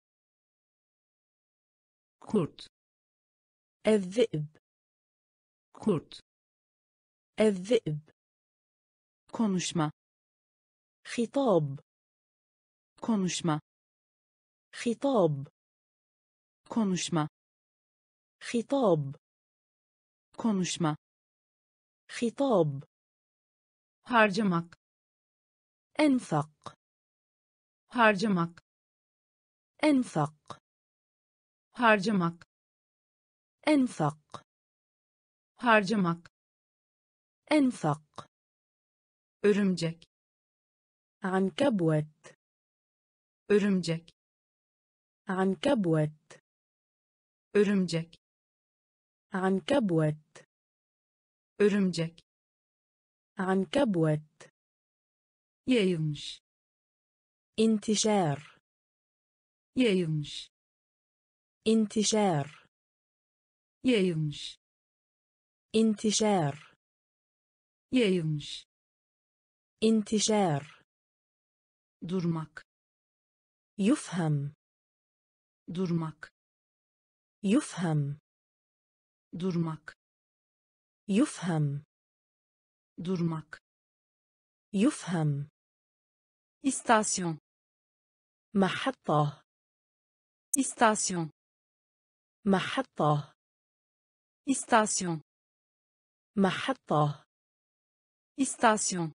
A: kurt,
B: الذئب.
A: kurt,
B: الذئب.
A: konuşma,
B: خطاب.
A: konuşma,
B: خطاب.
A: konuşma,
B: خطاب.
A: konuşma,
B: خطاب.
A: harcamak,
B: أنفق.
A: harcamak,
B: أنفق.
A: harcamak,
B: أنفق.
A: harcamak,
B: أنفق.
A: örümcek,
B: عنكبوت.
A: örümcek,
B: عنكبوت.
A: örümcek,
B: عنكبوت.
A: örümcek,
B: عنكبوت.
A: yayılmış,
B: انتشار.
A: yayılmış,
B: انتشار.
A: yayılmış,
B: انتشار.
A: yayılmış,
B: انتشار.
A: durmak,
B: يفهم.
A: durmak,
B: يفهم.
A: durmak,
B: يفهم.
A: durmak,
B: يفهم.
A: istasyon,
B: محطة.
A: istasyon,
B: محطة.
A: istasyon,
B: محطة.
A: istasyon,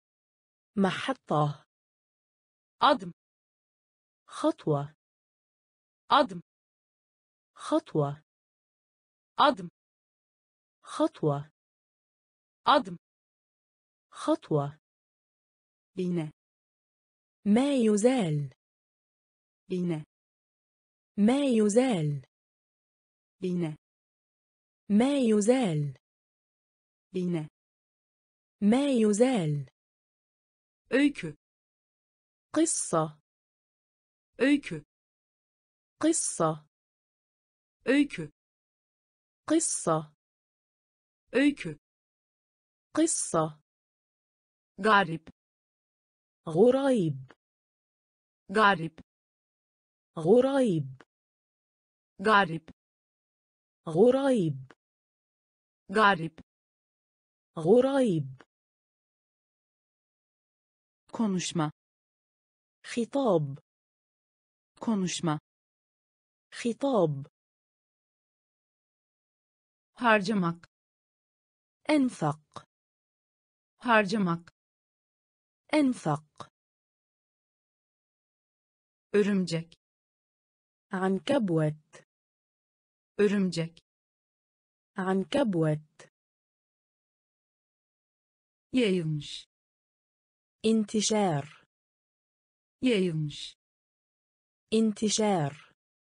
B: محطة.
A: adım,
B: خطوة.
A: adım,
B: خطوة.
A: adım,
B: خطوة.
A: adım,
B: خطوة.
A: iğne,
B: ما يزال.
A: iğne,
B: ما يزال.
A: iğne,
B: ما يزال.
A: iğne,
B: ما يزال.
A: öykü,
B: قصة.
A: öykü,
B: قصة.
A: öykü,
B: قصة.
A: öykü,
B: قصة.
A: garip,
B: غريب.
A: garip,
B: غريب.
A: garip,
B: غريب.
A: garip,
B: غريب.
A: konuşma,
B: خطاب.
A: konuşma,
B: خطاب.
A: harcamak,
B: أنفق.
A: harcamak,
B: أنفق.
A: örümcek,
B: عنكبوت.
A: örümcek,
B: عنكبوت.
A: yayılmış,
B: انتشار.
A: yayılmış,
B: انتشار.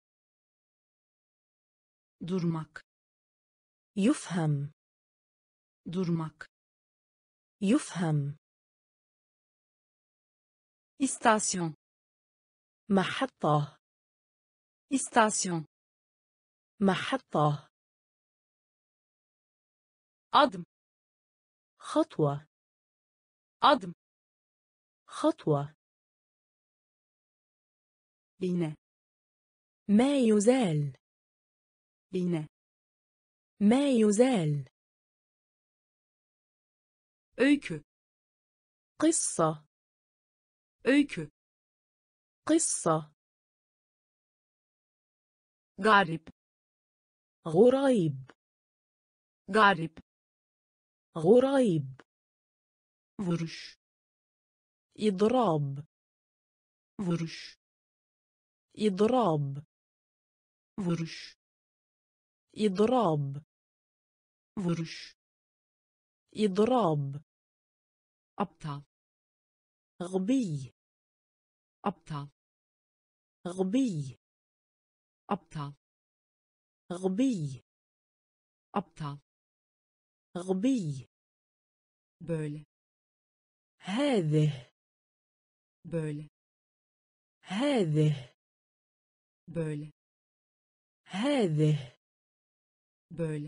A: durmak,
B: يفهم.
A: durmak,
B: يفهم.
A: istasyon,
B: محطة.
A: istasyon,
B: محطة.
A: adım,
B: خطوة.
A: adım,
B: خطوة.
A: iğne,
B: ما يزال.
A: iğne,
B: ما يزال.
A: öykü,
B: قصة.
A: öykü,
B: قصة.
A: garip,
B: غريب.
A: garip,
B: غريب.
A: vuruş,
B: إضراب.
A: vuruş,
B: إضراب.
A: vuruş,
B: إضراب.
A: vuruş,
B: إضراب.
A: aptal,
B: غبي.
A: aptal
B: غبي
A: aptal
B: غبي
A: aptal
B: غبي
A: böyle
B: هذه
A: böyle
B: هذه
A: böyle
B: هذه
A: böyle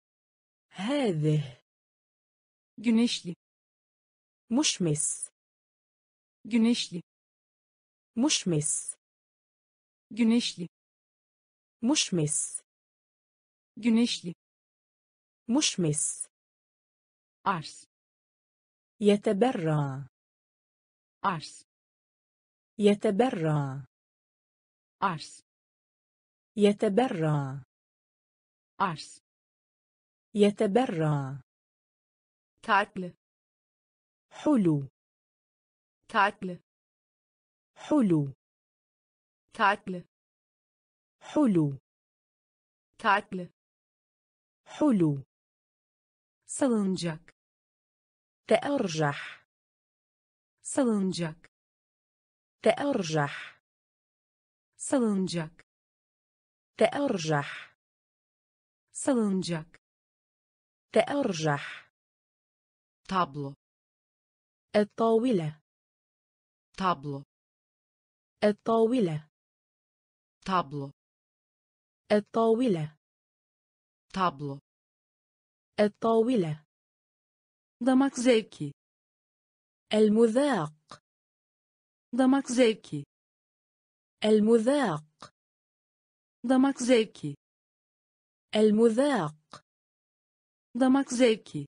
B: هذه
A: güneşli
B: مشمس
A: güneşli
B: مشمس
A: güneşli
B: مشمس
A: güneşli
B: مشمس
A: arz
B: يتبرع
A: arz
B: يتبرع
A: arz
B: يتبرع
A: arz
B: يتبرع
A: tatlı
B: حلو
A: tatlı
B: حلو
A: tatlı
B: حلو
A: tatlı
B: حلو
A: salınacak
B: تأرجح
A: salınacak
B: تأرجح
A: salınacak
B: تأرجح
A: salınacak
B: تأرجح
A: tablo
B: الطاولة
A: tablo
B: الطاولة
A: tablo
B: الطاولة
A: tablo
B: الطاولة
A: damak zevki
B: المذاق
A: damak zevki
B: المذاق
A: damak zevki
B: المذاق
A: damak zevki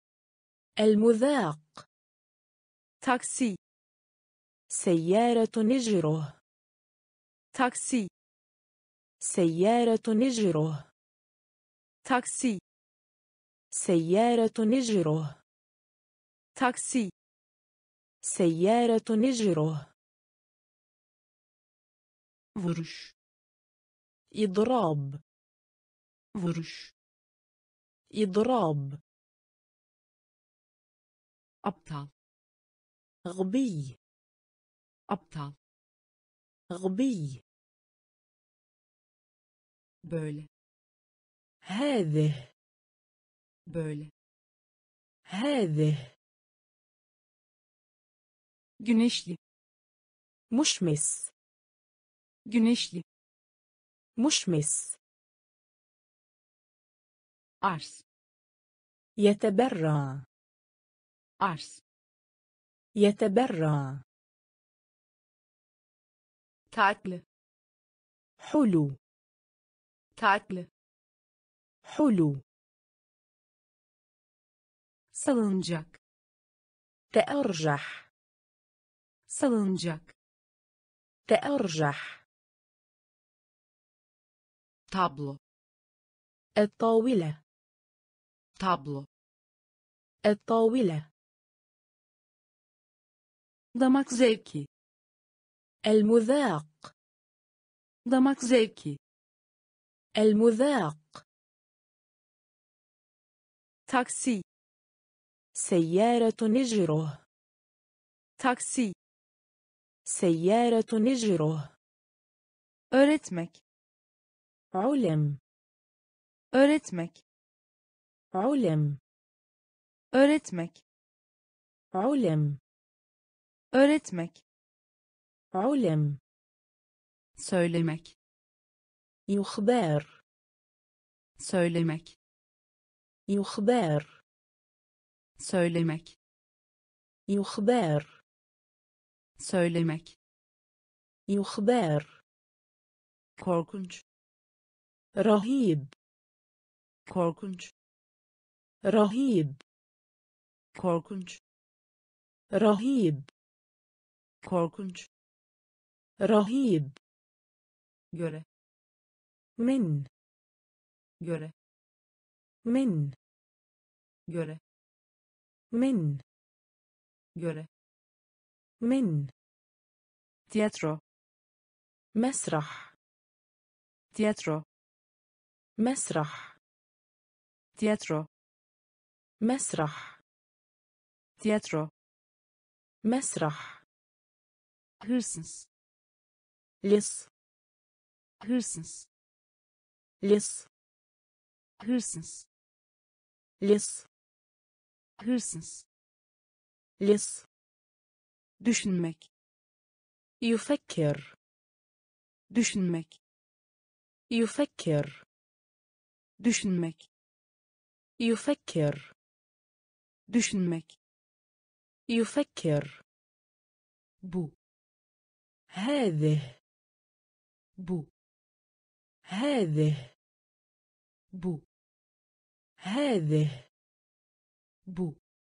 B: المذاق
A: taksi
B: سيارة نجره
A: taksi
B: سيارة نجره
A: taksi
B: سيارة نجره
A: taksi
B: سيارة نجره
A: vuruş
B: إضراب
A: vuruş
B: إضراب
A: aptal
B: غبي
A: aptal
B: غبي
A: böyle
B: هذه
A: böyle
B: هذه
A: güneşli
B: مشمس
A: güneşli
B: مشمس
A: arz
B: يتبرع
A: arz
B: يتبرع
A: tatlı
B: حلو
A: tatlı
B: حلو
A: salınacak
B: تأرجح
A: salınacak
B: تأرجح
A: tablo
B: الطاولة
A: tablo
B: الطاولة
A: damak zevki
B: المذاق
A: damak zevki
B: المذاق
A: taksi
B: سيارة نجره
A: taksi
B: سيارة نجره
A: öğretmek
B: علم
A: öğretmek
B: علم
A: öğretmek
B: علم
A: öğretmek
B: علم
A: söylemek
B: يخبر
A: söylemek
B: يخبر
A: söylemek
B: يخبر
A: söylemek
B: يخبر
A: korkunç
B: رهيب
A: korkunç
B: رهيب
A: korkunç
B: رهيب
A: korkunç
B: رهيب
A: göre
B: من
A: göre
B: من
A: göre
B: من
A: göre
B: من
A: tiyatro
B: مسرح
A: tiyatro
B: مسرح
A: tiyatro
B: مسرح
A: tiyatro
B: مسرح
A: hırsız
B: لص
A: hırsız
B: لص
A: hırsız
B: لص
A: hırsız
B: لص
A: düşünmek
B: يفكر
A: düşünmek
B: يفكر
A: düşünmek
B: يفكر
A: düşünmek
B: يفكر
A: bu
B: هذه
A: bu
B: هذه
A: bu
B: هذه
A: bu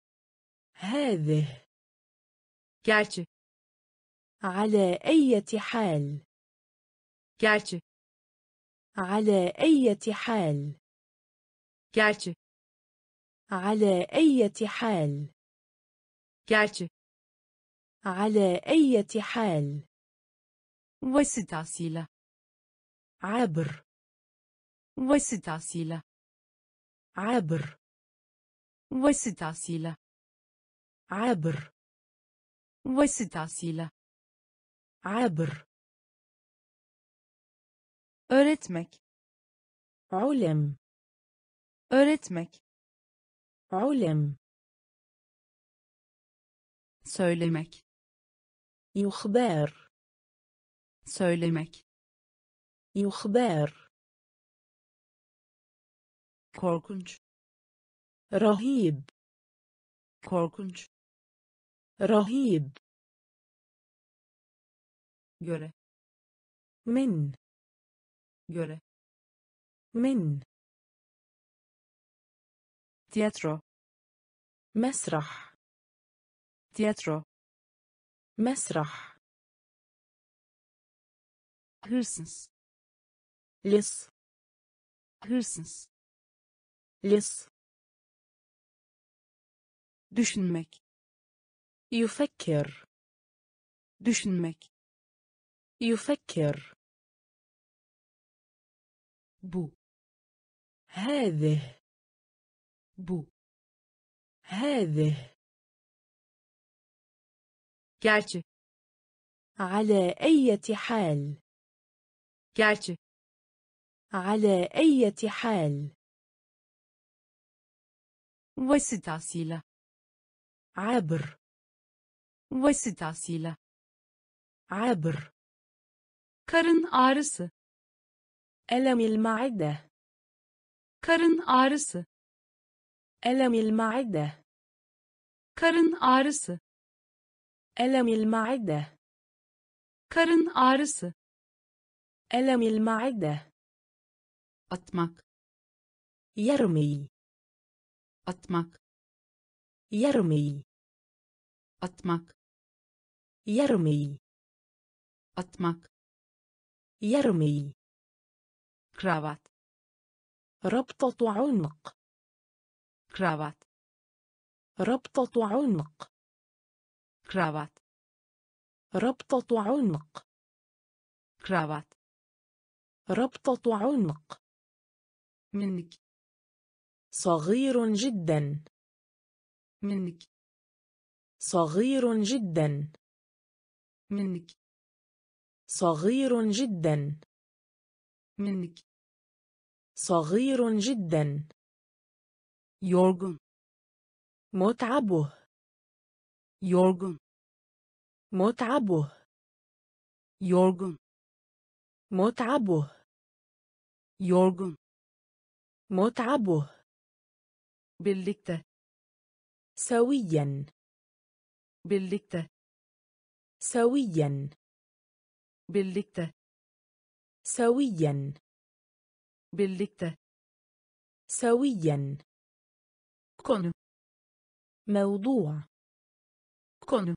B: هذه
A: gerçi
B: على أي حال
A: gerçi
B: على أي حال
A: gerçi
B: على أي حال
A: gerçi
B: على أي حال
A: vasıtasıyla
B: عبر
A: vasıtasıyla
B: عبر
A: vasıtasıyla
B: عبر
A: vasıtasıyla
B: عبر
A: öğretmek
B: علم
A: öğretmek
B: علم
A: söylemek
B: يخبر
A: söylemek
B: يخبر
A: korkunç
B: رهيب
A: korkunç
B: رهيب
A: göre
B: من
A: göre
B: من
A: tiyatro
B: مسرح
A: tiyatro
B: مسرح
A: hırsız
B: لص
A: hırsız
B: لص
A: düşünmek
B: يفكر
A: düşünmek
B: يفكر
A: bu
B: هذه
A: bu
B: هذه
A: gerçi
B: على أي حال
A: gerçi
B: على أي حال
A: vasıtasıyla
B: عبر
A: vasıtasıyla
B: عبر
A: karın ağrısı
B: ألم المعدة
A: karın ağrısı
B: ألم المعدة
A: karın ağrısı
B: ألم المعدة
A: karın ağrısı
B: ألم المعدة
A: atmak
B: يرمي
A: atmak
B: يرمي
A: atmak
B: يرمي
A: atmak
B: يرمي
A: kravat
B: ربطة عنق
A: kravat
B: ربطة عنق
A: kravat
B: ربطة عنق
A: kravat
B: ربطة عنق
A: minik
B: صغير جدا
A: minik
B: صغير جدا
A: minik
B: صغير جدا
A: minik
B: صغير جدا
A: yorgun
B: متعبه
A: yorgun
B: متعبه
A: yorgun
B: متعبه
A: yorgun
B: متعبه
A: birlikte
B: سويا
A: birlikte
B: سويا
A: birlikte
B: سويا
A: birlikte
B: سويا
A: konu
B: موضوع
A: konu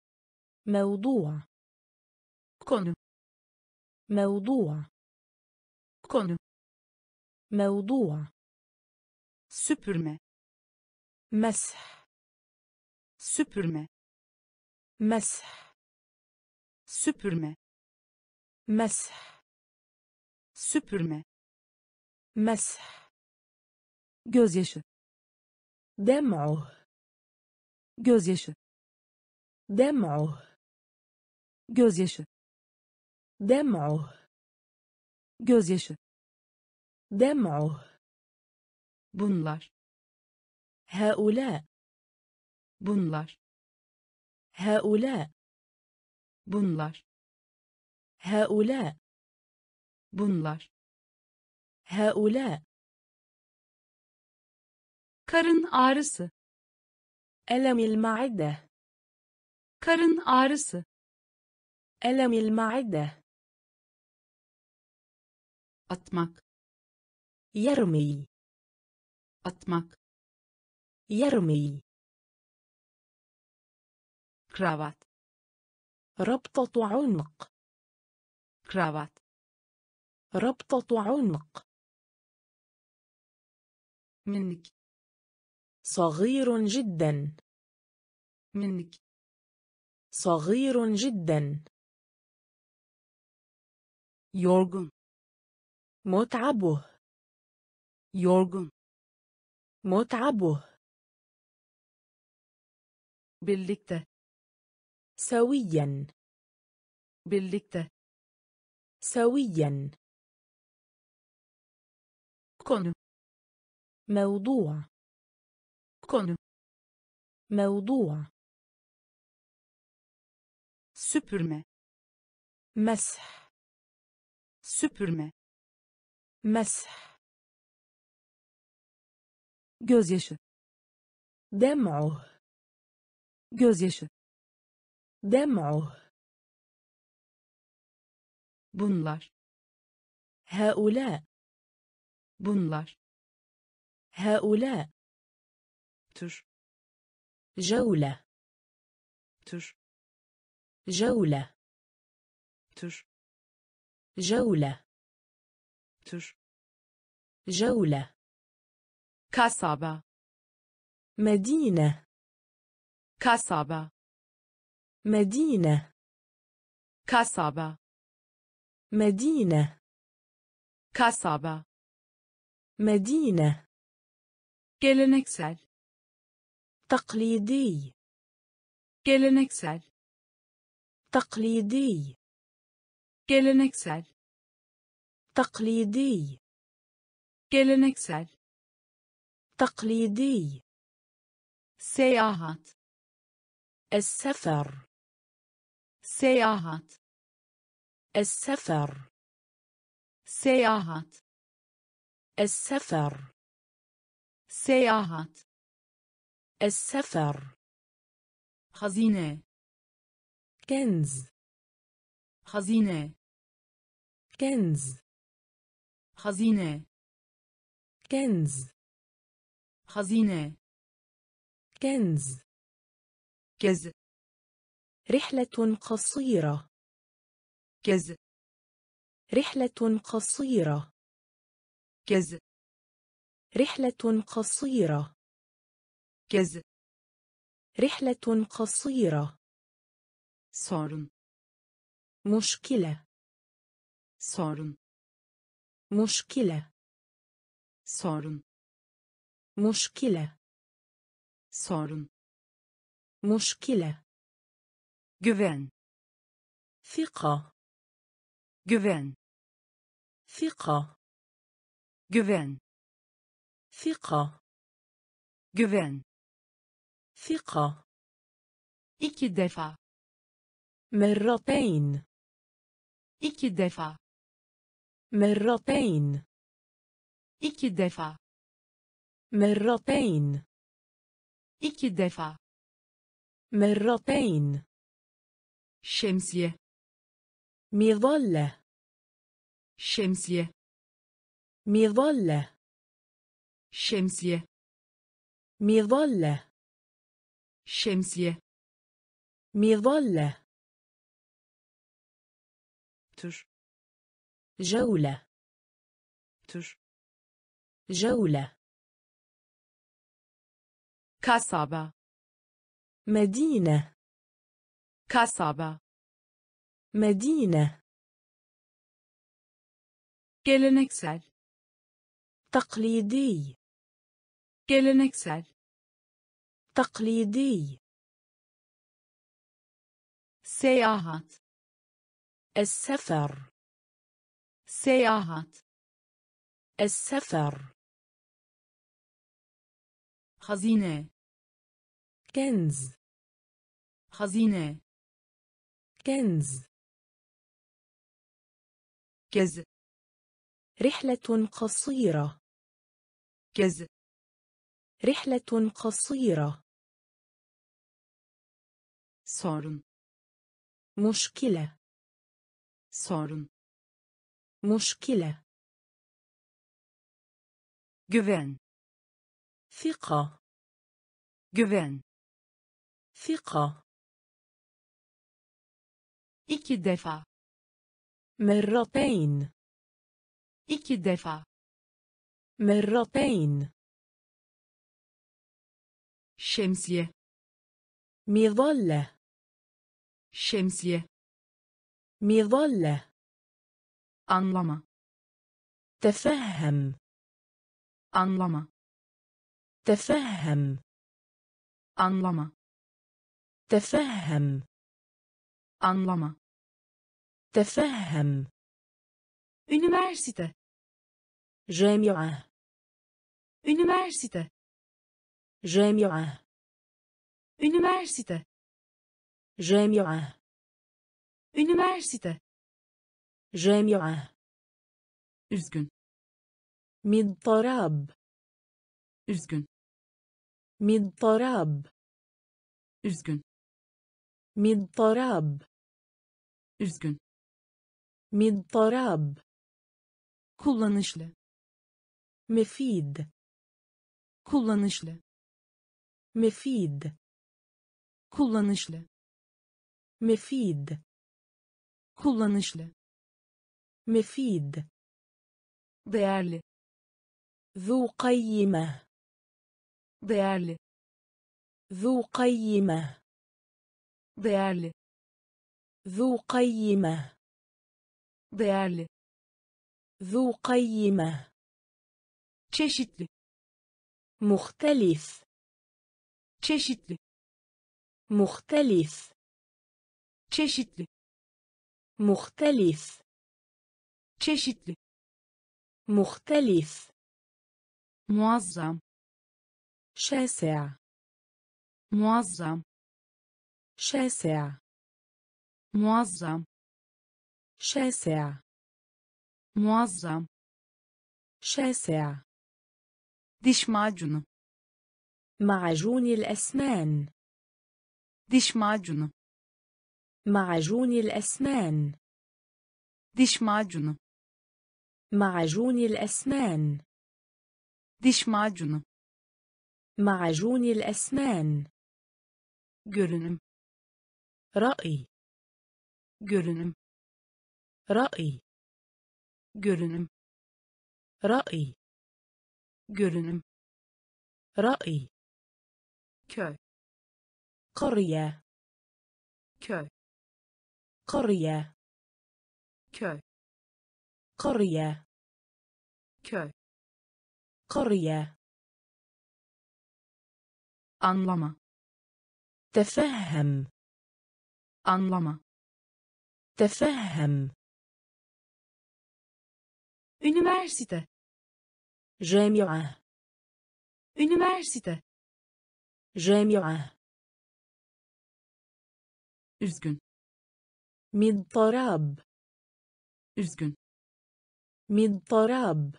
B: موضوع
A: konu
B: موضوع
A: konu
B: موضوع
A: süpürme
B: مسح
A: süpürme
B: مسح
A: süpürme
B: مسح
A: süpürme
B: مسح
A: gözyaşı
B: دمعه
A: gözyaşı
B: دمعه
A: gözyaşı
B: دمعه
A: gözyaşı,
B: دمعه
A: bunlar,
B: هؤلاء
A: bunlar,
B: هؤلاء
A: bunlar,
B: هؤلاء
A: bunlar.
B: هؤلاء
A: Karın ağrısı,
B: ألم المعدة
A: karın ağrısı,
B: ألم المعدة
A: atmak,
B: يرمي
A: atmak,
B: يرمي
A: kravat,
B: ربطة عنق
A: kravat,
B: ربطة عنق
A: minik,
B: صغير جدا
A: minik,
B: صغير جدا
A: yorgun,
B: متعبه
A: yorgun,
B: متعبه
A: birlikte,
B: سويا
A: birlikte,
B: سويا
A: konu,
B: موضوع
A: konu,
B: موضوع
A: süpürme,
B: مسح
A: süpürme,
B: مسح
A: gözyaşı,
B: دمعه
A: gözyaşı,
B: دمعه
A: bunlar,
B: هؤلاء
A: bunlar,
B: هؤلاء
A: tür,
B: جولة
A: tür,
B: جولة
A: tür,
B: جولة
A: tür,
B: جولة
A: kasaba,
B: مدينة
A: kasaba,
B: مدينة
A: kasaba,
B: مدينة
A: kasaba,
B: مدينة
A: geleneksel,
B: تقليدي
A: geleneksel,
B: تقليدي
A: geleneksel,
B: تقليدي
A: geleneksel,
B: تقليدي
A: seyahat,
B: السفر
A: seyahat,
B: السفر
A: seyahat,
B: السفر
A: seyahat,
B: السفر
A: hazine,
B: كنز
A: hazine,
B: كنز
A: hazine,
B: كنز
A: hazine,
B: كنز
A: gezi,
B: رحلة قصيرة
A: gezi,
B: رحلة قصيرة
A: gezi,
B: رحلة قصيرة
A: gezi,
B: رحلة قصيرة
A: sorun,
B: مشكلة
A: sorun,
B: مشكلة
A: sorun,
B: مشكلة
A: sorun,
B: مشكلة
A: güven,
B: ثقة
A: güven,
B: ثقة
A: güven,
B: ثقة
A: güven,
B: ثقة
A: 2 defa,
B: مرتين
A: 2 defa,
B: مرتين
A: 2 defa,
B: مرتين
A: 2 defa,
B: مرتين
A: şemsiye,
B: مظلة
A: şemsiye,
B: مظلة
A: şemsiye,
B: مظلة
A: şemsiye,
B: مظلة
A: tür,
B: جولة
A: tür,
B: جولة
A: kasaba,
B: مدينة
A: kasaba,
B: مدينة
A: geleneksel,
B: تقليدي
A: geleneksel,
B: تقليدي
A: seyahat,
B: السفر
A: seyahat
B: السفر
A: hazine
B: كنز
A: hazine
B: كنز
A: gezi
B: رحلة قصيرة
A: gezi
B: رحلة قصيرة
A: sorun
B: مشكلة
A: sorun
B: مشكلة
A: güven
B: ثقة
A: güven
B: ثقة
A: 2 defa
B: مرتين
A: 2 defa
B: مرتين
A: şemsiye
B: مظلة
A: şemsiye
B: مظلة
A: anlama
B: تفهم
A: anlama
B: تفهم
A: anlama
B: تفهم
A: anlama
B: تفهم
A: üniversite
B: جامعة
A: üniversite
B: جامعة
A: üniversite
B: جامعة
A: üniversite
B: جامعة
A: üzgün
B: مضطراب
A: üzgün
B: مضطراب
A: üzgün
B: مضطراب
A: üzgün
B: مضطراب
A: kullanışlı
B: مفيد
A: kullanışlı
B: مفيد
A: kullanışlı
B: مفيد
A: kullanışlı
B: مفيد
A: değerli
B: ذو قيمة
A: değerli
B: ذو قيمة
A: değerli
B: ذو قيمة
A: değerli
B: ذو قيمة
A: çeşitli
B: مختلف
A: çeşitli
B: مختلف
A: çeşitli
B: مختلف
A: çeşitli
B: مختلف
A: muazzam
B: شاسع
A: muazzam
B: شاسع
A: muazzam
B: شاسع
A: muazzam
B: شاسع
A: diş macunu
B: معجون الأسنان
A: diş macunu
B: معجون الأسنان
A: diş macunu
B: معجون الأسنان
A: diş macunu
B: معجون الأسنان
A: görünüm
B: رأي
A: görünüm
B: رأي
A: görünüm
B: رأي
A: görünüm
B: رأي
A: köy
B: قرية
A: köy
B: قرية
A: köy
B: قرية
A: köy
B: قرية
A: anlama
B: تفهم
A: anlama
B: تفهم
A: üniversite
B: جامعة
A: üniversite
B: جامعة
A: üzgün
B: مضطراب
A: üzgün
B: مضطراب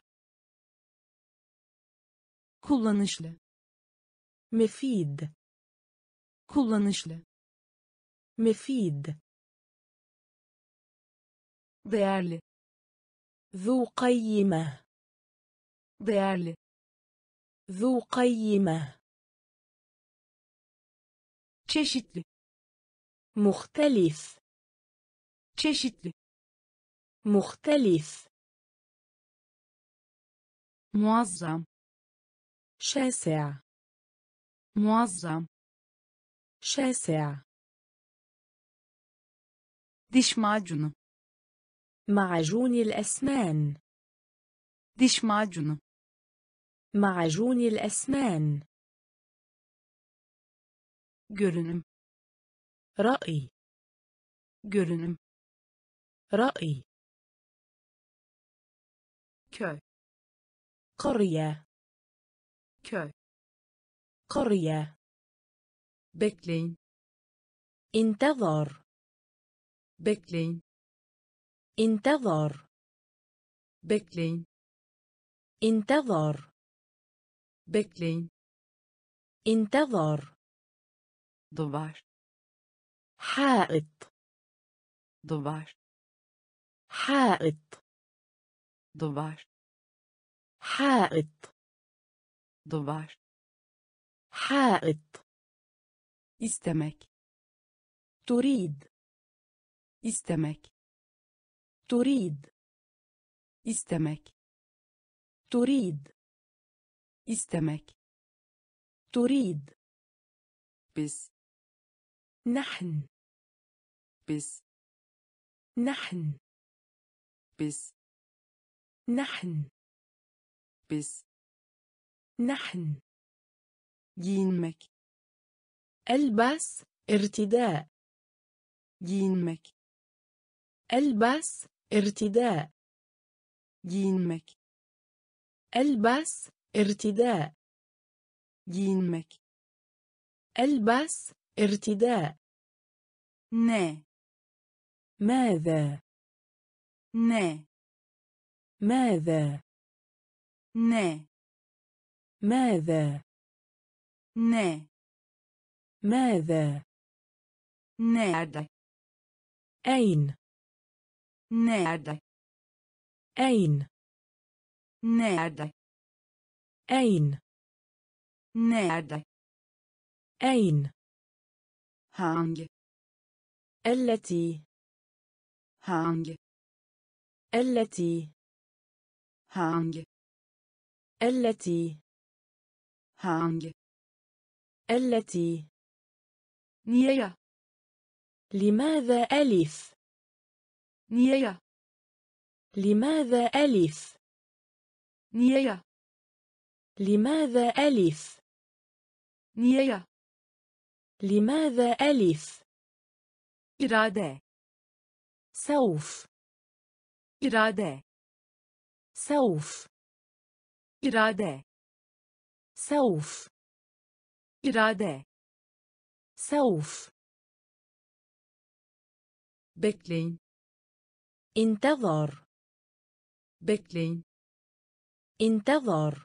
A: kullanışlı
B: مفيد
A: kullanışlı
B: مفيد
A: değerli
B: ذو قيمة
A: değerli
B: ذو قيمة
A: çeşitli
B: مختلف
A: çeşitli
B: مختلف
A: muazzam
B: شاسع
A: muazzam
B: شاسع
A: diş macunu
B: معجون الأسنان
A: diş macunu
B: معجون الأسنان
A: görünüm
B: رأي
A: görünüm
B: رأي.
A: köy,
B: قرية.
A: köy,
B: قرية.
A: bekleyin,
B: انتظر.
A: bekleyin,
B: انتظر.
A: bekleyin,
B: انتظر.
A: bekleyin,
B: انتظر.
A: duvar,
B: حائط.
A: duvar,
B: حائط.
A: duvar,
B: حائط.
A: duvar,
B: حائط.
A: istemek,
B: تريد.
A: istemek,
B: تريد.
A: istemek,
B: تريد.
A: istemek,
B: تريد.
A: biz,
B: نحن.
A: biz,
B: نحن.
A: biz,
B: نحن.
A: biz,
B: نحن.
A: giyinmek,
B: ألبس. ارتداء.
A: giyinmek,
B: ألبس. ارتداء.
A: giyinmek,
B: ألبس. ارتداء.
A: giyinmek,
B: ألبس. ارتداء.
A: ne,
B: ماذا؟
A: ne,
B: ماذا؟
A: ne,
B: ماذا؟
A: ne,
B: ماذا؟
A: nerede,
B: أين؟
A: nerede,
B: أين؟
A: nerede,
B: أين؟
A: nerede,
B: أين؟
A: hangi,
B: التي.
A: hangi,
B: التي.
A: hangi,
B: التي.
A: hangi,
B: التي.
A: niye ya,
B: لماذا ألف؟
A: niye ya,
B: لماذا ألف؟
A: niye ya,
B: لماذا ألف؟
A: niye ya,
B: لماذا ألف؟
A: irade,
B: سوف.
A: irade,
B: سوف.
A: irade,
B: سوف.
A: irade,
B: سوف.
A: bekleyin,
B: انتظر.
A: bekleyin,
B: انتظر.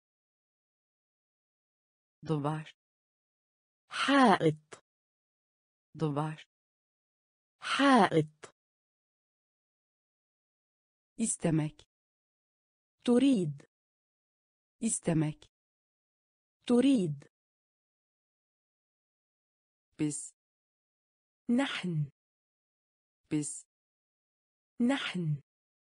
A: duvar,
B: حائط.
A: duvar,
B: حائط.
A: istemek,
B: تريد.
A: istemek,
B: تريد.
A: biz,
B: نحن.
A: biz,
B: نحن.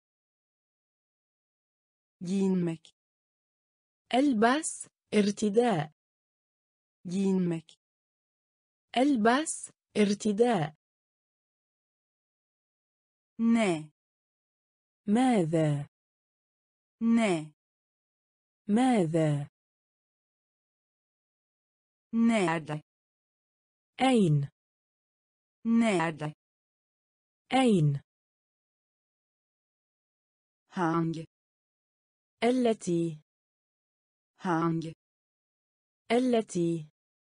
A: giyinmek,
B: ألبس. ارتداء.
A: giyinmek,
B: ألبس. ارتداء.
A: ne,
B: ماذا؟
A: ne,
B: ماذا؟
A: nerede,
B: أين؟
A: nerede,
B: أين؟
A: hangi,
B: التي.
A: hangi,
B: التي.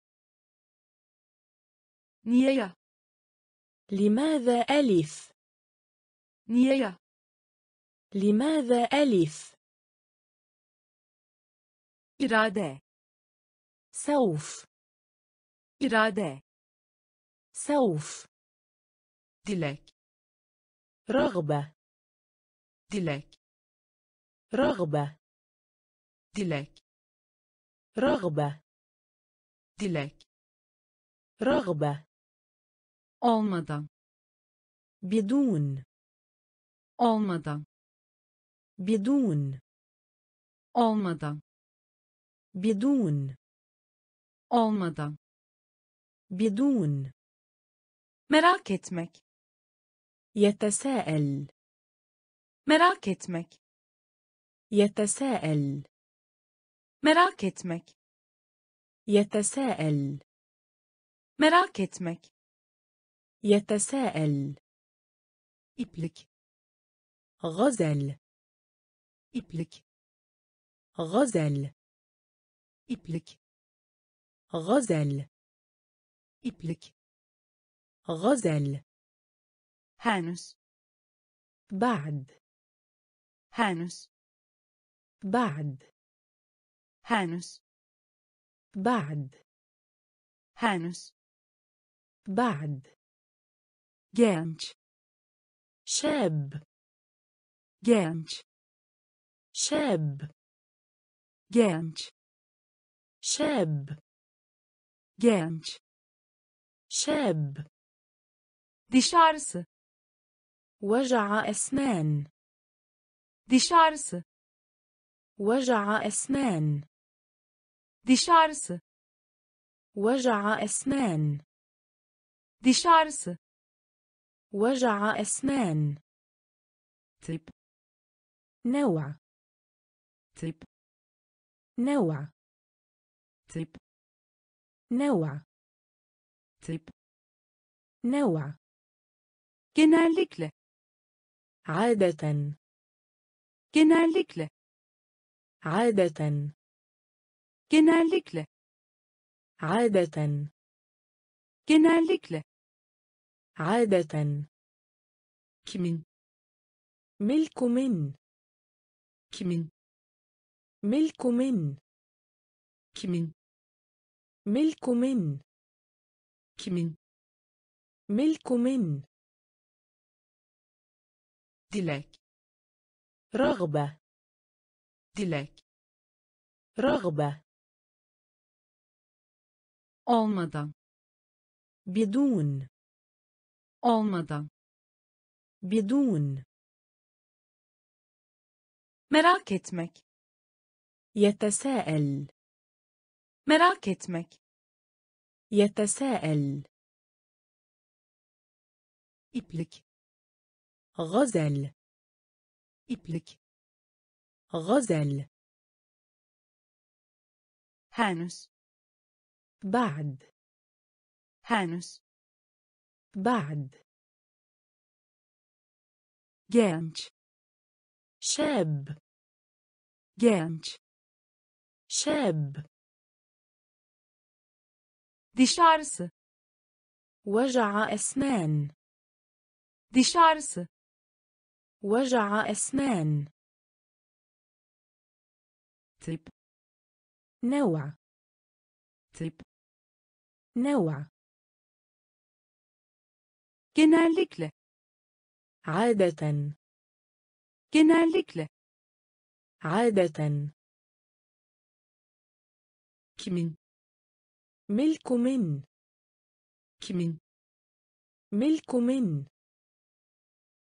A: niye ya,
B: لماذا ألف؟
A: niye ya,
B: لماذا ألف؟
A: irade,
B: سوف.
A: irade,
B: سوف.
A: dilek,
B: رغبة.
A: dilek,
B: رغبة.
A: dilek,
B: رغبة.
A: dilek,
B: رغبة.
A: olmadan,
B: بدون.
A: olmadan,
B: بدون.
A: olmadan,
B: بدون.
A: olmadan,
B: بدون.
A: merak etmek,
B: يتساءل.
A: merak etmek,
B: يتساءل.
A: merak etmek,
B: يتساءل.
A: merak etmek,
B: يتساءل.
A: iplik,
B: غزل
A: iplik
B: غزل
A: iplik
B: غزل
A: iplik
B: غزل
A: henüz
B: بعد
A: henüz
B: بعد
A: henüz
B: بعد
A: henüz
B: بعد
A: genç
B: شاب
A: genç
B: شاب
A: genç
B: شاب
A: genç
B: شاب
A: diş ağrısı
B: وجع أسنان
A: diş ağrısı
B: وجع أسنان
A: diş ağrısı
B: وجع أسنان
A: diş ağrısı
B: وجع أسنان
A: tip
B: نوع
A: tip
B: نوع
A: tip
B: نوع
A: tip
B: نوع
A: genellikle
B: عادة
A: genellikle
B: عادة
A: genellikle
B: عادة
A: genellikle
B: عادة
A: kimin
B: ملك من
A: kimin
B: ملك من
A: kimin
B: ملك من
A: kimin
B: ملك من
A: dilek
B: رغبة
A: dilek
B: رغبة
A: olmadan
B: بدون
A: olmadan
B: بدون
A: merak etmek
B: يتساءل
A: merak etmek
B: يتساءل
A: iplik
B: غزل
A: iplik
B: غزل
A: henüz
B: بعد
A: henüz
B: بعد
A: genç
B: شاب
A: genç
B: شاب
A: diş ağrısı
B: وجع أسنان
A: diş ağrısı
B: وجع أسنان
A: tip
B: نوع
A: tip
B: نوع
A: genellikle
B: عادة
A: genellikle
B: عادة
A: kimin
B: ملك من
A: kimin
B: ملك من